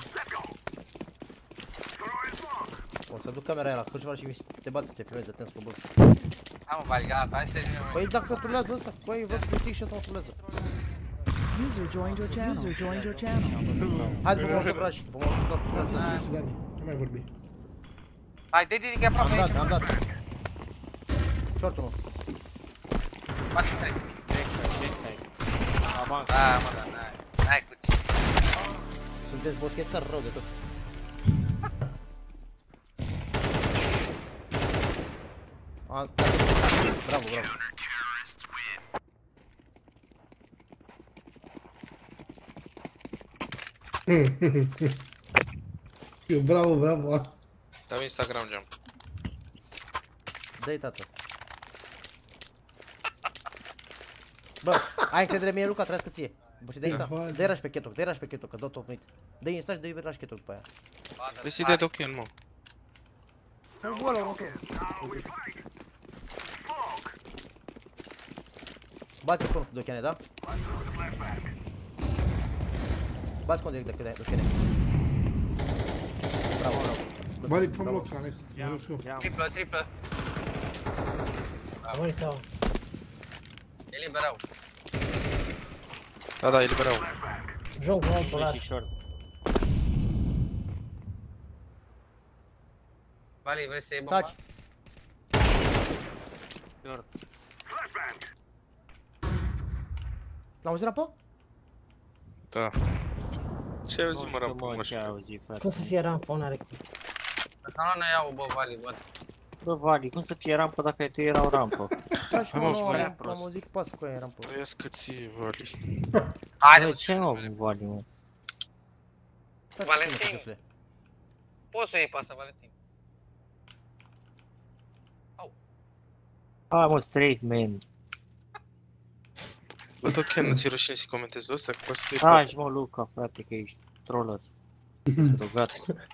Speaker 2: O să duc camera aia la Hâșvar și te bate, te filmezi, atent, slobos.
Speaker 5: Hai mă, Vali, gata, hai să terminăm.
Speaker 2: Păi dacă trulează ăsta, păi văd critic și ăsta mă trulează.
Speaker 4: User joined your channel. User joined your channel.
Speaker 2: Hai după mă să braci, după mă să
Speaker 12: Da, să
Speaker 2: braci.
Speaker 12: spui, Dani. Nu mai vorbi.
Speaker 5: Hai, dă-i dedică
Speaker 2: Am
Speaker 5: aproape
Speaker 2: dat,
Speaker 5: aici.
Speaker 2: am dat. Short-ul nu.
Speaker 5: Face trei.
Speaker 6: Backside, backside. Avans.
Speaker 5: Da, mă, da, n-ai. N-ai cu ce.
Speaker 2: Sunteți boschetari rău de tot. A, da. Bravo, bravo.
Speaker 12: Bravo, bravo.
Speaker 1: Dau Instagram geam.
Speaker 2: Dă-i, tată. Bă, ai încredere în mine, Luca, trească ție. Bă, și dă-i Insta,
Speaker 12: Hai.
Speaker 2: dă-i rush pe Ketok, dă-i rush pe Ketok, că dau top mid. Dă-i Insta și dă-i rush Ketok după aia.
Speaker 1: Păi să-i dai token, mă.
Speaker 2: Hai, gol, ok. Bate cu Dochene, da? Bați cu direct de câte, Dochene. Bravo, bravo.
Speaker 12: Vali, fă-mi loc la next. Mă rog și eu.
Speaker 5: Triplă, triplă.
Speaker 3: Măi, tău.
Speaker 5: Eliberau.
Speaker 1: Da, da, eliberau.
Speaker 3: Joc cu altul ăla.
Speaker 6: Și short.
Speaker 5: Vali, vrei să iei bomba?
Speaker 2: Taci.
Speaker 6: Short.
Speaker 2: L-am auzit rapă?
Speaker 1: Da. Ce ai
Speaker 6: Nu
Speaker 1: auzit, mă,
Speaker 6: știu,
Speaker 1: rapă,
Speaker 6: mă,
Speaker 1: mă,
Speaker 6: ce
Speaker 1: așa?
Speaker 6: auzi, frate.
Speaker 3: Cum să fie rampă, n-are cum.
Speaker 5: Asta nu ne iau, bă, Vali, bă.
Speaker 6: Bă, Vali, cum să fie rampă dacă tu era o rampă?
Speaker 2: Da, și
Speaker 1: Hai,
Speaker 2: mă,
Speaker 1: mă,
Speaker 2: nu,
Speaker 1: Vali.
Speaker 2: am am auzit pas cu aia rampă.
Speaker 1: Trăiască ție, Vali.
Speaker 5: Haide,
Speaker 6: Bă,
Speaker 5: mă,
Speaker 6: ce mă, Vali, mă?
Speaker 5: Valentin. Poți să o iei pe asta, Valentin.
Speaker 6: Hai, mă, straight, man.
Speaker 1: Bă, token, nu ți-e rușine să comentezi de ăsta? Că poți să fie
Speaker 6: Taci, mă, Luca, frate, că ești troller. Rugat.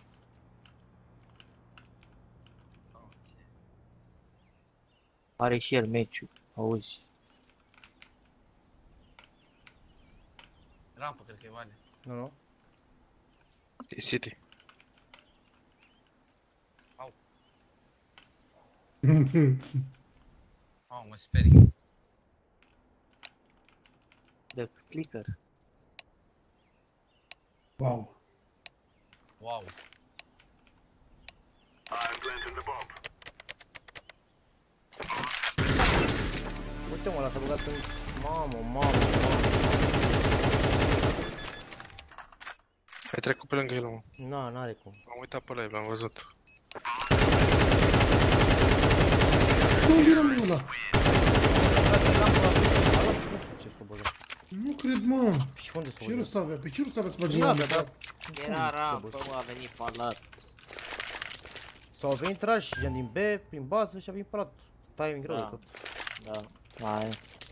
Speaker 6: Are și el meciul, auzi.
Speaker 5: Rampă, cred că e Vali.
Speaker 2: Nu, nu.
Speaker 1: E City.
Speaker 5: Oh, mă sperii.
Speaker 6: De clicker.
Speaker 12: Wow.
Speaker 5: Wow.
Speaker 2: Uite mă, l-a băgat în... Mamă, mamă, mamă.
Speaker 1: Ai trecut pe lângă el, mă.
Speaker 2: Na, n-are cum.
Speaker 1: Am uitat pe live, l-am văzut.
Speaker 12: Nu vine mâna.
Speaker 2: Ce sloboză.
Speaker 12: Nu cred, mă.
Speaker 2: Și unde să
Speaker 12: Ce rost avea? Pe ce rost avea să faci
Speaker 2: Nu avea,
Speaker 12: gheam?
Speaker 2: da.
Speaker 6: Era rampă, mă, a venit palat.
Speaker 2: S-au venit trași, gen din B, prin bază și a venit palat. Timing rău de
Speaker 6: Da.
Speaker 2: tot.
Speaker 6: Da, hai.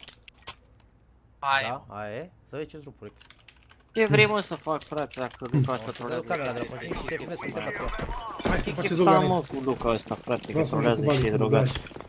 Speaker 5: Hai.
Speaker 2: Da, aia e. Să vezi ce-ți rupuri.
Speaker 6: Ce vrei, mă, să fac, frate, dacă Luca ăsta
Speaker 2: Dă
Speaker 6: trolează?
Speaker 2: camera de la continuu și te filmezi cum te fac.
Speaker 12: Hai,
Speaker 6: Ce
Speaker 12: faceți
Speaker 6: chef să am,
Speaker 12: o
Speaker 6: mă,
Speaker 12: next.
Speaker 6: cu Luca ăsta, frate, că
Speaker 12: Vreau să mă joc cu
Speaker 6: trolează și e
Speaker 12: Vali, cu
Speaker 6: drogat.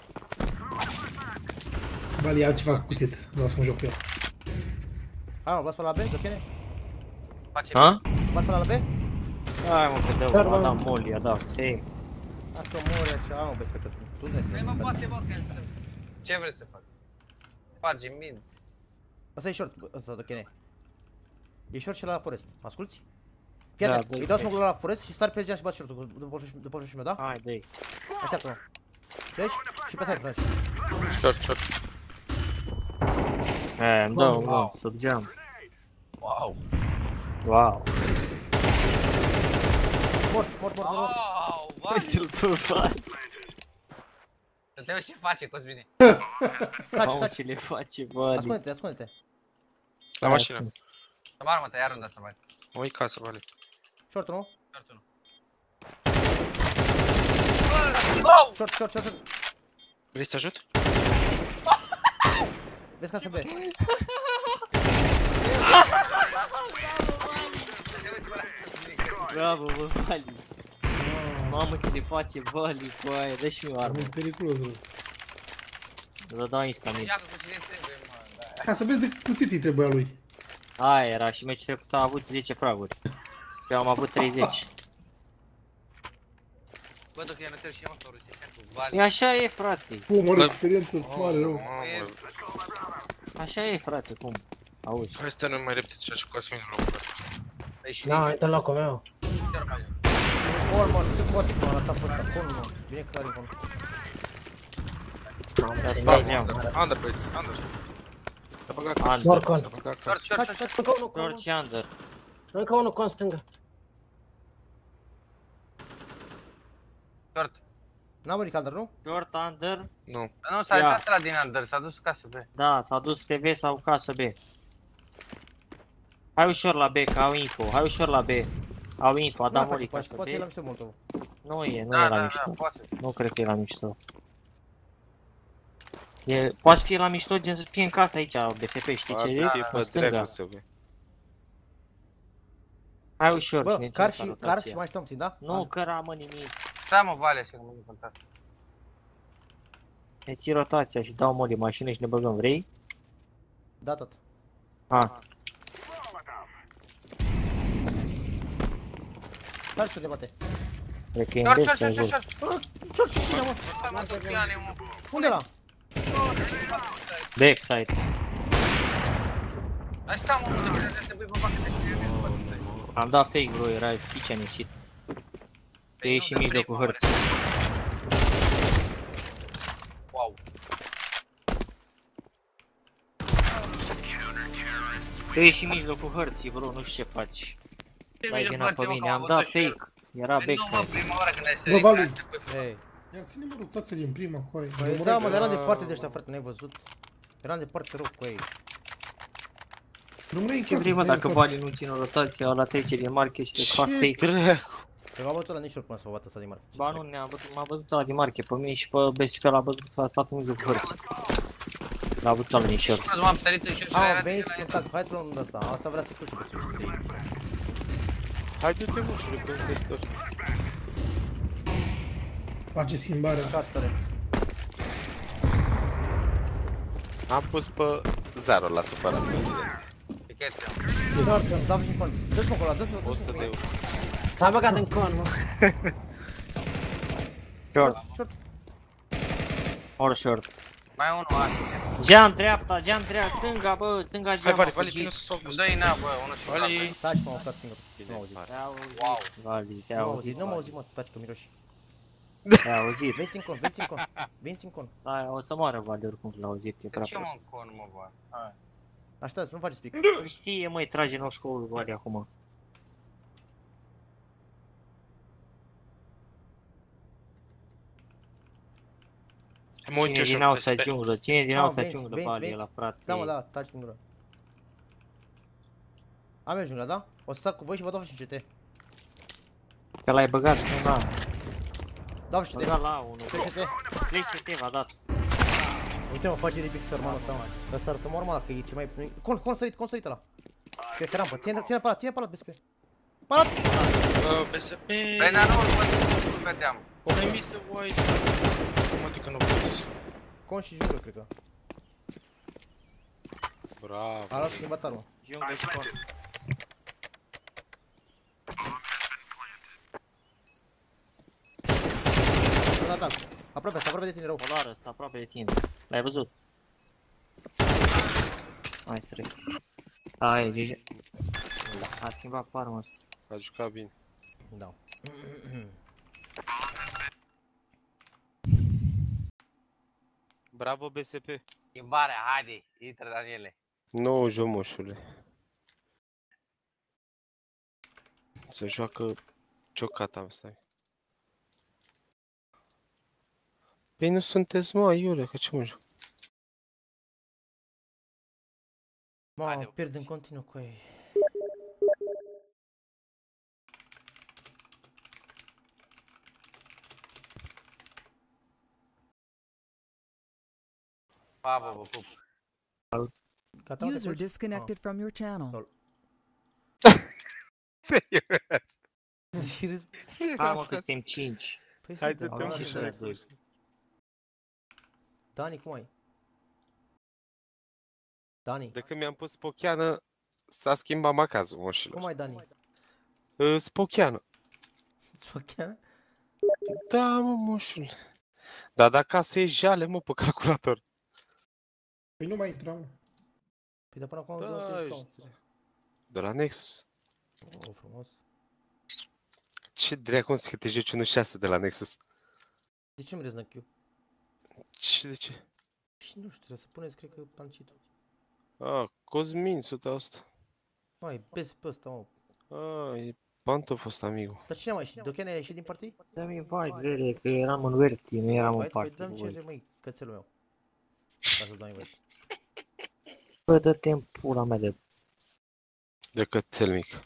Speaker 12: Vali. Vali, e altceva cu cuțit. Vreau să mă joc cu el.
Speaker 2: Hai mă, vas pe la B, Dochene?
Speaker 5: Face.
Speaker 6: Ha?
Speaker 2: Vas pe la B?
Speaker 6: Hai, mă, că
Speaker 3: Dar,
Speaker 6: dă,
Speaker 3: mă.
Speaker 6: mă, da molia, da, hei.
Speaker 2: Asta mori așa, am pe spectă. Tu ne
Speaker 5: Hai, mă, poate, mă, că... Ce vrei să fac? Spargi în mid.
Speaker 2: Asta e short, ăsta Dochene. E short și la forest. Asculți? Fii
Speaker 6: Da,
Speaker 2: atent,
Speaker 6: dă-i
Speaker 2: îi dau
Speaker 6: flash.
Speaker 2: smoke la forest și sar pe geam și bați short-ul după după flash-ul meu, da?
Speaker 6: Hai, dă-i.
Speaker 2: Așteaptă-mă. Flash și pe side flash.
Speaker 9: Short, short.
Speaker 6: E, îmi dau, mă, sub geam.
Speaker 1: Wow.
Speaker 6: Wow.
Speaker 2: Mort, mort, mort, mort.
Speaker 5: Wow, vai.
Speaker 6: Uite-l pe Vali.
Speaker 5: Să te uiți ce face, Cosmine.
Speaker 2: Taci,
Speaker 6: Mamă,
Speaker 2: taci.
Speaker 6: ce le face, Vali.
Speaker 2: Ascunde-te, ascunde-te.
Speaker 1: La mașină.
Speaker 5: Să mă te iar rând asta, vai.
Speaker 1: O uit casă, vale.
Speaker 2: Short-ul, nu?
Speaker 5: Short-ul nu.
Speaker 2: Short, short, short, short.
Speaker 1: Vrei să te ajut?
Speaker 2: Vezi ca să B.
Speaker 6: Bravo, bă, Vali. Mamă, ce le face Vali cu aia, dă și mi-o armă.
Speaker 12: E periculos, rău.
Speaker 6: Vă dau insta-mid.
Speaker 5: Joacă cu cine trebuie, mă, da.
Speaker 12: Ca să vezi de cuțit îi trebuia lui.
Speaker 6: Aia era și meciul trecut a avut zece fraguri. Eu am avut treizeci.
Speaker 5: Bă, dacă e nătel și eu, mă, așa cu Vali.
Speaker 6: E așa e, frate.
Speaker 12: Pă, mare experiență mare, rău.
Speaker 1: Mamă.
Speaker 6: Așa e, frate, cum? Auzi.
Speaker 1: Hai să te nu mai repede ce cu Cosmin în locul ăsta.
Speaker 5: Păi și
Speaker 3: Da, uite în locul meu.
Speaker 2: Mor, mor, ce poate că m-a arătat pe ăsta, con, mă. Bine clar în con.
Speaker 1: Bravo, under, under, băieți, under. S-a băgat casă,
Speaker 3: Mor con.
Speaker 1: s-a băgat casă.
Speaker 5: Short, short, short.
Speaker 3: Încă unul con.
Speaker 6: George Under.
Speaker 3: Încă unul con stângă.
Speaker 5: Short.
Speaker 2: N-am murit under, nu?
Speaker 6: George Under.
Speaker 1: Nu.
Speaker 5: Nu, s-a
Speaker 6: Ia.
Speaker 5: uitat la din under, s-a dus casă, be.
Speaker 6: Da, s-a dus T V sau casă B. Hai ușor la B, că au info. Hai ușor la B. Au info, a dat mori casă
Speaker 2: Poate să-i la
Speaker 6: B.
Speaker 2: mișto Molotov.
Speaker 6: Nu e, nu
Speaker 5: Da,
Speaker 6: e
Speaker 5: da,
Speaker 6: la
Speaker 5: da,
Speaker 6: mișto.
Speaker 5: poate.
Speaker 6: Nu cred că e la mișto. E, poate fi la mișto, gen să fie în casă aici, B S P, știi ce e?
Speaker 9: Poate fi
Speaker 6: În
Speaker 9: pe
Speaker 6: stânga.
Speaker 9: dracu să vei.
Speaker 6: Hai ușor,
Speaker 2: Bă,
Speaker 6: ne
Speaker 2: car
Speaker 6: ținem
Speaker 2: și,
Speaker 6: pe
Speaker 2: car
Speaker 6: rotație.
Speaker 2: și mai stăm, ții, da?
Speaker 6: Nu, că ramă nimic.
Speaker 5: Stai mă, Vale, așa că mă contact.
Speaker 6: Ne ții rotația și dau mori mașină și ne băgăm, vrei?
Speaker 2: Da, tot.
Speaker 6: Ha.
Speaker 2: Car și de bate.
Speaker 6: Cred că e în
Speaker 5: Short,
Speaker 6: bec
Speaker 5: short,
Speaker 6: să
Speaker 5: short,
Speaker 6: ajut.
Speaker 5: short.
Speaker 2: Short și cine, mă?
Speaker 5: Stai mă, Turciane, mă.
Speaker 2: Unde la?
Speaker 6: Backside.
Speaker 5: Hai stai mă, mă, de trebuie să pui pe facă de cine e bă, stai.
Speaker 6: Am dat fake, bro, era pici am ieșit. Că e și mijlocul hărții.
Speaker 5: Wow.
Speaker 6: Că e și mijlocul hărții, bro, nu știu ce faci. Dai vina pe mine, am dat fake. Era
Speaker 5: Nu mă,
Speaker 6: backside.
Speaker 5: prima oară când ai
Speaker 12: Bă,
Speaker 5: sărit,
Speaker 12: Vali.
Speaker 5: hai să te pui pe
Speaker 2: Ei.
Speaker 12: Ia, ține-mă rotația din prima cu aia.
Speaker 2: Păi da, mă, dar eram departe de ăștia, frate, n-ai văzut? Eram departe rău cu ei.
Speaker 12: Nu mai
Speaker 6: Ce vrei, mă, dacă banii nu țin o rotație, ăla trece din marche și te fac fake.
Speaker 9: Dracu.
Speaker 2: Că m-a bătut la nici ori până să mă bată ăsta din mare.
Speaker 6: Ba nu, ne-a bătut, m-a bătut ăla din marche, pe mine și pe B S P l-a bătut, a stat în mijlocul hărții. L-a bătut la nici ori.
Speaker 5: Scuze, m-am sărit în șur și
Speaker 2: Am
Speaker 5: era
Speaker 2: venit
Speaker 5: de
Speaker 2: și
Speaker 5: la
Speaker 2: contact, hai să luăm ăsta, asta vrea să fugi pe sus, să iei.
Speaker 9: Hai du-te mă și le pun testor.
Speaker 12: Face schimbarea.
Speaker 2: Cartele.
Speaker 9: Am pus pe zero la supărat.
Speaker 5: pichetă.
Speaker 2: Short, dau și con. Dă-ți mă acolo, dă-ți mă,
Speaker 9: o sută de euro.
Speaker 3: S-a băgat în con, mă.
Speaker 6: Short.
Speaker 2: Short.
Speaker 6: Or short.
Speaker 5: Mai unul, hai.
Speaker 6: Geam dreapta, geam dreapta, stânga, bă, stânga geam.
Speaker 1: Hai, Vali, Vali, vino să salvă.
Speaker 5: Dă-i na, bă, unul și
Speaker 1: Vali.
Speaker 2: Taci, mă, am stat singur. Nu m-au auzit.
Speaker 6: Te-a auzit,
Speaker 5: Wow.
Speaker 6: Vali,
Speaker 2: Nu
Speaker 6: te-a
Speaker 2: m-au
Speaker 6: auzit,
Speaker 2: auzit, nu m-au
Speaker 6: Vali.
Speaker 2: auzit, mă, taci că miroși.
Speaker 6: Te-a auzit.
Speaker 2: Veniți în con, veniți în con. Veniți în con.
Speaker 6: Hai, o să moară Vali oricum l-a auzit, e
Speaker 5: De
Speaker 6: prea
Speaker 5: ce mă
Speaker 6: prost.
Speaker 5: în con, mă, bă? Hai.
Speaker 2: Aștept, nu faceți pic.
Speaker 6: Îl știe, măi, trage în școlul Vali acum.
Speaker 1: Mă uit
Speaker 6: Cine
Speaker 1: eu și
Speaker 6: din
Speaker 1: eu.
Speaker 6: outside junglă, cine din
Speaker 2: Da,
Speaker 6: outside
Speaker 2: veniți,
Speaker 6: junglă,
Speaker 2: veniți,
Speaker 6: Vali, e
Speaker 2: veniți.
Speaker 6: la frate.
Speaker 2: Da, mă, da, taci singură. Am eu jungla, da? O să sar cu voi și vă dau și C T.
Speaker 6: Că l-ai băgat, nu, da.
Speaker 2: Dau și C T.
Speaker 6: Băgat la unul.
Speaker 2: trei C T.
Speaker 6: trei C T v-a dat.
Speaker 2: Uite mă, face Ribix sărmanul ăsta, mă. Ăsta ar să mor, mă, dacă e ce mai... Con, con sărit, con sărit ăla. Cred că rampă, ține, ține palat, ține palat, B S P. Palat!
Speaker 1: B S P.
Speaker 5: Păi, dar nu, nu vedeam.
Speaker 1: O remită white. Cum adică nu poți?
Speaker 2: Con și junglă, cred că.
Speaker 9: Bravo.
Speaker 2: A luat schimbat armă.
Speaker 6: Junglă și con.
Speaker 2: Un atac. Aproape, asta aproape de tine rău.
Speaker 6: Polar ăsta, aproape de tine. L-ai văzut? Hai, străi. Ai, deja... A schimbat farma asta.
Speaker 9: A jucat bine.
Speaker 2: Da.
Speaker 9: Bravo B S P.
Speaker 5: Schimbarea, haide, intră Daniele.
Speaker 9: Nu, jomoșule. Se joacă ciocata asta. Păi nu sunteți, mă, Iule, că ce mă joc?
Speaker 2: Mă, pierd în continuu cu ei.
Speaker 5: Pa, bă, vă pup.
Speaker 2: Gata, mă, te
Speaker 4: User
Speaker 2: culci?
Speaker 4: disconnected from your channel.
Speaker 2: Și
Speaker 6: Hai mă că suntem cinci.
Speaker 2: Păi
Speaker 9: Hai,
Speaker 2: suntem,
Speaker 9: dă-te-o
Speaker 2: am
Speaker 9: și
Speaker 2: și
Speaker 9: dai.
Speaker 2: doi. Dani, cum ai? Dani,
Speaker 9: De când mi-am pus spocheană, s-a schimbat macazul,
Speaker 2: cum
Speaker 9: moșilor.
Speaker 2: ai, Dani?
Speaker 9: Uh, Spocheană.
Speaker 2: Spocheană?
Speaker 9: Da, mă, moșule. Dar dacă să e jale, mă, pe calculator.
Speaker 12: Păi nu mai intra, mă.
Speaker 2: Păi de până acum
Speaker 9: Da,
Speaker 2: nu te jucau.
Speaker 9: ești- De la Nexus.
Speaker 2: Oh, frumos.
Speaker 9: Ce dracu, că te joci unu șase de la Nexus?
Speaker 2: De ce îmi rezi Q?
Speaker 9: Ce, de ce?
Speaker 2: Și nu știu, trebuie să puneți, cred că, pancitul.
Speaker 9: Ah, Cosmin, o sută la sută.
Speaker 2: Mai, peste pe ăsta, mă.
Speaker 9: Ah, e Pantof ăsta, amigu.
Speaker 2: Dar cine a mai ieșit? Dochen a ieșit din partii?
Speaker 6: Dă-mi invite, vede, că eram în Verti, nu eram în
Speaker 2: Păi
Speaker 6: party.
Speaker 2: dă-mi
Speaker 6: cu voi.
Speaker 2: cere, măi, cățelul meu. Ca să dau invite.
Speaker 6: Bă, dă-te în pula mea de...
Speaker 9: De cățel mic.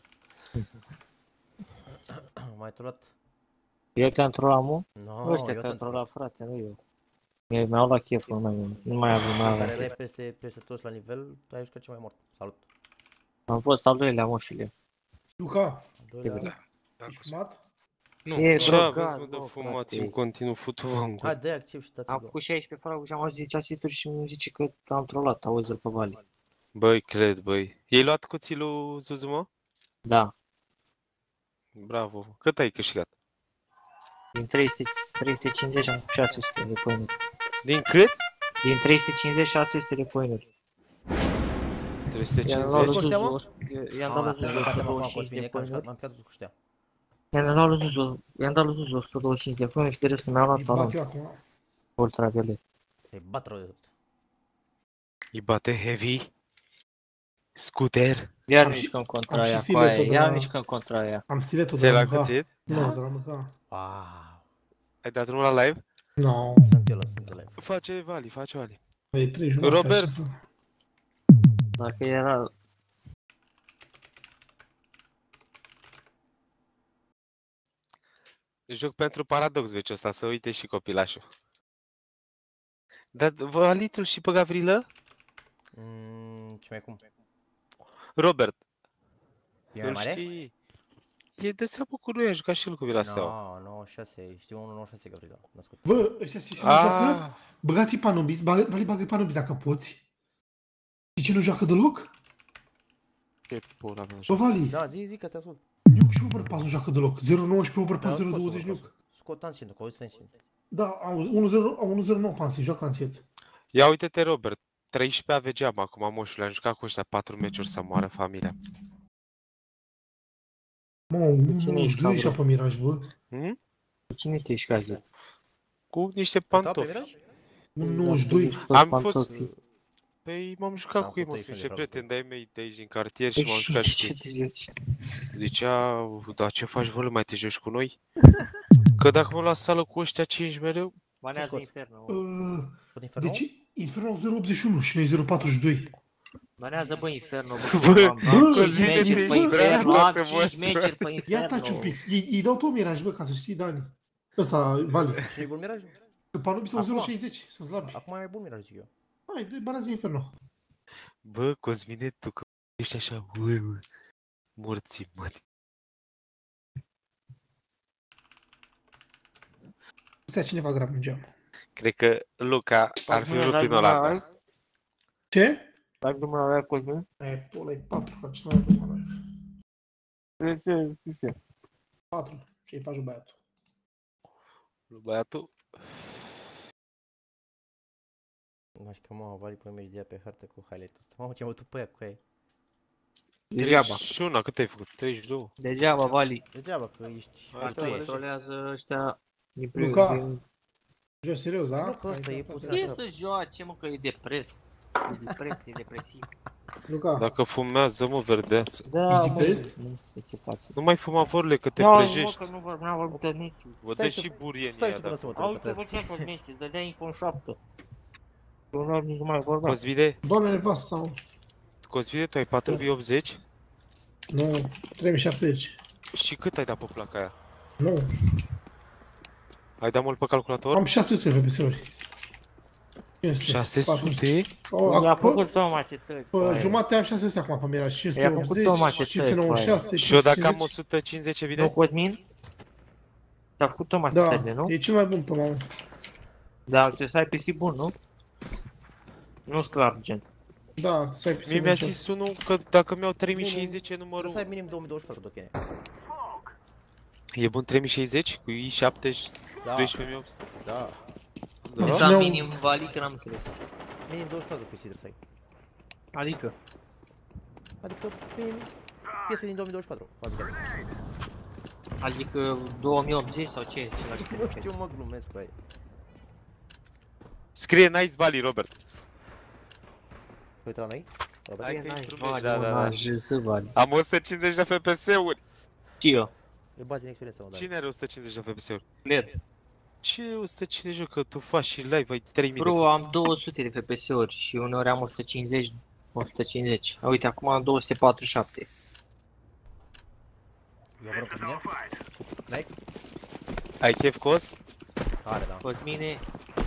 Speaker 2: Mai trolat?
Speaker 6: Eu te-am trollat, mă?
Speaker 2: No,
Speaker 6: Ăștia
Speaker 2: eu
Speaker 6: te-am
Speaker 2: te-am
Speaker 6: trollat, frate, nu eu. Mi- Mi-au luat cheful meu, nu mai avem, mai
Speaker 2: Care
Speaker 6: avem.
Speaker 2: erai peste, peste toți la nivel, ai jucat cel mai mort. Salut.
Speaker 6: Am fost al doilea, moșule.
Speaker 12: Luca,
Speaker 2: Al doilea.
Speaker 12: ești fumat?
Speaker 6: E
Speaker 9: Ce
Speaker 6: drogat,
Speaker 9: aveți, mă, de
Speaker 6: bă,
Speaker 9: fumați
Speaker 6: frate.
Speaker 9: în continuu, futu-vă în gură.
Speaker 2: Hai, dă activ și dați-l
Speaker 6: Am
Speaker 2: go.
Speaker 6: făcut șaisprezece fraguri și am auzit zece asituri și îmi zice că am trollat, auzi-l pe Vali.
Speaker 9: Băi, cred, băi. I-ai luat cuțilul Zuzu, mă?
Speaker 6: Da,
Speaker 9: Bravo. Cât ai câștigat?
Speaker 6: din trei sute, trei sute cincizeci am șase sute de coinuri.
Speaker 9: Din cât?
Speaker 6: Din trei sute cincizeci șase sute de coinuri.
Speaker 9: trei sute
Speaker 6: I-am luat lui
Speaker 9: cincizeci?
Speaker 2: Coștea, mă?
Speaker 6: Zuzu, i-am dat
Speaker 2: Ah,
Speaker 6: lui Zuzu
Speaker 2: bate-mă
Speaker 6: o sută
Speaker 2: acum,
Speaker 6: douăzeci și cinci
Speaker 2: Cosmin,
Speaker 6: de
Speaker 2: e că am
Speaker 6: coinuri.
Speaker 2: am pierdut cu ștea.
Speaker 6: I-am dat lui Zuzu, i-am dat lui Zuzu o sută douăzeci și cinci de coinuri și de restul mi-am luat
Speaker 12: Îi bat eu
Speaker 6: talon.
Speaker 12: acum.
Speaker 6: Ultraviolet.
Speaker 2: Îi bat rău de tot.
Speaker 9: Îi bate heavy. Scooter.
Speaker 6: Iar
Speaker 12: Am și-
Speaker 6: mișcăm
Speaker 12: am
Speaker 6: contra
Speaker 12: și
Speaker 6: aia,
Speaker 12: stiletul
Speaker 6: coaie,
Speaker 12: de
Speaker 6: iar
Speaker 12: la-
Speaker 6: mișcăm contra aia.
Speaker 12: Am stiletul de
Speaker 9: Ți-ai
Speaker 12: la
Speaker 9: la
Speaker 12: Mâha.
Speaker 9: cuțit?
Speaker 12: Nu, de la Mâha.
Speaker 2: Wow.
Speaker 9: Ai dat drumul la live?
Speaker 12: No,
Speaker 2: Sunt eu la sunt live.
Speaker 9: Face Vali, face Vali.
Speaker 12: e trei jumate.
Speaker 9: Robert.
Speaker 12: așa.
Speaker 6: Dacă era...
Speaker 9: Joc pentru paradox, veci ăsta, să uite și copilașul. Dar Valitul și pe Gavrilă?
Speaker 2: Mm, ce mai cum?
Speaker 9: Robert.
Speaker 2: E mai
Speaker 9: Îl
Speaker 2: mare?
Speaker 9: știi? E de seamă cu lui, a jucat și el cu Vila Steaua.
Speaker 2: No, nouăzeci și șase, știu unu nouăzeci și șase Gabriela, născut.
Speaker 12: Bă, ăștia și nu
Speaker 9: Ah.
Speaker 12: joacă? Băgați-i Panubis, bagă, Vali, bagă Panubis dacă poți. Și ce nu joacă deloc?
Speaker 9: Ce pula mea
Speaker 12: Bă,
Speaker 9: joc.
Speaker 12: Vali,
Speaker 2: Da, zi, zi că te ascult.
Speaker 12: Nuke și Overpass nu joacă deloc. zero nouăsprezece Overpass,
Speaker 2: Da,
Speaker 12: zero
Speaker 2: scot
Speaker 12: douăzeci
Speaker 2: Overpass.
Speaker 12: Nuke.
Speaker 2: Scot Ancient, că auzi Ancient.
Speaker 12: Da, au unu zero unu zero nouă Pansi, joacă Ancient.
Speaker 9: Ia uite-te, Robert. treisprezece avegeam acum, moșule. Am jucat cu ăștia patru meciuri să moară familia.
Speaker 12: Mă, unu
Speaker 6: Cine
Speaker 12: nouăzeci
Speaker 6: ești,
Speaker 12: și doi și
Speaker 6: cabră?
Speaker 12: pe Miraj, bă.
Speaker 9: Hmm?
Speaker 6: Cu cine te ești cazi?
Speaker 9: Cu niște
Speaker 2: Da, pe
Speaker 9: pantofi.
Speaker 2: Miraj?
Speaker 12: unu nouăzeci și doi.
Speaker 9: Am fost... Păi m-am jucat
Speaker 2: Am
Speaker 9: cu ei, mă,
Speaker 2: putut
Speaker 9: sunt
Speaker 2: să
Speaker 9: niște
Speaker 2: le rog.
Speaker 9: prieteni de-ai mei de aici din cartier și
Speaker 6: Păi
Speaker 9: m-am
Speaker 6: și
Speaker 9: jucat
Speaker 6: de
Speaker 9: și
Speaker 6: ce
Speaker 9: cu
Speaker 6: te
Speaker 9: ei.
Speaker 6: joci?
Speaker 9: Zicea, da, ce faci, vă, mai te joci cu noi? Că dacă mă las sală cu ăștia cinci mereu,
Speaker 6: Banează
Speaker 2: scot?
Speaker 6: Inferno.
Speaker 12: Uh,
Speaker 2: Scot Inferno?
Speaker 12: Deci, Inferno zero optzeci și unu și noi zero patruzeci și doi.
Speaker 6: Banează, bă, Inferno,
Speaker 9: Bă,
Speaker 6: bă, am- am
Speaker 12: bă,
Speaker 6: cinci
Speaker 12: zi-ne
Speaker 6: meciuri
Speaker 12: de
Speaker 6: pe
Speaker 12: aici,
Speaker 6: Inferno,
Speaker 9: bă,
Speaker 6: am
Speaker 9: toate
Speaker 6: cinci
Speaker 9: voastre.
Speaker 6: meciuri pe
Speaker 12: Ia taci un
Speaker 6: Inferno.
Speaker 12: pic. Îi, îi dau tu Miraj, bă, ca să știi, Dani. Ăsta, Vali.
Speaker 2: Și e bun Miraj?
Speaker 12: Că Panubis au
Speaker 2: Acum.
Speaker 12: zero șaizeci, sunt slabi.
Speaker 2: Acum e bun Miraj, zic eu.
Speaker 12: Hai, de banează Inferno.
Speaker 9: bă, Cosmine, tu că ești așa, ue, ue, morții, mă.
Speaker 12: Stea cineva grav în geam.
Speaker 9: Cred că Luca ar fi rupt în Olanda.
Speaker 12: Ce?
Speaker 6: Dai drumul la live, Cosmin?
Speaker 12: E, pola e patru, ca ce mai e la live.
Speaker 6: Ce, ce, ce?
Speaker 12: patru. Ce-i faci băiatul?
Speaker 9: Lui băiatul,
Speaker 2: Nu știu că mă, Vali pe imediat pe hartă cu highlight-ul ăsta. Mamă, ce am avut pe aia cu aia.
Speaker 6: Degeaba.
Speaker 9: treizeci și unu, cât ai făcut? treizeci și doi.
Speaker 6: Degeaba, Vali.
Speaker 2: Degeaba că ești...
Speaker 9: Hai,
Speaker 2: tu
Speaker 9: tu,
Speaker 2: ești.
Speaker 6: Trolează ăștia din primul
Speaker 12: Luca.
Speaker 6: din...
Speaker 12: Joci serios, da?
Speaker 2: Nu, că ăsta e puțin
Speaker 6: E
Speaker 2: așa.
Speaker 6: să joace, mă, că e depres. E depres, e depresiv.
Speaker 12: Luca,
Speaker 9: Dacă fumează, mă, verdeață.
Speaker 6: Da,
Speaker 12: Ești
Speaker 6: mă,
Speaker 12: depresc?
Speaker 6: nu știu ce faci.
Speaker 9: Nu mai fuma, vorle, că te
Speaker 6: Nu, mă,
Speaker 9: prăjești.
Speaker 6: că nu vă- n-am vorbit de nici.
Speaker 9: Vă
Speaker 2: Stai
Speaker 9: dă
Speaker 2: să-
Speaker 9: și burieni
Speaker 2: Stai
Speaker 9: aia,
Speaker 2: și tu
Speaker 9: da.
Speaker 2: să mă
Speaker 6: Auzi,
Speaker 2: trec
Speaker 6: vă
Speaker 2: pe
Speaker 6: ce cosmete, dădea iPhone șapte. Eu nu nici nu mai vorbeam.
Speaker 9: Cosvide,
Speaker 12: doamne nevastă sau...
Speaker 9: Cosvide, tu ai patru mii optzeci?
Speaker 12: Nu, trei mii șaptezeci.
Speaker 9: Și cât ai dat pe placa aia?
Speaker 12: Nu,
Speaker 9: Ai dat mult pe calculator?
Speaker 12: am șase sute F P S-uri.
Speaker 9: șase sute?
Speaker 12: Oh,
Speaker 6: I-a
Speaker 12: pe,
Speaker 6: făcut Toma setări.
Speaker 12: pe jumate am șase sute acum pe Mirage, cinci sute
Speaker 6: I-a făcut
Speaker 12: optzeci,
Speaker 6: Toma
Speaker 12: cinci
Speaker 6: setări,
Speaker 12: sute nouăzeci și șase,
Speaker 9: Și eu dacă am
Speaker 12: cinci
Speaker 9: o
Speaker 12: sute
Speaker 9: sută cincizeci,
Speaker 6: Nu,
Speaker 9: evident?
Speaker 6: Cosmin? Ți-a făcut Toma
Speaker 12: cincizeci.
Speaker 6: setări,
Speaker 12: Da,
Speaker 6: nu?
Speaker 12: e cel mai bun pe mamă.
Speaker 6: Da, trebuie să ai P C bun, nu? Nu slab, gen.
Speaker 12: Da, să ai P C.
Speaker 9: Mie mi-a zis unul că dacă mi-au trei mii șaizeci e
Speaker 2: Trebuie
Speaker 9: numărul
Speaker 2: să ai minim două mii douăzeci și patru de tokene.
Speaker 9: E bun trei mii șaizeci? Cu i șapte și
Speaker 2: Da.
Speaker 9: doisprezece mii opt sute?
Speaker 2: Da.
Speaker 9: Da?
Speaker 6: Exact
Speaker 12: Ne-au-
Speaker 6: minim Vali, că n-am înțeles.
Speaker 2: Minim douăzeci și patru P C trebuie să ai.
Speaker 6: Adică?
Speaker 2: Adică minim piese din două mii douăzeci și patru. fabricate.
Speaker 6: Adică două mii optzeci sau ce? Ceva ce
Speaker 2: Nu știu, mă glumesc cu aia.
Speaker 9: Scrie Nice Valley, Robert.
Speaker 2: Să uită la noi? Robert?
Speaker 9: Hai
Speaker 6: E
Speaker 9: că
Speaker 6: nice,
Speaker 9: intru
Speaker 6: Vali,
Speaker 9: da,
Speaker 6: mă,
Speaker 9: da, da.
Speaker 6: n-aș să Vali.
Speaker 9: Am o sută cincizeci de F P S-uri.
Speaker 6: Și eu.
Speaker 2: E bază în experiență, mă, da.
Speaker 9: Cine are o sută cincizeci de F P S-uri?
Speaker 6: Led.
Speaker 9: Ce o sută cincizeci, că tu faci și live, ai trei mii de
Speaker 6: Bro, am două sute de F P S-uri și uneori am o sută cincizeci. o sută cincizeci. Uite, acum am două sute patruzeci și șapte.
Speaker 2: Eu vă rog cu mine? Like?
Speaker 9: Ai chef, Cos?
Speaker 2: Are, da.
Speaker 6: Cosmine.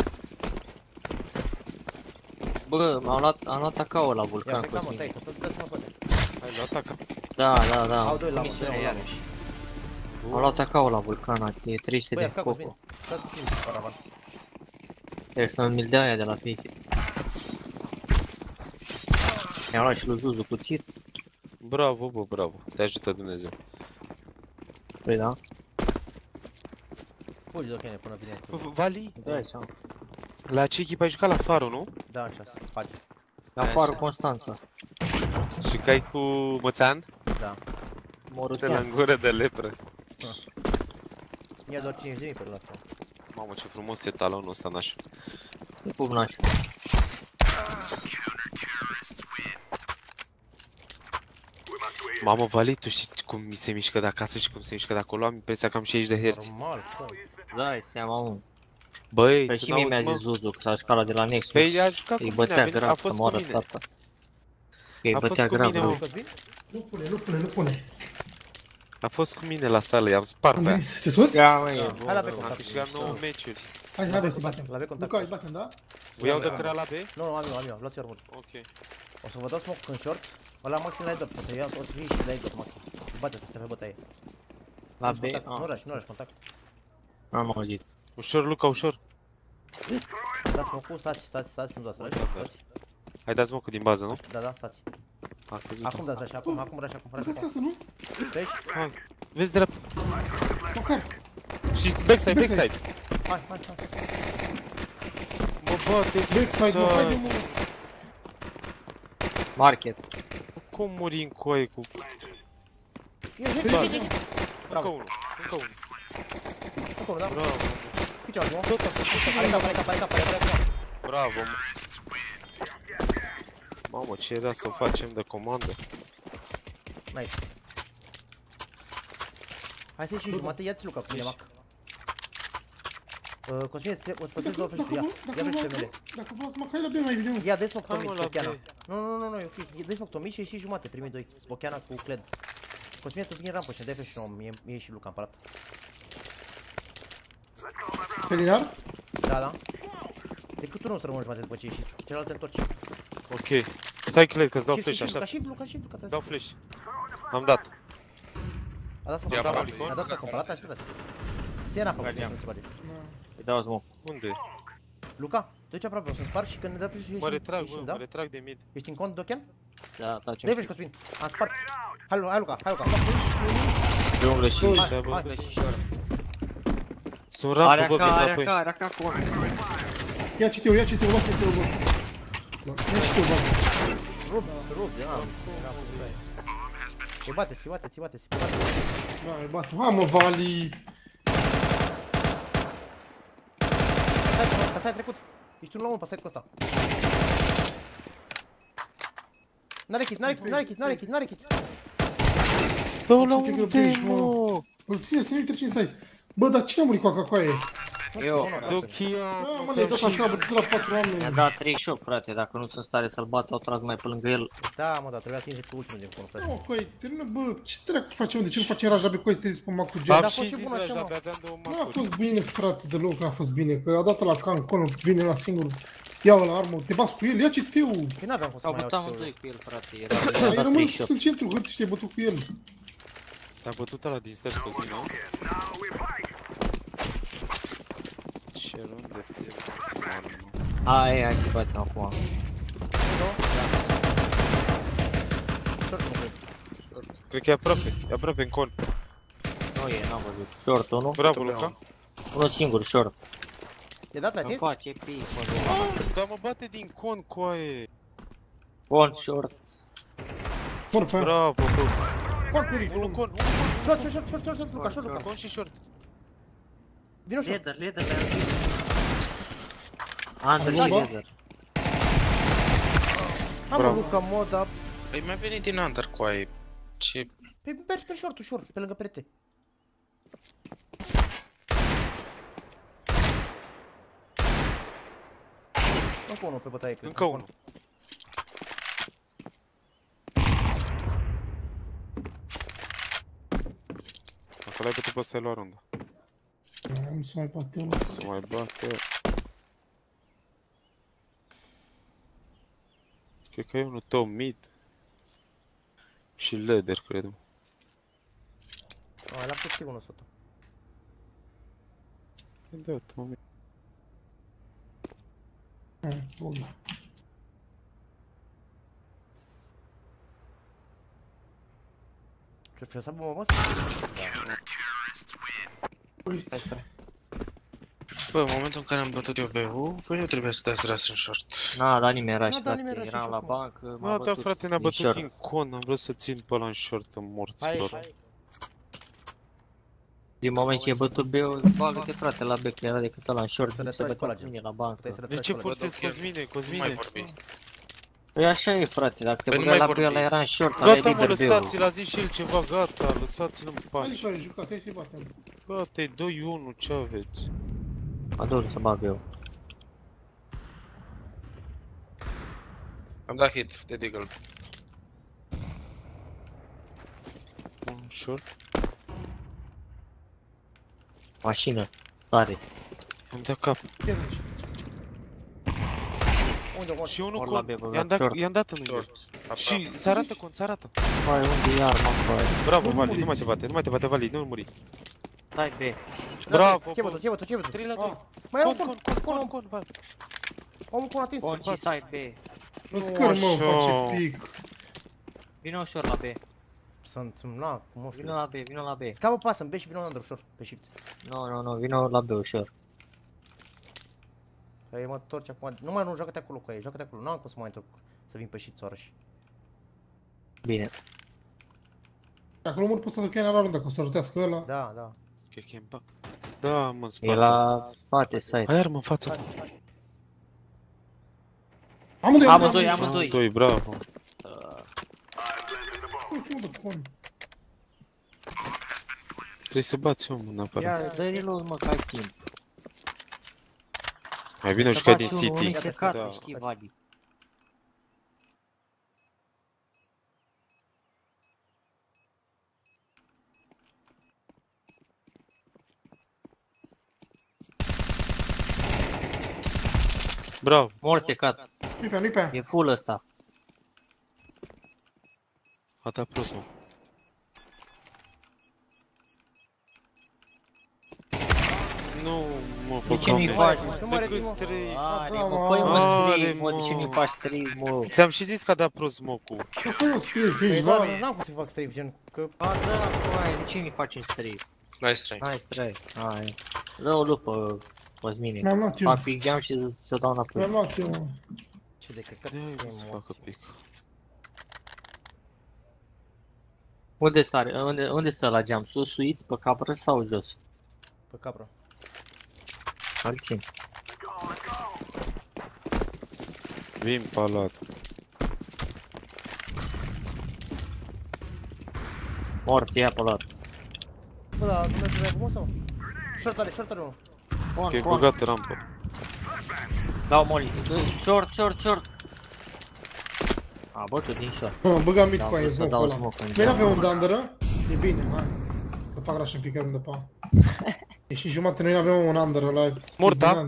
Speaker 6: Bă, m-am luat, am luat acao la
Speaker 2: Ia,
Speaker 6: vulcan,
Speaker 2: cred că mă,
Speaker 6: Cosmine.
Speaker 2: stai, că dați-mă poate.
Speaker 9: Hai, la ataca.
Speaker 6: Da, da, da.
Speaker 2: Au doi la mă,
Speaker 6: Misiune
Speaker 2: doi la mă.
Speaker 6: iarăși. Am luat acao la vulcan, e trei sute
Speaker 2: Băi,
Speaker 6: de
Speaker 2: F K Cosmin.
Speaker 6: coco.
Speaker 2: Stați puțin, paravan.
Speaker 6: Trebuie să mi-l dea aia de la Faceit. Mi-am luat și lui Zuzu cuțit.
Speaker 9: Bravo, bă, bravo. Te ajută Dumnezeu.
Speaker 6: Păi da.
Speaker 2: Fugi de tokene până vine.
Speaker 9: V- Vali,
Speaker 6: Dai seama.
Speaker 9: la ce echipă ai jucat? La Faro, nu?
Speaker 2: Da, în ceas. Face.
Speaker 6: La Farul Constanța.
Speaker 9: Și cai cu Mățean?
Speaker 2: Da.
Speaker 9: De la
Speaker 6: Moruțean.
Speaker 9: în gură de lepră.
Speaker 2: Ia doar cincizeci de mii pe la asta.
Speaker 9: Mamă, ce frumos e talonul ăsta, naș.
Speaker 6: E pupnaș.
Speaker 9: Mamă, Vali, tu știi cum mi se mișcă de acasă și cum se mișcă de acolo? Am impresia că am șaizeci de herți.
Speaker 2: Normal, cum?
Speaker 6: Dai seama, mă.
Speaker 9: Băi,
Speaker 6: Păi
Speaker 9: tu
Speaker 6: și mie mi-a
Speaker 9: n-auzi,
Speaker 6: zis
Speaker 9: mă?
Speaker 6: Zuzu că s-a jucat la de la Nexus.
Speaker 9: Păi a jucat cu
Speaker 6: Îi
Speaker 9: mine, a
Speaker 6: bătea
Speaker 9: venit, a
Speaker 6: grav să
Speaker 9: fost cu
Speaker 6: moară
Speaker 9: mine.
Speaker 6: tata. Îi
Speaker 9: A fost
Speaker 6: bătea
Speaker 9: cu
Speaker 6: grav,
Speaker 9: mine,
Speaker 6: bro.
Speaker 9: mă.
Speaker 2: Cosmin?
Speaker 12: Nu pune, nu pune, nu pune.
Speaker 9: A fost cu mine la sală, i-am spart pe aia.
Speaker 12: Se toți?
Speaker 6: Ia, mă, e
Speaker 2: Hai la
Speaker 6: bun,
Speaker 2: B
Speaker 6: bro.
Speaker 9: Am
Speaker 2: contact.
Speaker 9: câștigat nouă meciuri.
Speaker 12: Hai, hai, să batem.
Speaker 2: La B contact.
Speaker 12: Luca, îi batem, da?
Speaker 9: Vă iau de cărea la B?
Speaker 2: Nu, nu, am eu, am eu. Luați-o armuri.
Speaker 9: Ok.
Speaker 2: O să vă dau smoke în short. Ăla maxim la drop. O să iau, o să fie și la drop maxim. Bateți, stai pe bătaie.
Speaker 6: La B,
Speaker 2: Contact, Nu
Speaker 6: ah,
Speaker 2: rush, nu rush, contact.
Speaker 6: am auzit.
Speaker 9: Ușor, Luca, ușor.
Speaker 2: Dați smoke-ul, stați, stați, stați, nu dați rush.
Speaker 9: Da, da.
Speaker 2: Stați.
Speaker 9: Hai dați mă cu din bază, nu?
Speaker 2: Da, da, stați.
Speaker 9: A căzut.
Speaker 2: Acum dați rush, acum, acum rush, acum rush,
Speaker 12: Băgați
Speaker 2: acum.
Speaker 12: casă, nu?
Speaker 2: Treci?
Speaker 9: Hai. Vezi de la...
Speaker 12: Măcar.
Speaker 9: Și backside, backside.
Speaker 2: Hai, hai, hai.
Speaker 9: Mă bate,
Speaker 12: Backside, mă, hai de mă.
Speaker 6: Market.
Speaker 9: Cum muri în coaie cu...
Speaker 2: Ia, ia,
Speaker 9: Să-
Speaker 2: ia, ia, ia.
Speaker 9: Încă
Speaker 2: Bravo.
Speaker 9: unul, încă unul.
Speaker 2: Acolo, da?
Speaker 9: Bravo,
Speaker 2: Câte ori, nu? Are cap, are cap, are cap, are cap, are cap.
Speaker 9: bravo, mă. Mamă, ce era să facem de comandă?
Speaker 2: Nice. Hai să ieși în jumate, ia-ți Luca cu mine, Mac. Uh, Cosmine, tre- o să păstrezi două flash-uri, ia. Ia flash femele.
Speaker 12: Dacă vreau să mă hai la B mai bine, mă.
Speaker 2: Ia, dă smoke
Speaker 9: Hai,
Speaker 2: Tomi,
Speaker 9: mă, la
Speaker 2: Spochiana.
Speaker 9: B.
Speaker 2: Nu, nu, nu, nu, e ok. Dă smoke Tomi și ieși jumate, primii doi. Spochiana cu Cled. Cosmine, tu vine în rampă și dai flash nouă, mie, mie și Luca în palat.
Speaker 12: Pe linear?
Speaker 2: Da, da. Decât tu nu o să rămâni jumate după ce ieși. Celelalte întorci.
Speaker 9: Ok. Stai, Cled, că-ți dau
Speaker 2: Shift,
Speaker 9: flash,
Speaker 2: shift,
Speaker 9: așa.
Speaker 2: Luca, shift, Luca, shift, Luca, trebuie
Speaker 9: Dau
Speaker 2: să...
Speaker 9: flash. Am dat.
Speaker 2: A dat smoke
Speaker 11: Ia
Speaker 2: în palat,
Speaker 11: Paul,
Speaker 2: a dat smoke în palat, așteptați. Ție rampă,
Speaker 6: Guardian.
Speaker 2: nu se bate.
Speaker 6: Îi dau smoke.
Speaker 9: Unde?
Speaker 2: Luca, duci aproape, o să spar și când ne dă flash-ul
Speaker 9: Mă
Speaker 2: ieșim,
Speaker 9: retrag,
Speaker 2: ieșim,
Speaker 9: bă,
Speaker 2: da?
Speaker 9: mă retrag de mid.
Speaker 2: Ești în cont, Dochen?
Speaker 6: Da, da, ce
Speaker 2: Dă-i flash, Cosmin. Am spart. Hai, Lu- hai, Luca, hai, Luca.
Speaker 6: Junglă și
Speaker 2: Hai,
Speaker 9: Ăștia, bă.
Speaker 2: hai.
Speaker 6: junglă și short.
Speaker 9: Sunt
Speaker 6: Are
Speaker 9: rampă, bă,
Speaker 6: acá,
Speaker 9: vin
Speaker 6: are
Speaker 9: înapoi.
Speaker 6: acá, are acá cu
Speaker 12: Ia citeu, ia citeu, lua citeu, bă. Ia citeu, bă.
Speaker 2: Rup, rup, de n-am. Îi bateți, îi bateți, îi bateți, îi bateți.
Speaker 12: Da, îi bate. Ha, mă, Vali!
Speaker 2: Pasai, pasai trecut. Ești unul la unul, pasai cu ăsta. N-are kit, n-are kit, n-are kit, n-are kit, n-are kit.
Speaker 9: Dă-o la unde, mă?
Speaker 12: Îl ține să nu-i trece în site. Bă, dar cine a murit cu acacoaie?
Speaker 6: Eu.
Speaker 9: Dochia,
Speaker 12: Da, mă, le-ai dat așa, bă, tu la patru
Speaker 6: Mi-a
Speaker 12: oameni.
Speaker 6: dat treizeci și opt, frate, dacă nu sunt în stare să-l bat, au tras mai pe lângă el.
Speaker 2: Da, mă, dar trebuia să intre pe ultimul din con, frate.
Speaker 12: Nu, coi, termină, bă, ce dracu facem? De ce nu facem rajabe cu ăsta pe Macu G?
Speaker 9: Am
Speaker 2: a fost
Speaker 9: și
Speaker 2: și
Speaker 9: zis
Speaker 2: bun așa,
Speaker 9: la
Speaker 2: mă.
Speaker 9: abia dăm două
Speaker 12: Nu a
Speaker 9: macuri.
Speaker 12: fost bine, frate, deloc n-a fost bine, că a dat la can, conul, vine la singur, ia-o la armă, te bați cu el, ia C T-ul!
Speaker 2: Păi n-aveam cum să
Speaker 6: Au
Speaker 2: mai
Speaker 6: bătut
Speaker 2: iau
Speaker 6: amândoi
Speaker 2: T-ul.
Speaker 6: cu el, frate, era
Speaker 12: Ai
Speaker 6: dat
Speaker 12: rămas
Speaker 6: treizeci și opt.
Speaker 12: în centru hârtii și te-ai bătut cu el.
Speaker 9: Te-a bătut ăla din stairs cu mine, nu? Ce runde pierdem să mă armă.
Speaker 6: Hai, hai să batem acum.
Speaker 9: Cred că e aproape, e aproape în con.
Speaker 6: Nu e, n-am văzut. Short unul.
Speaker 9: Bravo, Luca.
Speaker 6: Unul singur, short.
Speaker 2: E dat,
Speaker 6: Îmi
Speaker 2: l-ai
Speaker 6: face pic, mă,
Speaker 9: Dar mă bate din con, coaie.
Speaker 6: One short.
Speaker 12: Bun, pe aia.
Speaker 9: Bravo, bă.
Speaker 12: Con, peric,
Speaker 9: Unul
Speaker 12: unul.
Speaker 9: con, unul
Speaker 2: Short, short, short, short, short, short, Luca, short,
Speaker 9: con.
Speaker 2: Luca.
Speaker 9: Con și short.
Speaker 2: Vino short.
Speaker 6: Leader, leader, le-am zis. Under și
Speaker 12: Bomba?
Speaker 6: leader.
Speaker 2: Am mă, Luca, moda.
Speaker 1: Păi mi-a venit din under cu aia. Ce...
Speaker 2: Păi mergi pe short, ușor, pe lângă perete. Încă unul pe bătaie, cred.
Speaker 9: Încă unul. Dacă l-ai bătut pe ăsta, ai luat runda.
Speaker 12: Nu se mai bate ăla.
Speaker 9: Să mai bate. Cred că e unul tău mid. Și leader, cred.
Speaker 2: Nu, l-am pus sigur unul sotul.
Speaker 9: Da, tău mid.
Speaker 12: Hai, bun.
Speaker 2: Ce ce să bă, mă?
Speaker 1: Bă, în momentul în care am bătut eu B U, voi nu trebuie să dați ras în short.
Speaker 6: N-a dat nimeni rush,
Speaker 2: N-a dat nimeni
Speaker 6: frate,
Speaker 2: rush
Speaker 6: eram
Speaker 2: în
Speaker 6: la
Speaker 2: short, mă.
Speaker 6: bancă, m-a
Speaker 9: Bă, da,
Speaker 6: bătut
Speaker 9: frate, ne-a
Speaker 6: din
Speaker 9: bătut
Speaker 6: short.
Speaker 9: din con, am vrut să țin pe ăla în short în morți,
Speaker 2: Hai,
Speaker 9: lor.
Speaker 2: hai.
Speaker 6: Din moment ce e bătut B-ul, bagă-te, frate, la B, că era decât ăla în short,
Speaker 2: Să
Speaker 6: nu se
Speaker 2: retragi
Speaker 6: bătea cu
Speaker 2: collagen.
Speaker 6: mine la bancă.
Speaker 2: Puteai să
Speaker 9: De
Speaker 2: retragi
Speaker 9: ce
Speaker 2: collagen.
Speaker 9: forțezi Cosmine,
Speaker 1: Nu mai
Speaker 9: Cosmine?
Speaker 1: vorbi.
Speaker 6: Păi așa e, frate, dacă te
Speaker 1: Păi nu
Speaker 6: băgai
Speaker 1: mai
Speaker 6: la B,
Speaker 1: vorbi.
Speaker 6: ăla era în short, ăla e
Speaker 9: Gata, mă,
Speaker 6: liber B-ul.
Speaker 9: lăsați-l, a zis și el ceva, gata, lăsați-l în
Speaker 12: Hai,
Speaker 9: pace.
Speaker 12: Clare, jucați, hai să-i batem.
Speaker 9: Gata, e doi unu, ce aveți?
Speaker 6: Mă duc să bag eu.
Speaker 1: Am dat hit de deagle.
Speaker 9: Un short.
Speaker 6: Mașină, sare.
Speaker 9: Am dat cap.
Speaker 12: Ia de aici.
Speaker 2: Unde, unde?
Speaker 9: Și unul
Speaker 6: Ori la
Speaker 9: con,
Speaker 6: B, băgat
Speaker 9: i-am dat,
Speaker 6: short.
Speaker 9: i-am dat în mine.
Speaker 1: Short. Aproape.
Speaker 9: Și se arată con, se arată.
Speaker 6: Hai, unde e arma, frate?
Speaker 9: Bravo,
Speaker 12: Nu
Speaker 9: Vali,
Speaker 12: muriți.
Speaker 9: nu mai te bate, nu mai te bate, Vali, nu muri.
Speaker 6: Stai B.
Speaker 9: Bravo,
Speaker 2: Ce
Speaker 9: bă.
Speaker 2: bătut, ce bătut, ce bătut?
Speaker 9: trei la
Speaker 12: Ah,
Speaker 9: doi.
Speaker 2: Mai era
Speaker 9: Con,
Speaker 2: un
Speaker 9: con,
Speaker 2: con,
Speaker 9: con,
Speaker 2: con,
Speaker 9: con, con, Vali.
Speaker 2: omul con atins.
Speaker 6: On și side B.
Speaker 12: mă scăr, mă, îmi
Speaker 9: așa.
Speaker 12: face pic.
Speaker 6: Vino ușor la B.
Speaker 2: Sunt, na, cum o
Speaker 6: Vino la B, vino la B.
Speaker 2: Scapă pasă, în B și vino under ușor, pe shift.
Speaker 6: Nu, nu, nu, vino la B ușor.
Speaker 2: Păi mă torci acum, nu mai nu, joacă-te acolo cu ei, joacă-te acolo, nu am cum să mai întorc, să vin pe shift să arăși.
Speaker 6: Bine.
Speaker 12: Dacă l-omor pe ăsta de chiar la rând, că o să rotească ăla.
Speaker 2: Da, da.
Speaker 9: Cred că e în ba- Da, mă, în spate.
Speaker 6: E la spate side.
Speaker 9: Ai armă în față.
Speaker 12: Amândoi,
Speaker 6: Amândoi, amândoi.
Speaker 9: Doi, bravo.
Speaker 12: Ce mă dă con?
Speaker 9: Trebuie să bați omul neapărat.
Speaker 6: Ia, dă reload, mă, că ai timp.
Speaker 9: Mai bine o
Speaker 6: Să
Speaker 9: jucat din
Speaker 6: bați unul,
Speaker 9: City.
Speaker 6: unii se cată,
Speaker 9: Da.
Speaker 6: știi, Vali.
Speaker 9: Bravo.
Speaker 6: Morți se cat.
Speaker 12: Nu-i pe aia, nu-i pe aia.
Speaker 6: E full ăsta.
Speaker 9: A dat prost, mă. Nu, mă,
Speaker 6: De ce nu-i
Speaker 9: păcame.
Speaker 6: faci, mă?
Speaker 2: Nu mă
Speaker 9: De
Speaker 2: retim,
Speaker 9: câți
Speaker 2: mă.
Speaker 9: trei?
Speaker 6: Are,
Speaker 12: da,
Speaker 6: mă,
Speaker 12: mă.
Speaker 6: fă-i mă
Speaker 9: Are,
Speaker 6: stream, mă, de ce
Speaker 9: mă.
Speaker 6: nu-i faci stream, mă?
Speaker 9: Ți-am și zis că a dat prost smoke-ul.
Speaker 12: Că fă-i o strie,
Speaker 2: Păi
Speaker 12: ești
Speaker 2: da,
Speaker 12: vali.
Speaker 2: n-am cum să fac strafe, gen, că...
Speaker 6: Ba da, băi, de ce nu-i faci un stream?
Speaker 1: Nice try.
Speaker 6: Hai, stream, hai. Dă o lupă, Cosmine.
Speaker 12: Mi-am luat eu.
Speaker 6: Fac pick jam și să dau înapoi.
Speaker 12: Mi-am luat eu, mă.
Speaker 2: Ce de căcat,
Speaker 9: De-aia
Speaker 2: ce
Speaker 9: să facă
Speaker 2: emoții.
Speaker 9: pic.
Speaker 6: Unde sare? Unde, unde stă la geam? Sus, suiți, pe capră sau jos?
Speaker 2: Pe capră.
Speaker 6: Alții.
Speaker 9: Vin palat.
Speaker 6: Mort, e apolat.
Speaker 2: Bă, dar nu merge mai frumos sau? Short are, short are unul.
Speaker 6: Pon,
Speaker 9: Ok,
Speaker 6: pon.
Speaker 9: băgat rampă.
Speaker 6: Dau molly. Short, short, short. A, bătut din short.
Speaker 12: Mă, băga mid
Speaker 6: Da,
Speaker 12: cu aia,
Speaker 6: vreau să
Speaker 12: smoke
Speaker 6: dau
Speaker 12: ăla.
Speaker 6: smoke în
Speaker 12: Mai
Speaker 6: geam.
Speaker 12: n-avem un underă? E bine, hai. Că fac rush în fiecare rând de pa. E și jumate, noi n-avem un under ăla.
Speaker 9: Morta.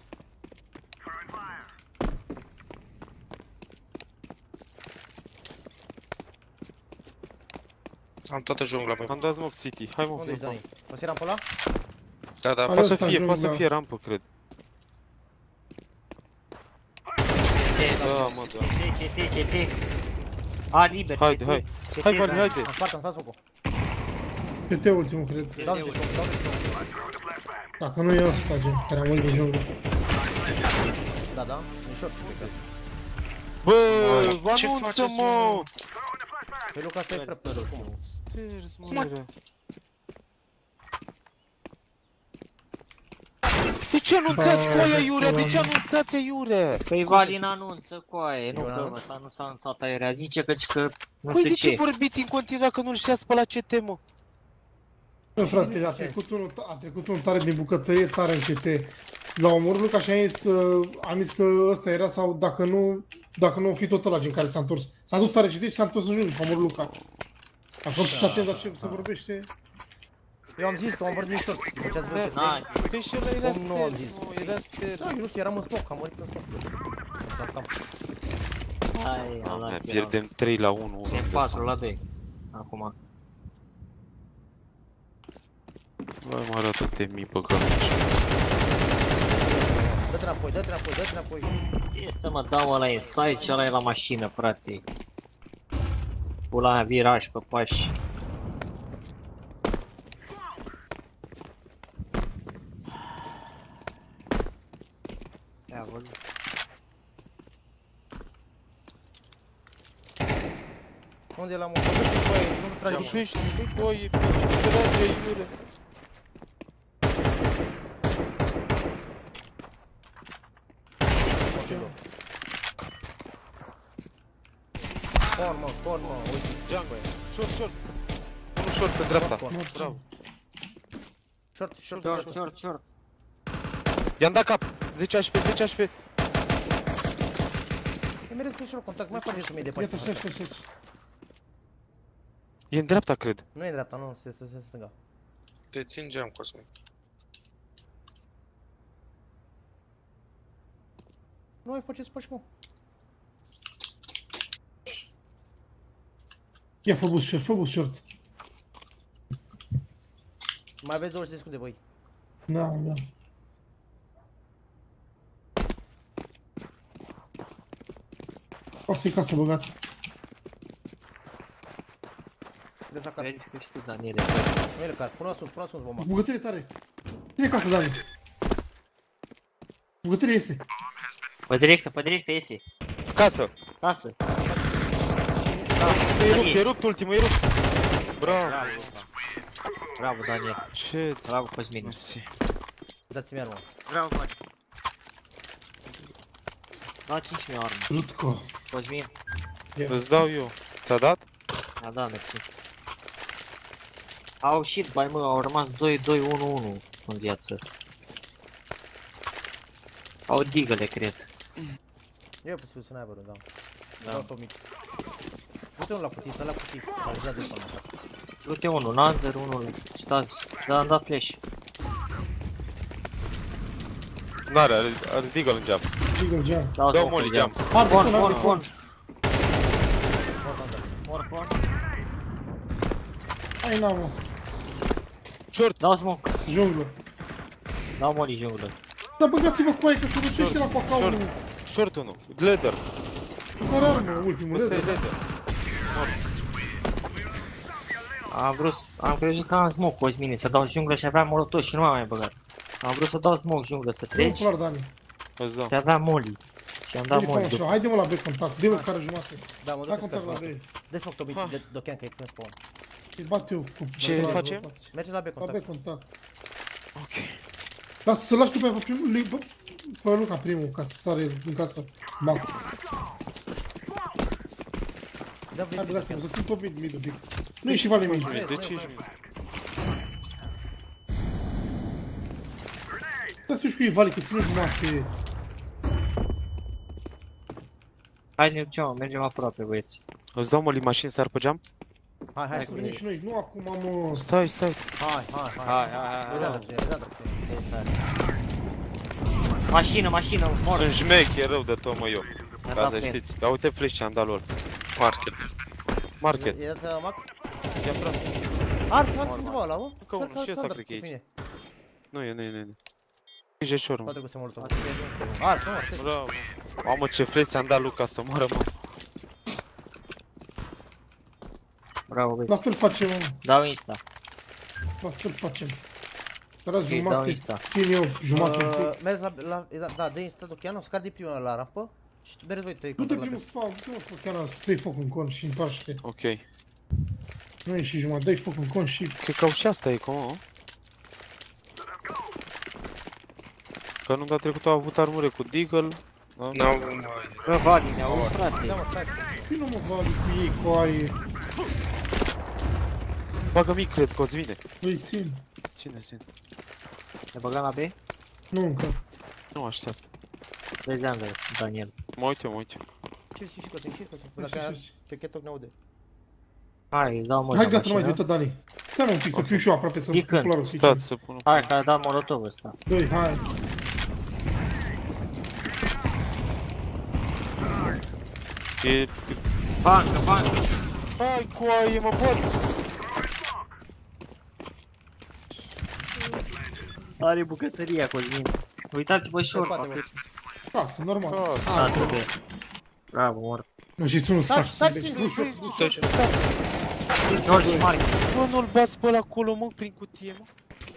Speaker 1: Am toată jungla, băi.
Speaker 9: Am dat smoke city. Hai mă,
Speaker 2: Unde
Speaker 9: fie
Speaker 2: ești, Dani?
Speaker 9: rampă.
Speaker 2: O să-i rampă ăla?
Speaker 1: Da, da.
Speaker 12: Are
Speaker 9: Poate să
Speaker 12: ăsta
Speaker 9: fie,
Speaker 12: jungla.
Speaker 9: poate să fie rampă, cred. Da, mă, da.
Speaker 6: Ce, ce, ce, ce, ce? A, liber, ce,
Speaker 9: Haide,
Speaker 6: ce?
Speaker 9: hai.
Speaker 6: Ce,
Speaker 9: Hai,
Speaker 6: ce,
Speaker 9: Vali,
Speaker 6: da.
Speaker 9: haide.
Speaker 2: Am spart, am spart focul.
Speaker 12: Pe te ultimul, cred.
Speaker 2: Dau niște smoke, dau niște smoke.
Speaker 12: Dacă nu e ăsta, gen, care a murit din jungla.
Speaker 2: Da, da, e short. cred că.
Speaker 9: Bă,
Speaker 1: Ce
Speaker 9: anunță,
Speaker 1: faceți,
Speaker 9: mă!
Speaker 2: Păi Luca, asta e prep. Cum?
Speaker 9: Sters,
Speaker 1: Cum
Speaker 9: mă. De ce anunțați cu aia, Iure? De ce anunțați, Iure?
Speaker 6: Păi Valin anunță coaie, nu
Speaker 2: Eu
Speaker 6: că
Speaker 2: anunț?
Speaker 6: mă, s-a anunțat, s-a anunțat aerea, zice că, că nu
Speaker 9: Păi
Speaker 6: știu
Speaker 9: de ce
Speaker 6: ce.
Speaker 9: vorbiți în continuu dacă nu-l știați pe la C T, mă?
Speaker 12: Bă, frate, a trecut unul, a trecut unul tare din bucătărie, tare în C T. L-a omorât Luca și am zis, uh, am zis că ăsta era sau dacă nu, dacă nu o fi tot ăla gen care s-a întors. S-a dus tare C T și s-a întors în jungla și a omorât Luca. Acum să atent la ce se vorbește.
Speaker 2: Eu am zis că am vorbit din short. Deci ați văzut.
Speaker 6: Na,
Speaker 9: Păi și ăla era
Speaker 2: Cum nu am
Speaker 9: sters,
Speaker 2: zis?
Speaker 9: mă, era sters.
Speaker 2: Da, eu nu știu, eram în smoke, am murit în smoke. Da, cam.
Speaker 6: hai,
Speaker 9: Ah,
Speaker 6: ala,
Speaker 9: mai pierdem trei la unu.
Speaker 6: E patru la doi. Acum.
Speaker 9: Mai mă arată-te mii pe cap.
Speaker 2: Dă-te înapoi, dă-te înapoi, dă-te înapoi.
Speaker 6: Ce să mă dau ăla inside și ăla e la mașină, frate. Pula mea, viraj pe pași. Ia, văd.
Speaker 2: Unde e la mă? Băi, nu trage.
Speaker 9: Vorbești cu oie, pe ce trage, Iure?
Speaker 2: Spor, mă, spor, mă, uite.
Speaker 9: Jungle, short, short. Unul short pe dreapta. Bravo.
Speaker 2: Short, short,
Speaker 6: Short,
Speaker 2: short.
Speaker 6: short, short.
Speaker 9: I-am dat cap. zece H P, zece H P.
Speaker 2: E mereu să short contact, mai faceți o mie de pași.
Speaker 12: Iată, șești, șești, șești.
Speaker 9: E în dreapta, cred.
Speaker 2: Nu e în dreapta, nu, se se se stânga.
Speaker 1: Te țin geam, Cosmin.
Speaker 2: Nu mai faceți pași, mă.
Speaker 12: Ia, fă boost short, fă boost short.
Speaker 2: Mai aveți douăzeci de secunde, băi.
Speaker 12: Da, da. O să-i casă băgat.
Speaker 2: Deci la car.
Speaker 6: Vezi că știu, Daniele.
Speaker 2: Nu e la car, pune-o sus, pune-o sus bomba.
Speaker 12: Bucătărie tare. Cine casă, Dani? Bucătărie este.
Speaker 6: Pe directă, pe directă iese.
Speaker 9: Casă.
Speaker 6: Casă.
Speaker 9: E rupt, e rupt ultimul, e rupt. Bravo.
Speaker 6: Bravo, Daniel.
Speaker 9: Ce?
Speaker 6: Bravo, Cosmin.
Speaker 9: Mersi.
Speaker 2: Dați-mi armă.
Speaker 6: Bravo, Cosmin. Da, cinci mii armă.
Speaker 12: Lutco.
Speaker 6: Cosmin.
Speaker 9: Îți dau eu. Ți-a dat?
Speaker 6: Da, da, mersi. Au shit, bai mă, au rămas doi doi unu unu în viață. Au digăle, cred.
Speaker 2: Eu pe să n-ai vărut, da.
Speaker 6: Da.
Speaker 2: Dau pe mic. Du-te unul la cutii, stă la cutii. Realizează de până așa.
Speaker 6: Du-te unul, un under, unul. Stați, da, am dat flash.
Speaker 9: N-are, are, are deagle în geam.
Speaker 12: Diggle geam.
Speaker 9: Dau molly geam.
Speaker 12: Arde
Speaker 6: Pon,
Speaker 12: con,
Speaker 6: pon,
Speaker 12: arde
Speaker 6: pon.
Speaker 12: con.
Speaker 6: Pon, pon.
Speaker 12: Hai, n-am, mă.
Speaker 9: Short.
Speaker 6: Dau smoke.
Speaker 12: Junglă.
Speaker 6: Dau molly junglă.
Speaker 12: Dar băgați-vă cu aia că se rușește la cocaul.
Speaker 9: Short unul. Leather.
Speaker 12: Ăsta are armă, ultimul.
Speaker 9: Ăsta e
Speaker 12: leather.
Speaker 9: leather.
Speaker 6: Am vrut, am crezut că am smoke, Cosmine, să dau junglă și aveam molotov și nu m-am mai băgat. Am vrut să dau smoke junglă, să
Speaker 12: Nu,
Speaker 6: treci
Speaker 12: clar, Dani.
Speaker 9: Îți dau.
Speaker 6: și aveam molly. Și am dat
Speaker 12: Bine,
Speaker 6: molly
Speaker 12: fă-mă
Speaker 6: după.
Speaker 12: așa. Haide-mă la B contact. Dă-mă care jumate.
Speaker 2: Da, mă
Speaker 12: Hai
Speaker 2: duc
Speaker 12: contact la
Speaker 2: pe
Speaker 12: B.
Speaker 2: Dă-ți foc, Tobi, de dochean că e când spawn.
Speaker 12: Îi bat eu cu...
Speaker 9: Ce
Speaker 12: la
Speaker 9: facem?
Speaker 12: rotație.
Speaker 2: Merge la B
Speaker 12: La
Speaker 2: contact.
Speaker 12: B contact.
Speaker 9: Ok.
Speaker 12: Lasă să lași tu pe primul, lui- pe, pe Luca primul, ca să sare din casă. Mac.
Speaker 2: Da,
Speaker 12: Hai băgați-mă, să țin tot mid, mid un pic. Nu e și vale mid.
Speaker 9: De ce ești?
Speaker 12: Da, să cu ei, Vali, că ține jumate.
Speaker 6: Hai ne ducem, mergem aproape, băieți.
Speaker 9: Îți dau mă li mașini sar pe geam?
Speaker 2: Hai, hai,
Speaker 12: Să venim și noi. Nu acum, mă.
Speaker 9: Stai, stai.
Speaker 2: hai, hai, hai.
Speaker 6: Hai, hai, hai,
Speaker 2: Rezadă,
Speaker 6: hai.
Speaker 2: rezadă.
Speaker 6: Mașină, mașină, mor.
Speaker 9: Sunt șmecher rău de tot, mă, eu.
Speaker 6: Mi-a
Speaker 9: Ca
Speaker 6: dat
Speaker 9: să
Speaker 6: pe el.
Speaker 9: știți. Ia uite flash ce am dat lor.
Speaker 1: Market.
Speaker 9: Market.
Speaker 2: E dat Mac? Ia prost. Ars, ars undeva ăla, mă.
Speaker 9: Încă unul, și ăsta cred că e aici. Nu e, nu e, nu e. Nici eșor, mă.
Speaker 2: Poate că se molotov. Ars, nu, ars.
Speaker 9: Bravo. Mamă, ce flash ți-am dat, Luca, să moară, mă.
Speaker 6: Bravo, băieți.
Speaker 12: La fel facem, mă.
Speaker 6: Dau insta.
Speaker 12: La fel facem. Dați
Speaker 6: Ok, dau
Speaker 12: jumate.
Speaker 6: insta.
Speaker 12: Țin eu jumate.
Speaker 2: Uh, mergi la, la, da, da, dă instant Oceano, scade prima la rampă și tu mergi voi trei
Speaker 12: Du-te
Speaker 2: contra la
Speaker 12: primul
Speaker 2: B.
Speaker 12: spawn, du-te mă spun chiar să dai foc în con și întoarce-te.
Speaker 9: Ok.
Speaker 12: Nu e și jumătate, dai foc în con și...
Speaker 9: Cred că au și asta e, cum, mă? Că nu, dar trecut au avut armure cu Deagle. Da?
Speaker 1: N-au...
Speaker 6: Bă, Vali, ne auzi, frate.
Speaker 2: Da, mă, stai.
Speaker 12: Vino mă, Vali, cu ei, cu aie.
Speaker 9: Bagă mic, cred că o-ți vine.
Speaker 12: Îi țin.
Speaker 9: Ține, ține.
Speaker 6: Ne băgăm la B?
Speaker 12: Nu încă.
Speaker 9: Nu aștept.
Speaker 6: Vezi Ander, Daniel.
Speaker 9: Mă uit, eu, mă uit.
Speaker 2: Ce și scoate, și scoate.
Speaker 12: Hai,
Speaker 2: Dacă
Speaker 12: hai, hai.
Speaker 2: pe Chetoc ne aude.
Speaker 6: Hai, îi dau mă
Speaker 12: Hai,
Speaker 6: la
Speaker 12: gata, nu mai
Speaker 6: mașină.
Speaker 12: uită, Dani. Stai mă un pic, să fiu și eu aproape, să
Speaker 6: Zic
Speaker 12: fiu
Speaker 6: când.
Speaker 12: clarul.
Speaker 9: Stați să pun.
Speaker 6: Hai, că a dat molotov ăsta.
Speaker 12: Doi, hai.
Speaker 9: E...
Speaker 6: Bancă, bancă.
Speaker 9: Hai cu aie, mă pot!
Speaker 6: Are bucătăria, Cosmin. Uitați-vă short,
Speaker 2: Spate,
Speaker 6: atât.
Speaker 12: Casă, normal.
Speaker 9: Ca-
Speaker 6: Lasă B. Bravo, mor.
Speaker 12: Nu știi tu un
Speaker 2: Stai,
Speaker 12: stack.
Speaker 2: stai
Speaker 12: să
Speaker 2: singur,
Speaker 12: vezi.
Speaker 2: stai,
Speaker 12: Nu știu.
Speaker 6: George și Mark.
Speaker 9: Bă, nu-l bați pe ăla acolo, mă, prin cutie, mă.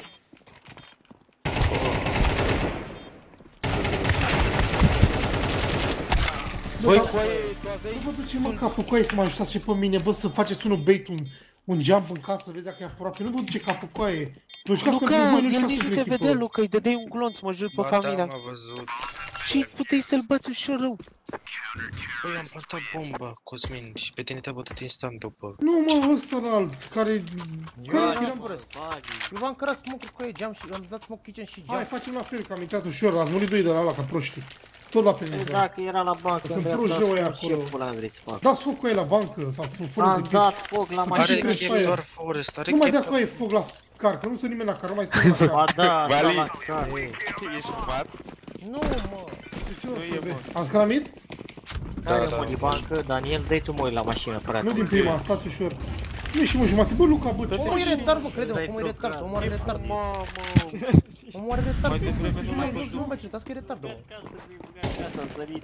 Speaker 9: Băi, cu aie, tu aveai...
Speaker 12: Nu vă duce mă capul cu aia să mă ajutați și pe mine, bă, să faceți unul bait, un, un jump în casă, vezi dacă e aproape. Nu vă duce capul cu aia. Vă jucați pentru
Speaker 9: Luca,
Speaker 12: voi, nu
Speaker 9: el
Speaker 12: jucați
Speaker 9: nici nu
Speaker 12: pentru
Speaker 9: te vedea,
Speaker 12: echipă.
Speaker 9: Luca, îi dădeai un glonț, mă jur pe
Speaker 1: Ba da,
Speaker 9: familia.
Speaker 1: m-a văzut.
Speaker 9: Și puteai să-l bați ușor rău.
Speaker 1: Băi, am plantat bomba, Cosmin, și pe tine te-a bătut instant după.
Speaker 12: Nu mă, ăsta alt, care...
Speaker 2: Eu
Speaker 12: Care
Speaker 2: am prost. Eu v-am cărat smoke cu ei, geam și am dat smoke kitchen și
Speaker 12: Hai,
Speaker 2: geam.
Speaker 12: facem la fel, că am intrat ușor, ați murit doi de la ala ca proști. Tot la fel.
Speaker 6: Păi
Speaker 12: intrat.
Speaker 6: dacă era la bancă,
Speaker 12: Sunt
Speaker 6: în
Speaker 12: proști
Speaker 6: dreapta,
Speaker 12: rău ăia
Speaker 6: spun ce
Speaker 12: acolo.
Speaker 6: pula vrei să fac.
Speaker 12: Dați foc cu ei la bancă, sau fă fără
Speaker 6: Am
Speaker 12: de
Speaker 6: dat foc la
Speaker 12: Are
Speaker 1: Are
Speaker 6: mașină
Speaker 12: chef
Speaker 6: și...
Speaker 12: aia.
Speaker 1: chef doar Forest, are
Speaker 12: Nu mai
Speaker 1: chef
Speaker 12: dea cu aia foc la car, că nu sunt nimeni la car, nu mai stăm la
Speaker 6: Ba
Speaker 12: car.
Speaker 6: da, sta
Speaker 9: Vali.
Speaker 6: la car.
Speaker 9: Ești fumat?
Speaker 2: Nu, mă.
Speaker 12: Nu
Speaker 9: e, mă.
Speaker 12: Ați cramit?
Speaker 1: Da,
Speaker 6: Hai,
Speaker 1: da,
Speaker 6: mă, de bancă, Daniel, dă-i tu mă la mașină, frate.
Speaker 12: Nu din prima, stați ușor. Nu e și mă jumate, bă, Luca, bă, tu
Speaker 2: Omul e
Speaker 12: ești...
Speaker 2: retard, mă, crede-mă,
Speaker 6: Dai
Speaker 2: omul e
Speaker 6: tu,
Speaker 2: retard,
Speaker 6: că-
Speaker 2: omul are retard.
Speaker 9: Mamă!
Speaker 2: Omul are retard,
Speaker 9: Mai devreme nu
Speaker 2: nu
Speaker 9: l-am
Speaker 2: mai
Speaker 9: văzut.
Speaker 2: nu mai certați că e retard, mă.
Speaker 6: Ca să fii băgat ca s-a sărit.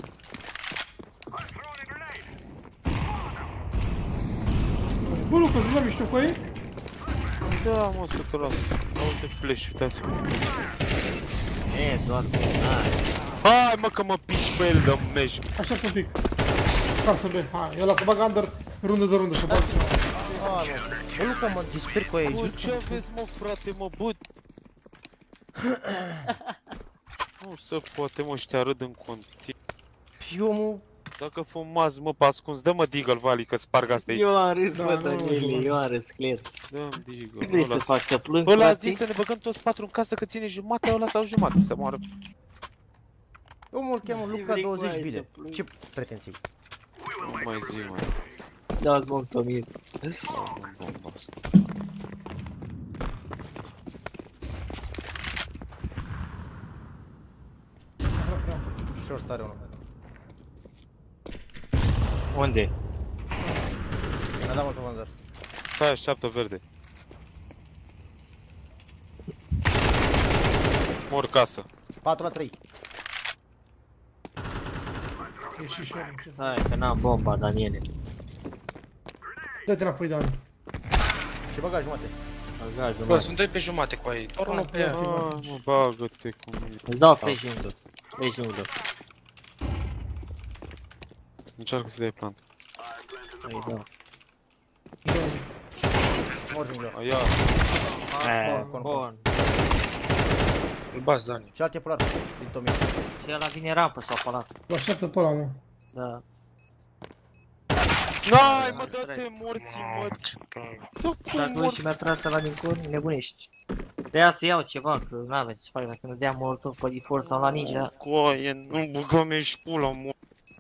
Speaker 12: Bă, Luca, joci la mișto cu aia?
Speaker 9: Da, mă, să te las. Uite flash, uitați-mă.
Speaker 6: E, doar tu, hai.
Speaker 9: Hai, mă, că mă piși pe el de meci.
Speaker 12: Așa un pic. Ca să bea, hai, ăla să bagă under, rundă de rundă, să bagă.
Speaker 2: Ah, mă. Bă, Luca, mă disper cu ei.
Speaker 9: Bă, ce aveți, mă, frate, mă, bă? Nu se poate, mă, ăștia râd în continuu.
Speaker 2: Și omul...
Speaker 9: Dacă fumați, mă, pe ascuns, dă-mă Deagle, Vali, că sparg asta aici.
Speaker 6: Eu am râs,
Speaker 12: Da,
Speaker 6: bă,
Speaker 12: nu,
Speaker 6: Daniele,
Speaker 12: nu,
Speaker 6: eu am râs, clear.
Speaker 9: Dă-mi Deagle.
Speaker 6: Ce vrei să
Speaker 9: ăla-
Speaker 6: fac, să plâng,
Speaker 9: Ăla a
Speaker 6: frate?
Speaker 9: zis să ne băgăm toți patru în casă, că ține jumate, ăla sau jumate, să moară.
Speaker 2: Omul îl cheamă
Speaker 6: Zi,
Speaker 2: Luca
Speaker 6: vrei,
Speaker 2: douăzeci
Speaker 6: băi,
Speaker 2: bine.
Speaker 6: să plâng.
Speaker 2: Ce pretenții?
Speaker 9: Nu mai zi, mă.
Speaker 6: Da-ți bom, Tomir.
Speaker 9: Am bomba asta.
Speaker 2: Short are unul.
Speaker 6: Unde?
Speaker 2: Mi-a dat mult comandar.
Speaker 9: Stai, așteaptă verde. Mor casă.
Speaker 2: patru la trei.
Speaker 12: E și și omul.
Speaker 6: Hai, că n-am bomba, Daniele.
Speaker 12: Dă-te înapoi, Dani.
Speaker 2: Ce băga jumate?
Speaker 6: Bagaj,
Speaker 1: Bă,
Speaker 6: mă.
Speaker 1: sunt doi pe jumate cu ai, doar unul pe
Speaker 12: Ia,
Speaker 1: ea.
Speaker 12: ți-l bag.
Speaker 9: Ah, mă, bagă-te cu mine.
Speaker 6: Îți dau flash junglă. Flash junglă.
Speaker 9: Încearcă să dai plant.
Speaker 6: Îi dau.
Speaker 2: Mor junglă.
Speaker 9: Ia.
Speaker 6: Eh,
Speaker 2: Con, con,
Speaker 6: bun.
Speaker 1: Îl bați, Dani.
Speaker 2: Și alte polar din Tomio.
Speaker 6: Și ăla vine rampă sau palat.
Speaker 12: Vă așteaptă pe ăla, mă.
Speaker 6: Da.
Speaker 9: N-ai, mă, dă-te morții, mă.
Speaker 6: Dacă nu și mi-a tras ăla din cur, nebunești. Trebuia să iau ceva, că n-avea ce să fac, dacă nu dea molotov pe default sau la ninja.
Speaker 9: Coaie, nu băga mea și pula, mă.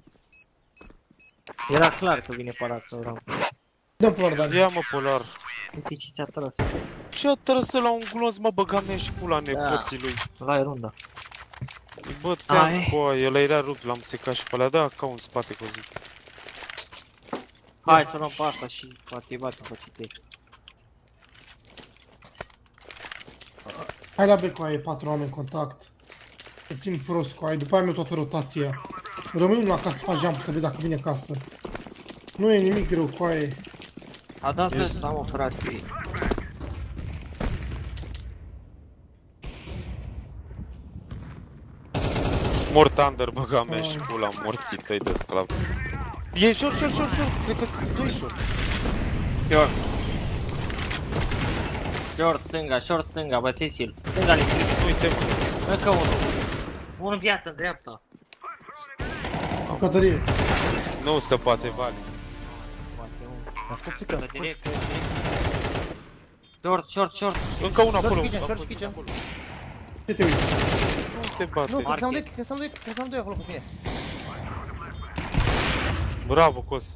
Speaker 6: Era clar că vine palat sau rampă.
Speaker 12: Dă-mi polar, Dani.
Speaker 9: Ia, mă, polar.
Speaker 6: Uite ce ți-a tras.
Speaker 9: Și-a tras la un glonț, mă, băga mea și pula nepoții lui.
Speaker 6: Ăla e runda.
Speaker 9: Îi băteam, coaie, ăla era rupt, l-am secat și pe ăla, da, ca un spate cu zi.
Speaker 6: Hai să luăm pe asta și poate-i batem pe citei.
Speaker 12: Hai la B cu aia, patru oameni în contact. Te țin prost cu aia, după aia mi-o toată rotația. Rămânem la casă, faci jump, că vezi dacă vine casă. Nu e nimic greu cu aia.
Speaker 6: A dat ăsta, mă, frate.
Speaker 9: Mort under, băga mea și pula, morții tăi de sclav. E short, short, short, short, cred că sunt doi short.
Speaker 6: Short. Short stânga, short stânga, băteți-l. Stânga lipit.
Speaker 9: Uite, mă.
Speaker 6: Încă unul. Unul în viață, în dreapta.
Speaker 12: Bucătărie.
Speaker 9: Nu se poate, Vali.
Speaker 6: Direct, direct. Short, short, short.
Speaker 9: Încă unul acolo.
Speaker 2: Short kitchen, short kitchen.
Speaker 12: Ce te uiți?
Speaker 9: Nu te bate.
Speaker 2: Nu, cred că s-am doi, cred că s-am doi, cred că s-am doi acolo cu mine.
Speaker 9: Bravo, Cos.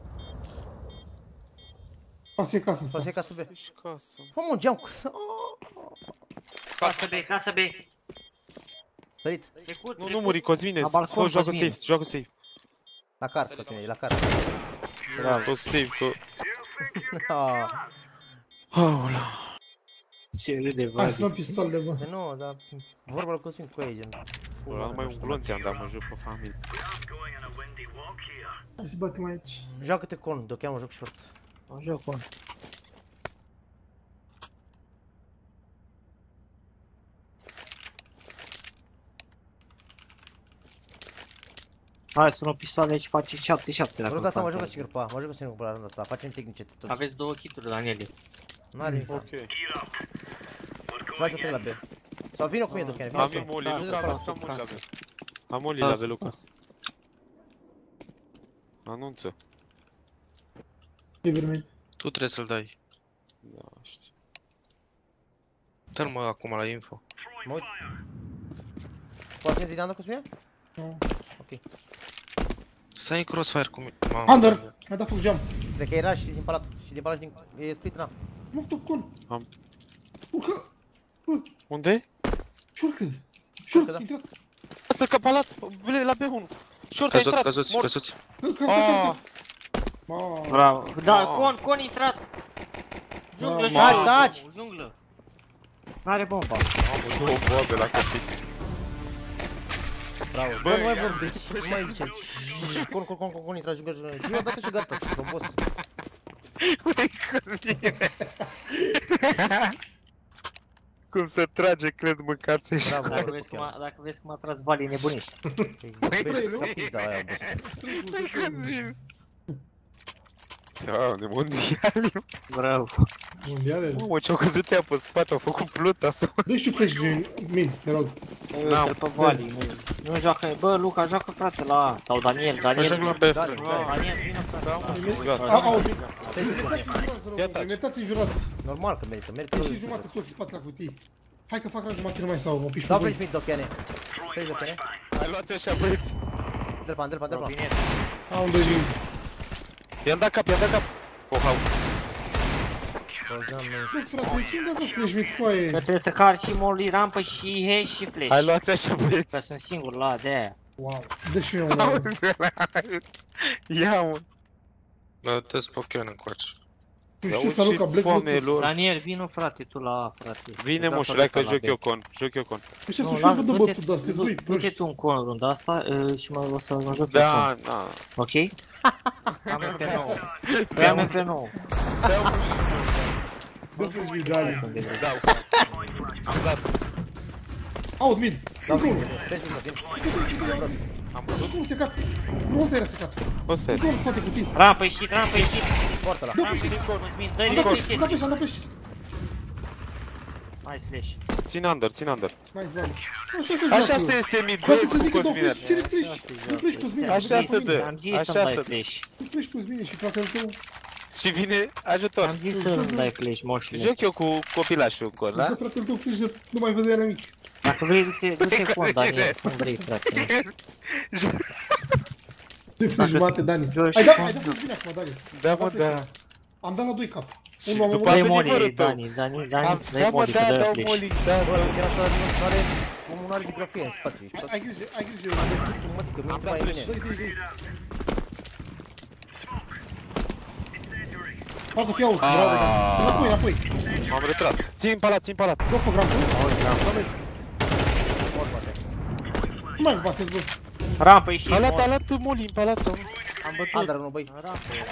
Speaker 12: Pasă e casă asta.
Speaker 2: Pasă e casă B.
Speaker 9: Ești casă.
Speaker 2: Fă mă, geam cu...
Speaker 6: Casă B, casă B.
Speaker 2: Sărit.
Speaker 9: Nu, nu muri, Cosmine,
Speaker 6: La balcon,
Speaker 9: fă, joacă
Speaker 6: Cosmin.
Speaker 9: safe, joacă safe.
Speaker 2: La cart, Cosmine, e la cart.
Speaker 9: Bravo, tot safe, că...
Speaker 2: Ah.
Speaker 9: Aolea.
Speaker 6: Ce râde,
Speaker 12: Hai
Speaker 6: Vali.
Speaker 12: să luăm pistol de bă.
Speaker 2: Nu, dar vorba lui Cosmin cu ei, gen.
Speaker 9: Ăla mai un glonț i-am dat, mă joc pe familie.
Speaker 12: Hai să batem aici.
Speaker 2: Joacă-te con, de-o cheamă joc short.
Speaker 6: Mă joc con. Hai să luăm pistoale aici, face șapte șapte dacă
Speaker 2: Runda asta mă
Speaker 6: nu
Speaker 2: joc și grupa, mă joc singur cu la runda asta, facem tehnice tot.
Speaker 6: aveți două kituri, Daniele.
Speaker 2: N-are nimic.
Speaker 9: Ok.
Speaker 2: Hai să trec la B. Sau vină cu mine, Ducheane, vină
Speaker 9: Am
Speaker 2: cu mine.
Speaker 9: moli,
Speaker 2: Da,
Speaker 9: Luca,
Speaker 2: da,
Speaker 9: aveți
Speaker 2: da,
Speaker 9: ca moli la
Speaker 2: da.
Speaker 9: B. Am moli la B, Luca. Anunță.
Speaker 12: Liber mid.
Speaker 1: Tu trebuie să-l dai.
Speaker 9: Da, știu.
Speaker 1: Dă-l mă acum la info.
Speaker 2: Mă uit. Poate să-i dai Cosmine?
Speaker 12: Nu.
Speaker 2: Ok.
Speaker 1: Stai în crossfire cu mine.
Speaker 12: Under! Mi-a dat foc jump.
Speaker 2: Cred că era și din palat, și din palat și din... e split, na.
Speaker 12: Nu, top con.
Speaker 9: Am.
Speaker 12: Urcă.
Speaker 9: Unde?
Speaker 12: Short cred. Short,
Speaker 2: da.
Speaker 12: intrat.
Speaker 9: Lasă că palat, la B unu. Short a
Speaker 1: Căzut,
Speaker 9: intrat,
Speaker 1: căzuți,
Speaker 9: mort.
Speaker 1: căzuți.
Speaker 12: Încă, încă, încă.
Speaker 6: Bravo. Da,
Speaker 9: Ah.
Speaker 6: con, con intrat. Junglă,
Speaker 12: Bravo.
Speaker 6: junglă,
Speaker 2: Taci!
Speaker 6: junglă. N-are bomba.
Speaker 9: Am două boabe la copii.
Speaker 2: Bravo. Bă, nu mai vorbiți, nu mai ziceți. Con, con, con, con, con, intra, jucă, jucă. Zi o dată și gata, robos.
Speaker 9: Cum se trage, cred, mâncați și
Speaker 2: Bravo,
Speaker 6: Dacă vezi cum a, dacă vezi cum a tras Vali, nebunești.
Speaker 2: Băi, da, aia, boss.
Speaker 9: Doamne, mondiali.
Speaker 6: Bravo.
Speaker 12: Mondiale.
Speaker 9: Mă, ce-au căzut ea pe spate, au făcut pluta sau...
Speaker 12: Dă-i și flash din mid, te rog.
Speaker 6: Uite-l pe Vali, nu, nu joacă, bă, Luca, joacă frate la A, sau Daniel, Daniel.
Speaker 1: joc la B,
Speaker 6: Da,
Speaker 1: frate.
Speaker 6: Daniel, vină frate.
Speaker 12: Au, au, inventați înjurați.
Speaker 2: Normal că merită, merită.
Speaker 12: Ești jumate toți în spate la cutii. Hai că fac la jumate, nu mai sau, mă piși
Speaker 2: Dau
Speaker 12: pe
Speaker 2: flash
Speaker 12: voi.
Speaker 2: mid, Ducheane. Flash Ducheane.
Speaker 9: Hai, luați așa, băieți.
Speaker 2: Dă-l dă-l dă-l
Speaker 6: Robinet.
Speaker 12: Au un doi vin.
Speaker 9: I-am dat cap, i-am dat cap. Pohau.
Speaker 12: Bă, frate, ce-mi dați mă flash mid cu aia?
Speaker 6: Că trebuie să car și molly, rampă și hash și flash.
Speaker 9: Hai, luați așa, băieți.
Speaker 6: Că sunt singur la A, de-aia.
Speaker 12: Wow, dă și mie un wow.
Speaker 9: Ia, mă.
Speaker 1: Da, te-ți Pokémon încoace.
Speaker 12: Tu știi să Luca, Black Lotus.
Speaker 6: Daniel, vină frate, tu la A, frate.
Speaker 9: Vine, mă, și că joc eu con, joc eu con.
Speaker 12: Ăștia sunt și eu văd de bătut, dar sunteți doi
Speaker 6: Du-te
Speaker 12: proști.
Speaker 6: tu în con runda asta uh, și mă o să mă joc eu
Speaker 9: Da,
Speaker 6: con.
Speaker 9: da.
Speaker 6: Ok? Am M P nouă. Am M P nouă.
Speaker 12: Dă flash mid, Dani.
Speaker 9: Da, am dat.
Speaker 12: Out mid, încă unul.
Speaker 9: Am văzut?
Speaker 12: Încă unul secat. Nu, ăsta era secat.
Speaker 9: Ăsta
Speaker 12: Încă
Speaker 9: e.
Speaker 12: unul în spate cutii.
Speaker 6: Rampă ieșit, rampă ieșit.
Speaker 2: Poartă la.
Speaker 12: Dă flash,
Speaker 6: Cosmin, dă-i
Speaker 12: am
Speaker 6: de
Speaker 12: dat flash,
Speaker 6: flash.
Speaker 12: am dat flash, am dat flash.
Speaker 6: Hai slash.
Speaker 9: Țin under, țin under.
Speaker 12: Nice, Vali. Așa se
Speaker 9: Așa
Speaker 12: joacă.
Speaker 9: se este mid,
Speaker 12: Poate
Speaker 9: bă,
Speaker 12: să
Speaker 9: cu
Speaker 12: zică, dau
Speaker 9: Cosmin.
Speaker 12: flash, cere flash. Nu flash, Cosmin.
Speaker 9: Așa se dă.
Speaker 6: Am zis
Speaker 9: Așa
Speaker 6: să-mi dai
Speaker 9: se dă.
Speaker 6: flash.
Speaker 12: Nu flash, Cosmin și fratele tău.
Speaker 9: Și vine ajutor.
Speaker 6: Am zis să-mi dai flash, moșule.
Speaker 9: Joc eu cu copilașul încolo,
Speaker 12: Da?
Speaker 9: da?
Speaker 12: Fratele tău flash, nu mai vedea nimic.
Speaker 6: Dacă vrei, du-te, du-te cu Daniel, cum vrei, frate.
Speaker 12: De flash jumate, Dani.
Speaker 6: joci
Speaker 12: Ai dat,
Speaker 6: cu-
Speaker 12: ai dat flash bine acum, Dani.
Speaker 9: Da, mă, da.
Speaker 12: Am dat la doi cap.
Speaker 9: Și
Speaker 12: Unul am
Speaker 9: după
Speaker 12: omorât.
Speaker 9: a
Speaker 6: Dai
Speaker 9: venit
Speaker 6: Moli,
Speaker 9: vărul tău.
Speaker 6: Dani, Dani, Dani,
Speaker 9: Am-
Speaker 6: dai
Speaker 9: Da, mă,
Speaker 6: Moli, că
Speaker 9: da,
Speaker 6: dă
Speaker 9: dau
Speaker 6: flash.
Speaker 9: Moli, da,
Speaker 2: Bă,
Speaker 9: da.
Speaker 2: chiar asta nu are... Omul nu are microfon în spate, ești tot...
Speaker 12: Ai grijă, ai grijă.
Speaker 2: Mă, că mi-e
Speaker 9: Am dat
Speaker 2: mai
Speaker 9: flash.
Speaker 2: bine.
Speaker 12: Dă-i, dă-i, dă-i. Poate să fie aut, bravo, Dani. Înapoi, înapoi.
Speaker 9: M-am retras. Țin palat, țin palat.
Speaker 12: Dă pe gramul. Nu mai bateți, bă.
Speaker 6: Rampă, ieși.
Speaker 9: Palat,
Speaker 6: Moli.
Speaker 9: palat, Moli, în palat sau...
Speaker 6: Am bătut.
Speaker 2: Under, nu, băi.
Speaker 6: Rampă era.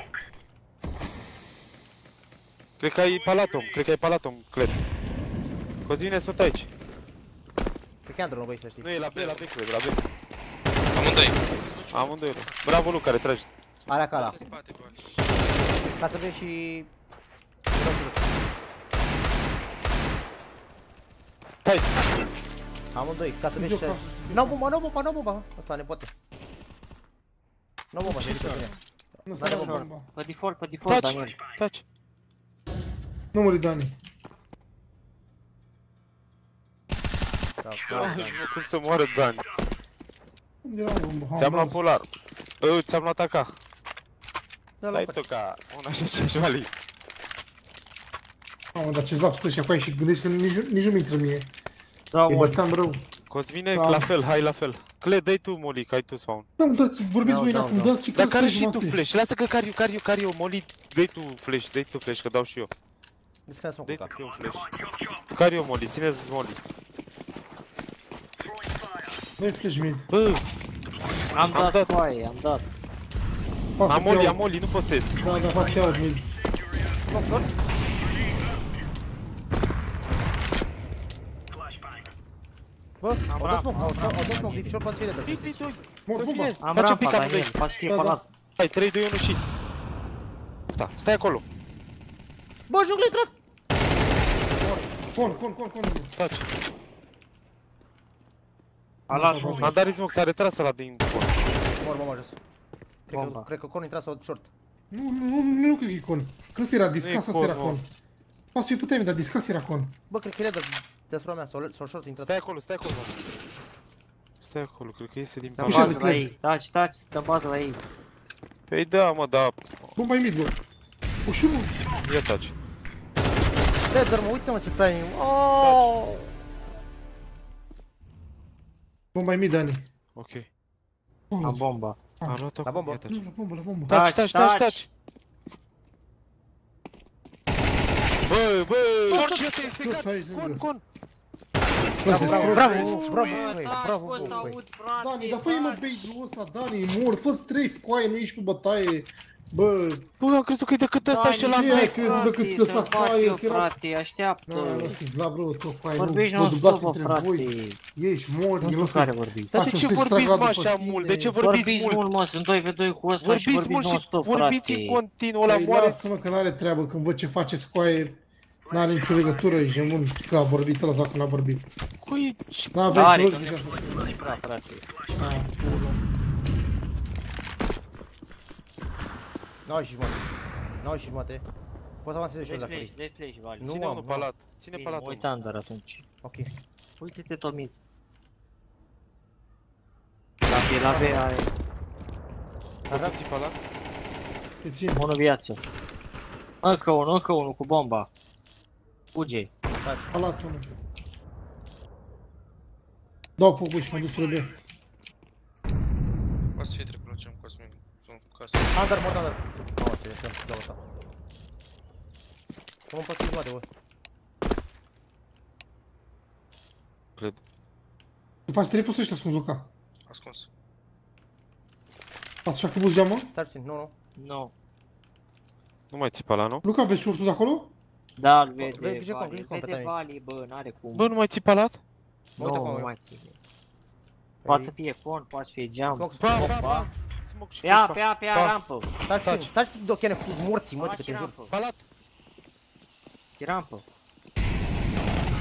Speaker 9: Cred că ai palat, om, cred că ai palat, om, cred. Cosmine, sunt aici.
Speaker 2: Cred că e under, nu, băi, să știi.
Speaker 9: Nu, e la B, la B, cred, la B.
Speaker 1: Amândoi.
Speaker 9: Amândoi. Bravo, Luca, care tragi.
Speaker 2: Are acala.
Speaker 1: În spate, bă.
Speaker 2: Ca să vezi și...
Speaker 9: Stai.
Speaker 2: Amândoi, ca să vezi
Speaker 12: Eu
Speaker 2: și...
Speaker 12: ca să-
Speaker 2: N-au bomba, n-au bomba, n-au bomba. Asta ne poate. N-au bomba, se zice bine.
Speaker 12: Nu
Speaker 2: N-are
Speaker 12: stai la
Speaker 2: bomba.
Speaker 12: bomba.
Speaker 6: Pe default, pe default,
Speaker 9: Taci,
Speaker 6: Daniel.
Speaker 9: taci.
Speaker 12: Nu muri, Dani.
Speaker 2: Da,
Speaker 9: Ah, nu știu cum să moară Dani.
Speaker 12: Unde era bomba? Ha,
Speaker 9: Ți-am luat
Speaker 12: bază.
Speaker 9: polar. Eu, ți-am luat A K.
Speaker 2: Da, la
Speaker 9: Dai
Speaker 2: poate.
Speaker 9: tu ca un așa și așa vali.
Speaker 12: Mamă, dar ce zap stă și acolo și gândești că nici, nu- nici nu-mi intră mie.
Speaker 6: Dau
Speaker 12: Îi
Speaker 6: Moli.
Speaker 12: băteam rău.
Speaker 9: Cosmine,
Speaker 12: Da.
Speaker 9: la fel, hai la fel. Cle, dai tu Moli, că ai tu spawn.
Speaker 12: Da, dați, vorbiți
Speaker 6: Dau,
Speaker 12: voi
Speaker 6: dau,
Speaker 12: acum,
Speaker 6: dau.
Speaker 12: dați și
Speaker 9: Dar
Speaker 12: că
Speaker 9: care
Speaker 12: stai
Speaker 9: și tu
Speaker 12: jumate.
Speaker 9: flash? Lasă că cariu, cariu, cariu, Moli, dai tu flash, dai tu flash, că dau și eu.
Speaker 2: Descană mă
Speaker 9: Dai
Speaker 2: cu
Speaker 9: tu
Speaker 2: cap.
Speaker 9: și eu un flash. Cariu, Moli, țineți Moli.
Speaker 12: Dă-i flash mid.
Speaker 9: Bă,
Speaker 6: Am
Speaker 9: Am
Speaker 6: dat
Speaker 9: dat.
Speaker 6: coaie, am dat.
Speaker 12: Pasă
Speaker 9: am
Speaker 12: pe
Speaker 9: Moli,
Speaker 12: out.
Speaker 9: am Moli, nu pot să ies.
Speaker 12: Da, da, faci out mid.
Speaker 2: Smoke short. Bă, au dat smoke, au dat- au dat smoke, deep short, poate să fie de
Speaker 9: Pic, pic, doi.
Speaker 12: Mor, bomba.
Speaker 9: Cosmine,
Speaker 6: Am
Speaker 9: facem
Speaker 6: rampa,
Speaker 9: pic
Speaker 6: Daniel,
Speaker 9: amândoi.
Speaker 6: poate să fie
Speaker 12: Da, da.
Speaker 6: palat.
Speaker 9: Hai, trei, doi, unu și... Da, stai acolo.
Speaker 2: Bă, jungle intrat!
Speaker 12: Con, con, con, con.
Speaker 9: Taci.
Speaker 6: A luat
Speaker 12: Da,
Speaker 6: jungla.
Speaker 12: da,
Speaker 9: Am dat Rizmoc, s-a retras ăla din...
Speaker 2: Mor bomba jos. Cred că,
Speaker 6: Bomba.
Speaker 2: cred că con intra sau short.
Speaker 12: Nu, nu, nu, nu, nu cred că e con. Că ăsta era discas,
Speaker 9: Nu e
Speaker 12: asta
Speaker 9: con,
Speaker 12: era
Speaker 9: nu.
Speaker 12: con. Poate să fie puternic, dar discas era con.
Speaker 2: Bă, cred că e redă deasupra mea, sau, sau short intrat.
Speaker 9: Stai acolo, stai acolo. Stai acolo, cred că iese din
Speaker 6: Dă
Speaker 12: Ușează,
Speaker 9: palat.
Speaker 6: bază la
Speaker 12: cred.
Speaker 6: ei, taci, taci, dă bază la ei.
Speaker 9: Păi da, mă, da,
Speaker 12: Bomba e mid, bă. Ușor, mă.
Speaker 9: ia taci.
Speaker 2: Redder, mă, uite-mă ce timing. Oh!
Speaker 12: Bomba e mid, Dani.
Speaker 9: Ok.
Speaker 6: Am bomba.
Speaker 9: A luat-o
Speaker 2: La
Speaker 9: acum,
Speaker 2: bombă.
Speaker 9: ia taci.
Speaker 12: Nu, la bombă, la bombă.
Speaker 9: Taci, taci, taci,
Speaker 6: taci.
Speaker 9: taci. Bă, bă,
Speaker 1: George,
Speaker 9: ce este
Speaker 12: George,
Speaker 9: explicat?
Speaker 12: aici,
Speaker 9: Con,
Speaker 12: lângă.
Speaker 9: con.
Speaker 2: Bravo, bravo, bravo, bravo,
Speaker 6: Bă,
Speaker 2: băi,
Speaker 6: taci,
Speaker 2: bravo,
Speaker 6: bă, să
Speaker 2: băi.
Speaker 6: aud, frate,
Speaker 12: Dani, dar fă-i mă
Speaker 6: taci.
Speaker 12: bait-ul ăsta, Dani, mor, fă strafe cu aia, nu ești pe bătaie. Bă,
Speaker 9: Bă, am crezut că e decât ăsta
Speaker 6: Dani,
Speaker 9: și la
Speaker 12: ce
Speaker 9: mea.
Speaker 12: ai crezut decât că ăsta
Speaker 6: Să-mi
Speaker 12: cu
Speaker 6: fac
Speaker 12: aia,
Speaker 6: eu,
Speaker 12: era...
Speaker 6: frate, așteaptă.
Speaker 12: Nu, nu, știți, la bro, tot cu aia, nu,
Speaker 6: Vorbești
Speaker 12: vă dublați
Speaker 6: non-stop, bă,
Speaker 12: între voi.
Speaker 6: frate.
Speaker 12: Ești mori,
Speaker 6: Nu știu
Speaker 12: nu
Speaker 6: care vorbiți.
Speaker 9: Dar de
Speaker 12: Faci
Speaker 9: ce
Speaker 12: un
Speaker 9: vorbiți, mă,
Speaker 12: extra
Speaker 9: așa
Speaker 12: după
Speaker 9: mult?
Speaker 12: tine.
Speaker 9: De ce vorbiți
Speaker 6: Vorbiți
Speaker 9: mult?
Speaker 6: mult, mă, sunt doi v doi cu ăsta și
Speaker 9: Vorbiți
Speaker 6: vorbiți
Speaker 9: mult și
Speaker 6: non-stop,
Speaker 9: vorbiți în
Speaker 6: frate.
Speaker 9: continuu, ăla
Speaker 12: Păi
Speaker 9: moare.
Speaker 12: lasă-mă că n-are treabă, când văd ce faceți cu aia, n-are nicio legătură, ești bun, că a vorbit ăla sau că n-a vorbit.
Speaker 9: Cui? și-
Speaker 12: N-avem
Speaker 6: Are,
Speaker 12: logică
Speaker 6: că
Speaker 12: așa.
Speaker 6: nu e prea, frate.
Speaker 12: Ah, pula.
Speaker 2: nouă și jumate. nouă și jumate. Poți să avansezi și eu
Speaker 6: Dai
Speaker 2: dacă
Speaker 6: flash,
Speaker 2: vrei.
Speaker 6: dai flash, Vali.
Speaker 2: Nu,
Speaker 9: Ține
Speaker 2: am,
Speaker 9: unul
Speaker 2: nu.
Speaker 9: palat. Ține
Speaker 6: Bine, mă
Speaker 9: palatul.
Speaker 6: uitam doar atunci.
Speaker 2: Ok.
Speaker 6: Uite-te, Tomiț. La B, la B are
Speaker 9: Poți să ții palat?
Speaker 12: Te țin.
Speaker 6: unul viață. Încă unul, încă unul cu bomba. Fuge.
Speaker 12: Palat unul. Dau focul și mă duc spre B.
Speaker 1: Poate să fie trecut la geam, Cosmin. Sunt cu casă.
Speaker 2: Under, mort under. Mamă, ce este, dau asta. Cum îmi poți jumate, bă?
Speaker 9: Cred.
Speaker 12: Tu faci trei poți ăștia ascuns, Luca.
Speaker 1: Ascuns.
Speaker 12: Ați așa că buzi geamă?
Speaker 2: Stai puțin, nu, nu.
Speaker 6: Nu.
Speaker 9: Nu mai ții palat, nu?
Speaker 12: Luca, vezi short-ul de acolo?
Speaker 6: Da, îl
Speaker 2: Vezi,
Speaker 6: vede
Speaker 2: grijă cu-
Speaker 6: Vali,
Speaker 2: grijă cu
Speaker 6: îl vede
Speaker 2: pe
Speaker 6: Vali, bă, n-are cum.
Speaker 9: Bă, nu mai ții palat?
Speaker 2: Mă uit
Speaker 6: Nu,
Speaker 2: acum,
Speaker 6: nu
Speaker 2: eu.
Speaker 6: mai ține. Poate să fie con, poate să fie geam.
Speaker 2: Smoke,
Speaker 9: Pa,
Speaker 2: smoke.
Speaker 9: pa, pa. Smoke și
Speaker 6: Pe A,
Speaker 9: flash,
Speaker 6: pe A, pe A,
Speaker 9: Pa.
Speaker 6: rampă.
Speaker 2: Stai puțin, stai puțin, dochene morții, mă,
Speaker 6: Faci
Speaker 2: că te jur.
Speaker 6: rampă.
Speaker 9: Palat.
Speaker 6: E rampă.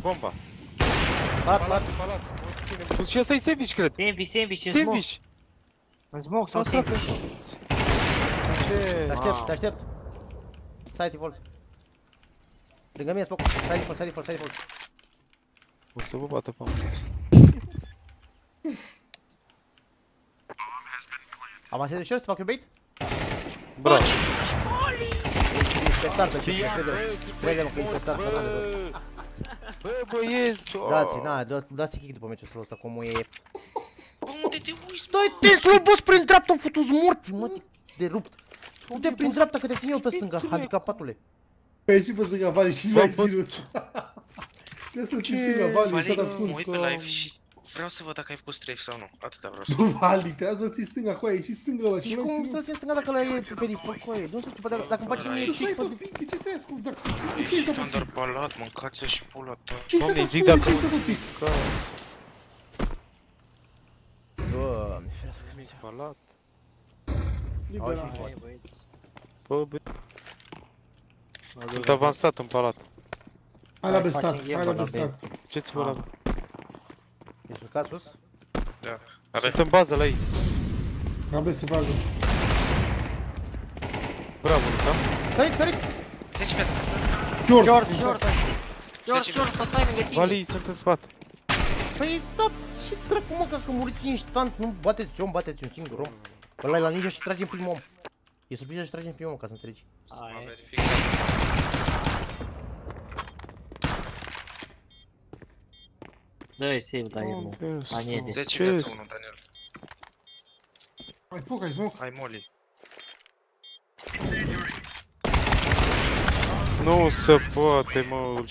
Speaker 9: Bomba.
Speaker 2: Palat, palat.
Speaker 9: Palat. Ține. Și ăsta e sandwich, cred.
Speaker 6: Sandwich, sandwich, în smoke.
Speaker 9: Sandwich.
Speaker 6: În smoke sau sandwich?
Speaker 9: Ce?
Speaker 2: Te aștept, te aștept. Stai default. Lângă mine smoke. Stai default, stai default, stai default.
Speaker 9: O să vă bată pe amândoi.
Speaker 2: Avansez ușor să fac eu bait?
Speaker 9: Bravo.
Speaker 2: Pe startă, ce crede? Crede-mă că e pe startă.
Speaker 9: Bă, băieți,
Speaker 2: Dați, na, dați kick după meciul ăsta, cum e...
Speaker 1: Bă, unde te uiți?
Speaker 2: Stai, Tesla, bă, prin dreapta, am făcut morți, mă, de rupt. Du-te prin dreapta că te țin eu pe stânga, handicapatule.
Speaker 12: Păi și pe stânga, Vali, și nu ai ținut. Trebuie să ții stânga, Vali, să-ți ascunzi.
Speaker 1: Mă uit pe live și vreau să văd dacă ai făcut strafe sau nu. Atâta vreau să
Speaker 12: Nu, Vali, trebuie să ții stânga cu aia, și stânga ăla, și
Speaker 2: Și
Speaker 12: nu ai
Speaker 2: cum
Speaker 12: ținut.
Speaker 2: să ții stânga dacă l-ai pe default cu aia? Nu știu, dacă dacă îmi face mie
Speaker 12: Ce stai,
Speaker 2: kick
Speaker 12: bă,
Speaker 2: pe...
Speaker 12: de ce stai ascult? Dacă ce ce
Speaker 1: Ești
Speaker 12: este
Speaker 1: Thunder Palat, mâncați-o și pula ta.
Speaker 12: Ce
Speaker 9: Doamne,
Speaker 12: este
Speaker 9: zic
Speaker 12: ascult?
Speaker 9: dacă
Speaker 12: Ce este ascult?
Speaker 2: Doamne, ferească.
Speaker 9: Mic palat.
Speaker 12: Libera.
Speaker 9: Bă, bă. Sunt avansat în palat.
Speaker 12: Hai la bestac, hai la bestac.
Speaker 9: Ce-ți vă la...
Speaker 2: Ești urcat sus?
Speaker 1: Da.
Speaker 9: Sunt în bază la ei.
Speaker 12: Abe se bagă.
Speaker 9: Bravo, Luca.
Speaker 2: Sărit, sărit!
Speaker 1: zece pe casă.
Speaker 12: George,
Speaker 6: George, George. George, George, pe stai lângă tine.
Speaker 9: Valii sunt în spate.
Speaker 2: Păi, da, ce dracu, mă, că muriți instant, nu bateți om, bateți un singur om. Ăla e la ninja și trage în primul om. E surpriză și trage în primul om, ca să înțelegi.
Speaker 1: Să mă verific.
Speaker 6: Dă-i save, Daniel, mă. Daniel.
Speaker 1: zece viață unul, Daniel.
Speaker 12: Ai foc, ai smoke.
Speaker 1: Hai Molly.
Speaker 9: Nu se poate, mă.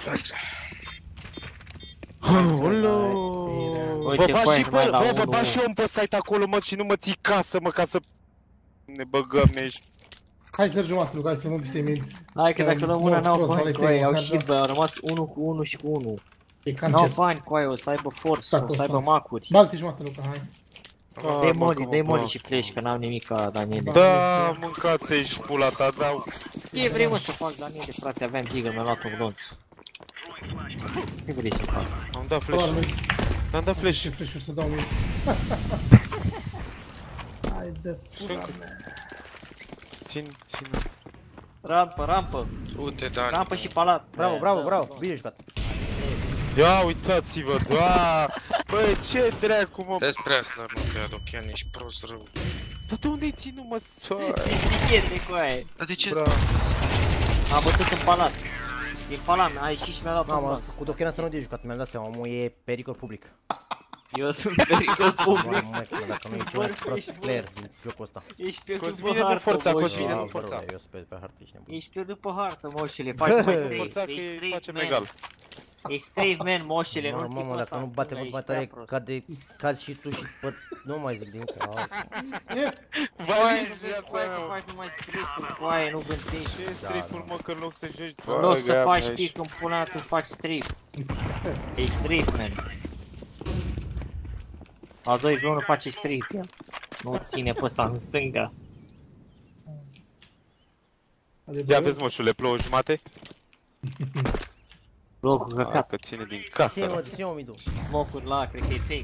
Speaker 9: Aoleu. Vă bat și pe, bă, vă bat și eu pe site acolo, mă, și nu mă ții casă, mă, ca să ne băgăm ești.
Speaker 12: Hai să jumătate, Luca, hai să mă pisei mine.
Speaker 6: Hai că dacă luăm una n-au bani cu aia, au shit, bă, au rămas unu cu unu și cu unu. N-au bani cu aia, o să aibă force, o să aibă macuri.
Speaker 12: Balte jumătate, Luca, hai.
Speaker 6: Dă-i molly, dă-i molly și flash, că n-am nimic ca Daniele.
Speaker 9: Da, mâncați-și pula ta, dau.
Speaker 6: Ce vrei, mă, să fac, Daniele, frate, aveam Deagle, mi-a luat un glonț. Ce vrei să fac?
Speaker 9: Am dat flash. Am dat flash.
Speaker 12: Ce flash-uri să dau mie. Hai de pula mea.
Speaker 9: Țin, țin.
Speaker 6: Rampă, rampă.
Speaker 1: Du-te, Dani.
Speaker 6: Rampă și palat.
Speaker 2: Bravo, bravo, bravo, bine jucat.
Speaker 9: Ia uitați-vă, doa! Băi, ce dracu, mă!
Speaker 1: Despre asta, mă, că Adochian, ești prost rău.
Speaker 9: Dar de unde-i ținut, mă, soare?
Speaker 6: Distichete cu aia.
Speaker 1: Dar de ce?
Speaker 6: Am bătut în palat. Din palat, a ieșit și mi-a dat un
Speaker 2: Mamă,
Speaker 6: glonț.
Speaker 2: cu Dochena să nu de jucat, mi-am dat seama, omul e pericol public.
Speaker 6: Eu sunt pericol public.
Speaker 2: Mamă, mă, dacă nu e cel mai prost player din jocul ăsta.
Speaker 6: Ești pierdut pe
Speaker 9: Cosmine, nu
Speaker 6: hartă,
Speaker 9: forța,
Speaker 6: moșule.
Speaker 9: Cosmine, nu forța.
Speaker 2: Eu sunt pe hartă, ești nebun.
Speaker 6: Ești pierdut pe hartă, moșule. Faci mai
Speaker 9: Nu
Speaker 6: straight.
Speaker 9: forța că
Speaker 6: Ești
Speaker 9: îi
Speaker 6: straight,
Speaker 9: facem
Speaker 6: man.
Speaker 9: egal.
Speaker 6: Ești straight, man, moșule. Nu-l ții
Speaker 2: Mamă,
Speaker 6: pe
Speaker 2: dacă
Speaker 6: ăsta
Speaker 2: nu bate
Speaker 6: în
Speaker 2: mult
Speaker 6: stânga,
Speaker 2: mai
Speaker 6: ești
Speaker 2: tare,
Speaker 6: prea prost.
Speaker 2: cade, cazi și tu și păt, nu mai zic din că
Speaker 6: Coaie, nu vezi, coaie, că faci numai straight-uri, coaie, nu gândești.
Speaker 9: Ce strip-uri, mă, că în loc să joci...
Speaker 6: În loc să faci pic în pula, tu faci strip. Ești strip, man. A doi pe unu face strip, el. Nu ține pe ăsta în stânga.
Speaker 9: Ia vezi, moșule, plouă jumate?
Speaker 6: Locul căcat.
Speaker 9: Că ține din casă.
Speaker 2: ține-mă, ține-mă midu.
Speaker 6: Smocuri la, cred că e fake.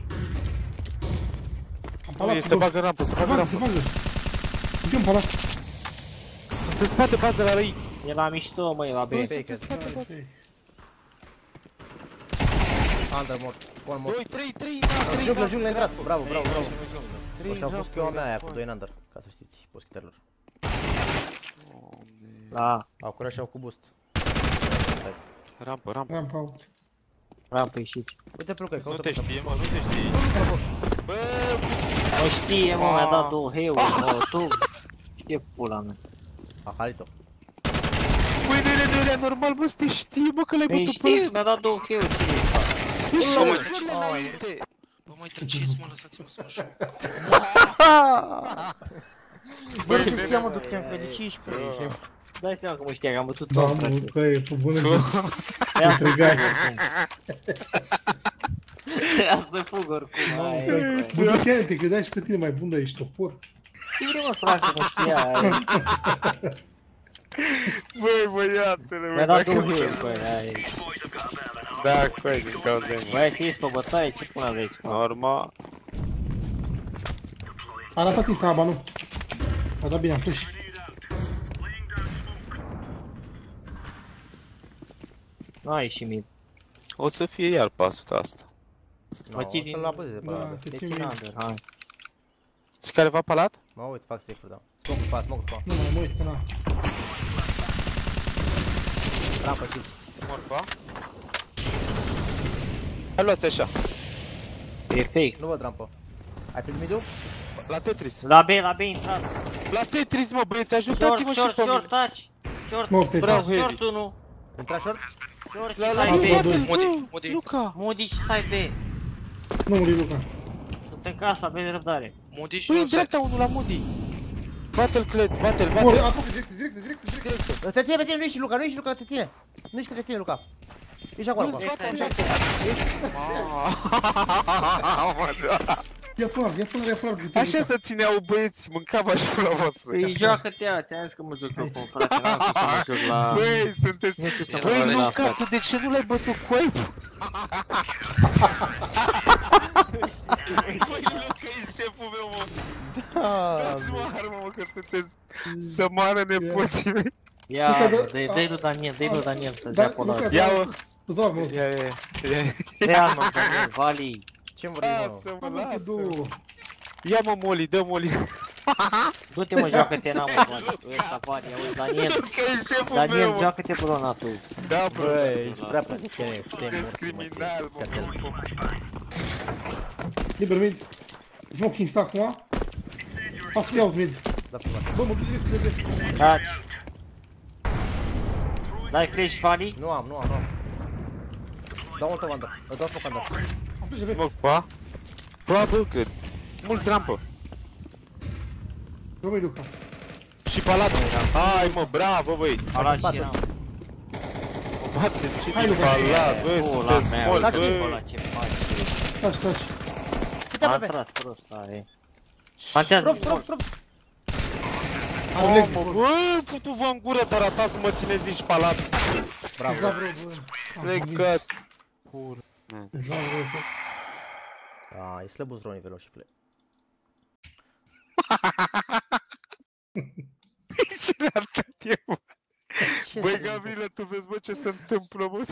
Speaker 9: Nu, se bagă rampă, se
Speaker 12: Se
Speaker 9: bagă
Speaker 12: bagă, se
Speaker 9: rampă.
Speaker 12: bagă. Uite un palat.
Speaker 9: Sunt în spate bază la ei.
Speaker 6: E la mișto, mă, e la B.
Speaker 2: Under mort, one mort.
Speaker 9: doi, trei, trei, trei.
Speaker 2: Junglă, junglă, intrat, bravo, bravo, bravo.
Speaker 9: trei
Speaker 2: Ăștia au pus
Speaker 9: rampă,
Speaker 2: cheaua mea aia cu doi în under, ca să știți, poschiterilor.
Speaker 6: Da,
Speaker 2: Au curat și au cu boost.
Speaker 9: Rampă, rampă.
Speaker 12: Ramp out.
Speaker 6: rampă ieșiți.
Speaker 2: Uite pe Luca,
Speaker 9: Nu
Speaker 2: caută
Speaker 9: te
Speaker 2: pe
Speaker 9: știe, mă, nu te știe. Bă,
Speaker 6: O știe, mă, mi-a dat două heuri, mă, tu. Știe pula mea.
Speaker 2: a halit-o.
Speaker 9: băi, nu ele, nu ele, normal, bă, să te știe, bă, că l-ai
Speaker 6: Păi
Speaker 9: bătut pe...
Speaker 6: știu, mi-a dat două heuri, ce vrei să fac?
Speaker 9: Ești
Speaker 1: Bă,
Speaker 9: mă,
Speaker 1: mă,
Speaker 9: spune înainte.
Speaker 1: Bă, mai treceți, mă, lăsați-mă să mă joc.
Speaker 2: Bă, ce știa mă Dochean, că de ce ești pe aici?
Speaker 6: Dai seama că mă știa, că am bătut
Speaker 12: Da,
Speaker 6: tot,
Speaker 12: mă,
Speaker 6: frate.
Speaker 12: că e pe bună zi.
Speaker 6: Ia să fug
Speaker 12: Gai.
Speaker 6: Ia să fug oricum, aia e.
Speaker 12: Bă, Dochean, te credeai și pe tine mai bun, dar ești topor.
Speaker 6: Ce vrei, mă, frate, mă știa aia.
Speaker 9: Băi, băiatele,
Speaker 6: Mi-a dat două heuri, băi, aia e.
Speaker 9: Da, coi, din cauza mea.
Speaker 6: Băi, să ies pe bătaie, ce până vrei să fac?
Speaker 9: Normal.
Speaker 12: A ratat Isa, aba nu. A dat bine, am push.
Speaker 6: Nu a ieșit mid.
Speaker 9: O să fie iar pasul asta.
Speaker 2: No,
Speaker 6: Mă ții din...
Speaker 2: la băză de pe
Speaker 12: Da,
Speaker 2: ăla.
Speaker 12: te
Speaker 6: Te
Speaker 12: țin
Speaker 6: țin
Speaker 12: mine.
Speaker 6: under, hai.
Speaker 9: Ți careva palat?
Speaker 2: Mă uit, fac safe-ul, da. Smoke-ul pa, smoke-ul pa.
Speaker 12: Nu mai mă uit, na.
Speaker 2: Rampă, știți.
Speaker 9: Morba. Hai luați așa.
Speaker 6: E fake.
Speaker 2: Nu văd rampă. Ai prins mid-ul?
Speaker 9: La Tetris.
Speaker 6: La B, la B intrat.
Speaker 9: La Tetris, mă, băieți,
Speaker 6: Short,
Speaker 9: ajutați-mă și
Speaker 6: short,
Speaker 9: pe
Speaker 6: short,
Speaker 9: mine.
Speaker 6: touch. Short,
Speaker 12: Mă, te
Speaker 9: Bravo,
Speaker 6: short,
Speaker 9: Heavy.
Speaker 6: short unu.
Speaker 2: Intra short?
Speaker 6: Short și
Speaker 9: La la
Speaker 6: stai B.
Speaker 9: bate-l,
Speaker 1: Modi,
Speaker 9: bă,
Speaker 1: Modi.
Speaker 9: Luca.
Speaker 6: Moody și stai B.
Speaker 12: Nu muri Luca.
Speaker 6: Sunt în casa, aveți răbdare.
Speaker 1: Modi și
Speaker 9: Băi, în
Speaker 1: non site.
Speaker 9: dreapta unul la Modi. Bate-l, Cled, bate-l,
Speaker 12: Mori,
Speaker 9: bate-l.
Speaker 12: aproape, direct, direct, direct, direct.
Speaker 2: Te ține pe tine, nu ești Luca, nu ești Luca, te ține. Nu ești că te ține Luca. Ești acolo, acolo.
Speaker 12: Ia până, ia până, ia până.
Speaker 9: Așa să țineau băieți, mâncava și pula voastră.
Speaker 6: Păi joacă-te aia, ți-am zis că mă joc eu cu un frate, n-am cum să mă joc la...
Speaker 9: Băi, sunteți...
Speaker 6: Nu știu să mă
Speaker 9: Băi,
Speaker 6: joc la
Speaker 9: Luca,
Speaker 6: frate.
Speaker 9: tu de ce nu l-ai bătut cu aip? Băi, Luca, ești șeful meu, mă. Dați-mă armă, mă, că sunteți să moară nepoții mei.
Speaker 6: Ia, dă-i dă-i lui Daniel, dă-i lui Daniel să-ți dea până la...
Speaker 9: Ia-o.
Speaker 12: Îți dau armă.
Speaker 9: Ia, ia, ia.
Speaker 6: Dă-i armă, Daniel, Vali.
Speaker 2: Ce-mi vrei, mă?
Speaker 9: Lasă-mă,
Speaker 12: Mă, te
Speaker 9: lasă.
Speaker 12: du.
Speaker 9: Ia, mă, Moli, dă Moli.
Speaker 6: Du-te, mă, joacă-te, n-am mă, Vali. Ăsta, Vali, auzi, Daniel.
Speaker 9: Luca, ești șeful meu,
Speaker 6: Daniel,
Speaker 9: mă.
Speaker 6: joacă-te cu donatul.
Speaker 9: Da, bro.
Speaker 2: Băi, ești prea prost, te te
Speaker 9: Sunteți
Speaker 2: morți, mă,
Speaker 9: criminal, mă,
Speaker 2: te-
Speaker 9: mă, mă.
Speaker 12: Liber mid. Smoking sta acum. Pas fi out mid.
Speaker 2: Da, pe bani.
Speaker 12: Bă, mă duc direct, direct.
Speaker 6: Taci. Dai flash, Vali?
Speaker 2: Nu am, nu am, nu am. Dau multă bandă, îți dau smoke bandă.
Speaker 12: Am plece pe.
Speaker 9: Smoke, pa? Probabil că... Mulți rampă.
Speaker 12: Rămâi Luca.
Speaker 9: Și palat. Hai, mă, bravo, băi.
Speaker 6: Ala și
Speaker 2: Bate.
Speaker 6: eram.
Speaker 9: Bate, ce
Speaker 12: Hai,
Speaker 9: din
Speaker 12: Luca.
Speaker 9: palat, băi,
Speaker 6: Pula
Speaker 9: sunteți
Speaker 6: mea,
Speaker 9: morți,
Speaker 6: uite-te
Speaker 9: băi.
Speaker 6: ăla ce faci.
Speaker 12: Taci, taci.
Speaker 2: Uite
Speaker 6: M-a
Speaker 2: aproape.
Speaker 6: tras prost, are. Plantează
Speaker 2: Drop,
Speaker 6: din
Speaker 2: drop,
Speaker 6: fort.
Speaker 2: drop.
Speaker 12: Are leg.
Speaker 9: Mamă, băi, putu-vă în gură, dar atați, mă țineți nici palat.
Speaker 12: Îți dau,
Speaker 2: Bravo.
Speaker 12: bro, bă. Am convins.
Speaker 9: Plecat. Pur.
Speaker 12: Îți dau, bro.
Speaker 2: A, e slăbuț rău nivelul și plec.
Speaker 9: Ce le-ar dat eu?
Speaker 2: Ce
Speaker 9: Băi,
Speaker 2: să-
Speaker 9: Gabriela, tu vezi, bă, ce se întâmplă, bă?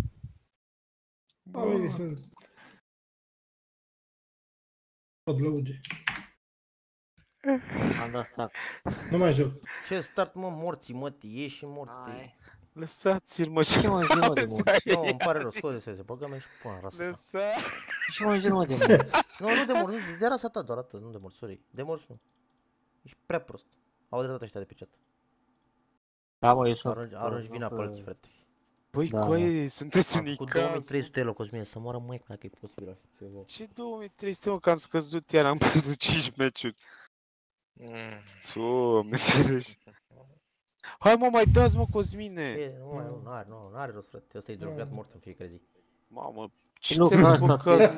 Speaker 12: Oamenii sunt... Podlăuge.
Speaker 6: Am dat start.
Speaker 12: Nu mai joc.
Speaker 2: Ce start, mă, morții, mă, ieși și morți.
Speaker 6: Hai.
Speaker 9: Lăsați-l, mă,
Speaker 6: Ce mă jur, mă, de mult?
Speaker 2: Nu, îmi pare rău, scuze, scuze, băgă-mi și până rasă.
Speaker 9: Lăsa.
Speaker 6: Ce mă jur, mă, de mult?
Speaker 2: Nu, nu de mort, nu, de rasa ta, doar atât, nu de mort, sorry. De mort nu. Ești prea prost. Au dreptate ăștia de pe chat.
Speaker 6: Da, mă, eu sunt...
Speaker 2: Arunci, arunci vina pe alții, frate.
Speaker 9: Băi,
Speaker 6: Da,
Speaker 9: coi, sunteți
Speaker 2: Cu
Speaker 9: unic
Speaker 2: două mii trei sute de euro, Cosmin, să moară măi, dacă e posibil așa ceva.
Speaker 9: Ce două mii trei sute, mă, că am scăzut, iar am pierdut cinci meciuri.
Speaker 1: Mm.
Speaker 9: Doamne, ferește. Hai, mă, mai dați, mă, Cosmine.
Speaker 2: E, nu mai, nu are, nu, nu are rost, frate. Ăsta e drogat mort în fiecare zi.
Speaker 9: Mamă,
Speaker 6: Și nu, că asta,
Speaker 9: bă, că-